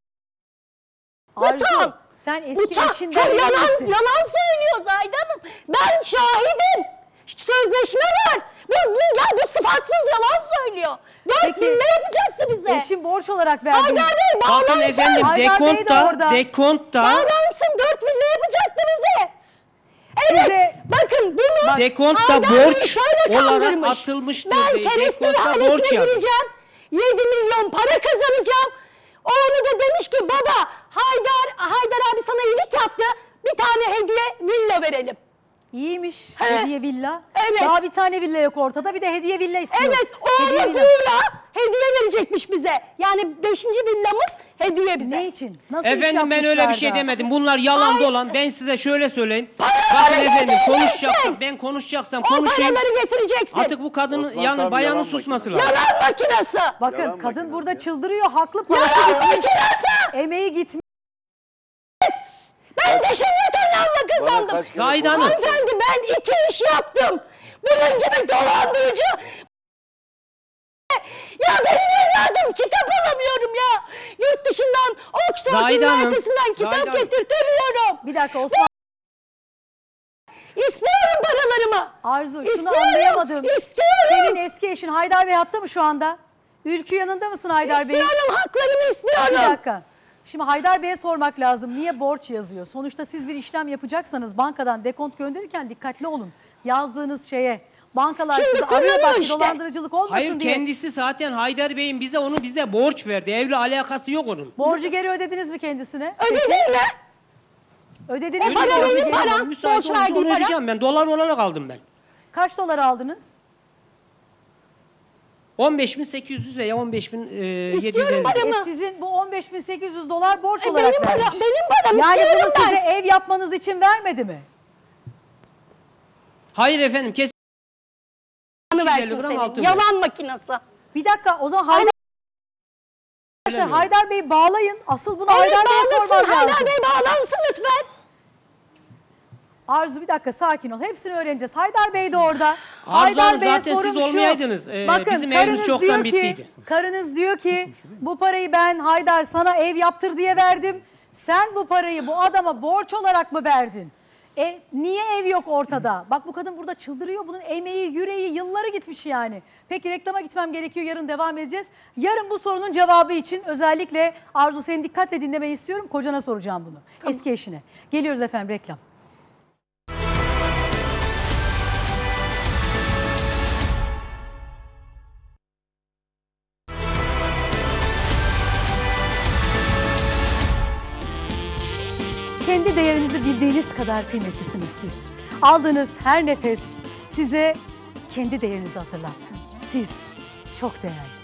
Arzu Utan. sen eski Utan. eşinden Çok emin yalan, misin? yalan söylüyor Zahide Hanım. Ben şahidim. Sözleşme var. Bu, bu, ya bu sıfatsız yalan söylüyor. Dört Peki, villa yapacaktı bize. Eşim borç olarak verdi. Haydar Bey Bakın bağlansın. efendim Haydar Bey de dekontta, orada. dekontta, Bağlansın dört villa yapacaktı bize. Evet. Size- Bakın bunu dekontta Haydar Bey borç şöyle olarak kandırmış. atılmıştır. Ben diye kereste dekontta borç ihalesine yazmış. gireceğim. yedi milyon para kazanacağım. O onu da demiş ki baba Haydar Haydar abi sana iyilik yaptı. Bir tane hediye villa verelim. İyiymiş He. hediye villa. Evet. Daha bir tane villa yok ortada bir de hediye villa istiyor. Evet Hediye oğlu villa. buyla hediye verecekmiş bize. Yani beşinci villamız hediye bize. Ne için? Nasıl iş Efendim ben öyle bir şey yapmışlar da? demedim. Bunlar yalan Ay. dolan. Ben size şöyle söyleyeyim. Paraları Bakın efendim getireceksin. konuşacaksam ben konuşacaksam O konuşayım. paraları getireceksin. Artık bu kadının Osman yani tabii bayanın yalan susması makinesi. lazım. Yalan makinesi. Bakın Yalan kadın makinesi burada ya. çıldırıyor haklı parası Yalan gitmiş. makinesi. Emeği gitmiş. Ben dişimle tırnağımla Bana kazandım. kaç kere Zahide konum Hanım. attırdı. Hanımefendi ben iki iş yaptım. Bunun gibi dolandırıcı. Ya benim evladım kitap alamıyorum ya. Yurt dışından Oxford Zahide Hanım, Üniversitesi'nden kitap Zahide Hanım. getirtemiyorum. Bir dakika Osman. İstiyorum paralarımı. Arzu şunu İstiyorum, anlayamadım. istiyorum. Senin eski eşin Haydar Bey hatta mı şu anda? Ülkü yanında mısın Haydar Bey? İstiyorum haklarımı Bir istiyorum. dakika. Şimdi Haydar Bey'e sormak lazım. Niye borç yazıyor? Sonuçta siz bir işlem yapacaksanız bankadan dekont gönderirken dikkatli olun. Yazdığınız şeye. Bankalar Şimdi sizi arıyor bak kullanıyor işte. dolandırıcılık olmasın Hayır diye. kendisi zaten Haydar Bey'in bize onu bize borç verdi. Evle alakası yok onun. Borcu geri ödediniz mi kendisine? Ödedim mi? Ödediniz O mi? para borcu benim geri? param. Müsait borç olunca verdiği onu para. ödeyeceğim ben. Dolar olarak aldım ben. Kaç dolar aldınız? on beş bin sekiz yüz veya on beş bin yedi yüz elli. paramı. E sizin bu on beş bin sekiz yüz dolar borç E, olarak benim para- vermiş. benim param, Yani istiyorum bunu size ben. ev yapmanız için vermedi mi? Hayır efendim kesin. versin gram senin. altın Yalan makinesi. Bir dakika o zaman Haydar, Arkadaşlar, Haydar Bey'i bağlayın. Asıl bunu Evet, Haydar Bey'e bağlasın. sormam lazım. Haydar Bey bağlansın lütfen. Arzu bir dakika sakin ol. Hepsini öğreneceğiz. Haydar Bey de orada. Arzu Haydar Hanım, Bey'e zaten sorum siz şu. olmayaydınız. Ee, Bakın, bizim evimiz karınız çoktan diyor ki- bittiydi. Karınız diyor ki bu parayı ben Haydar sana ev yaptır diye verdim. Sen bu parayı bu adama borç olarak mı verdin? E niye ev yok ortada? Bak bu kadın burada çıldırıyor. Bunun emeği, yüreği, yılları gitmiş yani. Peki reklama gitmem gerekiyor. Yarın devam edeceğiz. Yarın bu sorunun cevabı için özellikle Arzu seni dikkatle dinlemeni istiyorum. Kocana soracağım bunu. Eski eşine. Geliyoruz efendim reklam. Kendi değerinizi bildiğiniz kadar kıymetlisiniz siz. Aldığınız her nefes size kendi değerinizi hatırlatsın. Siz çok değerlisiniz.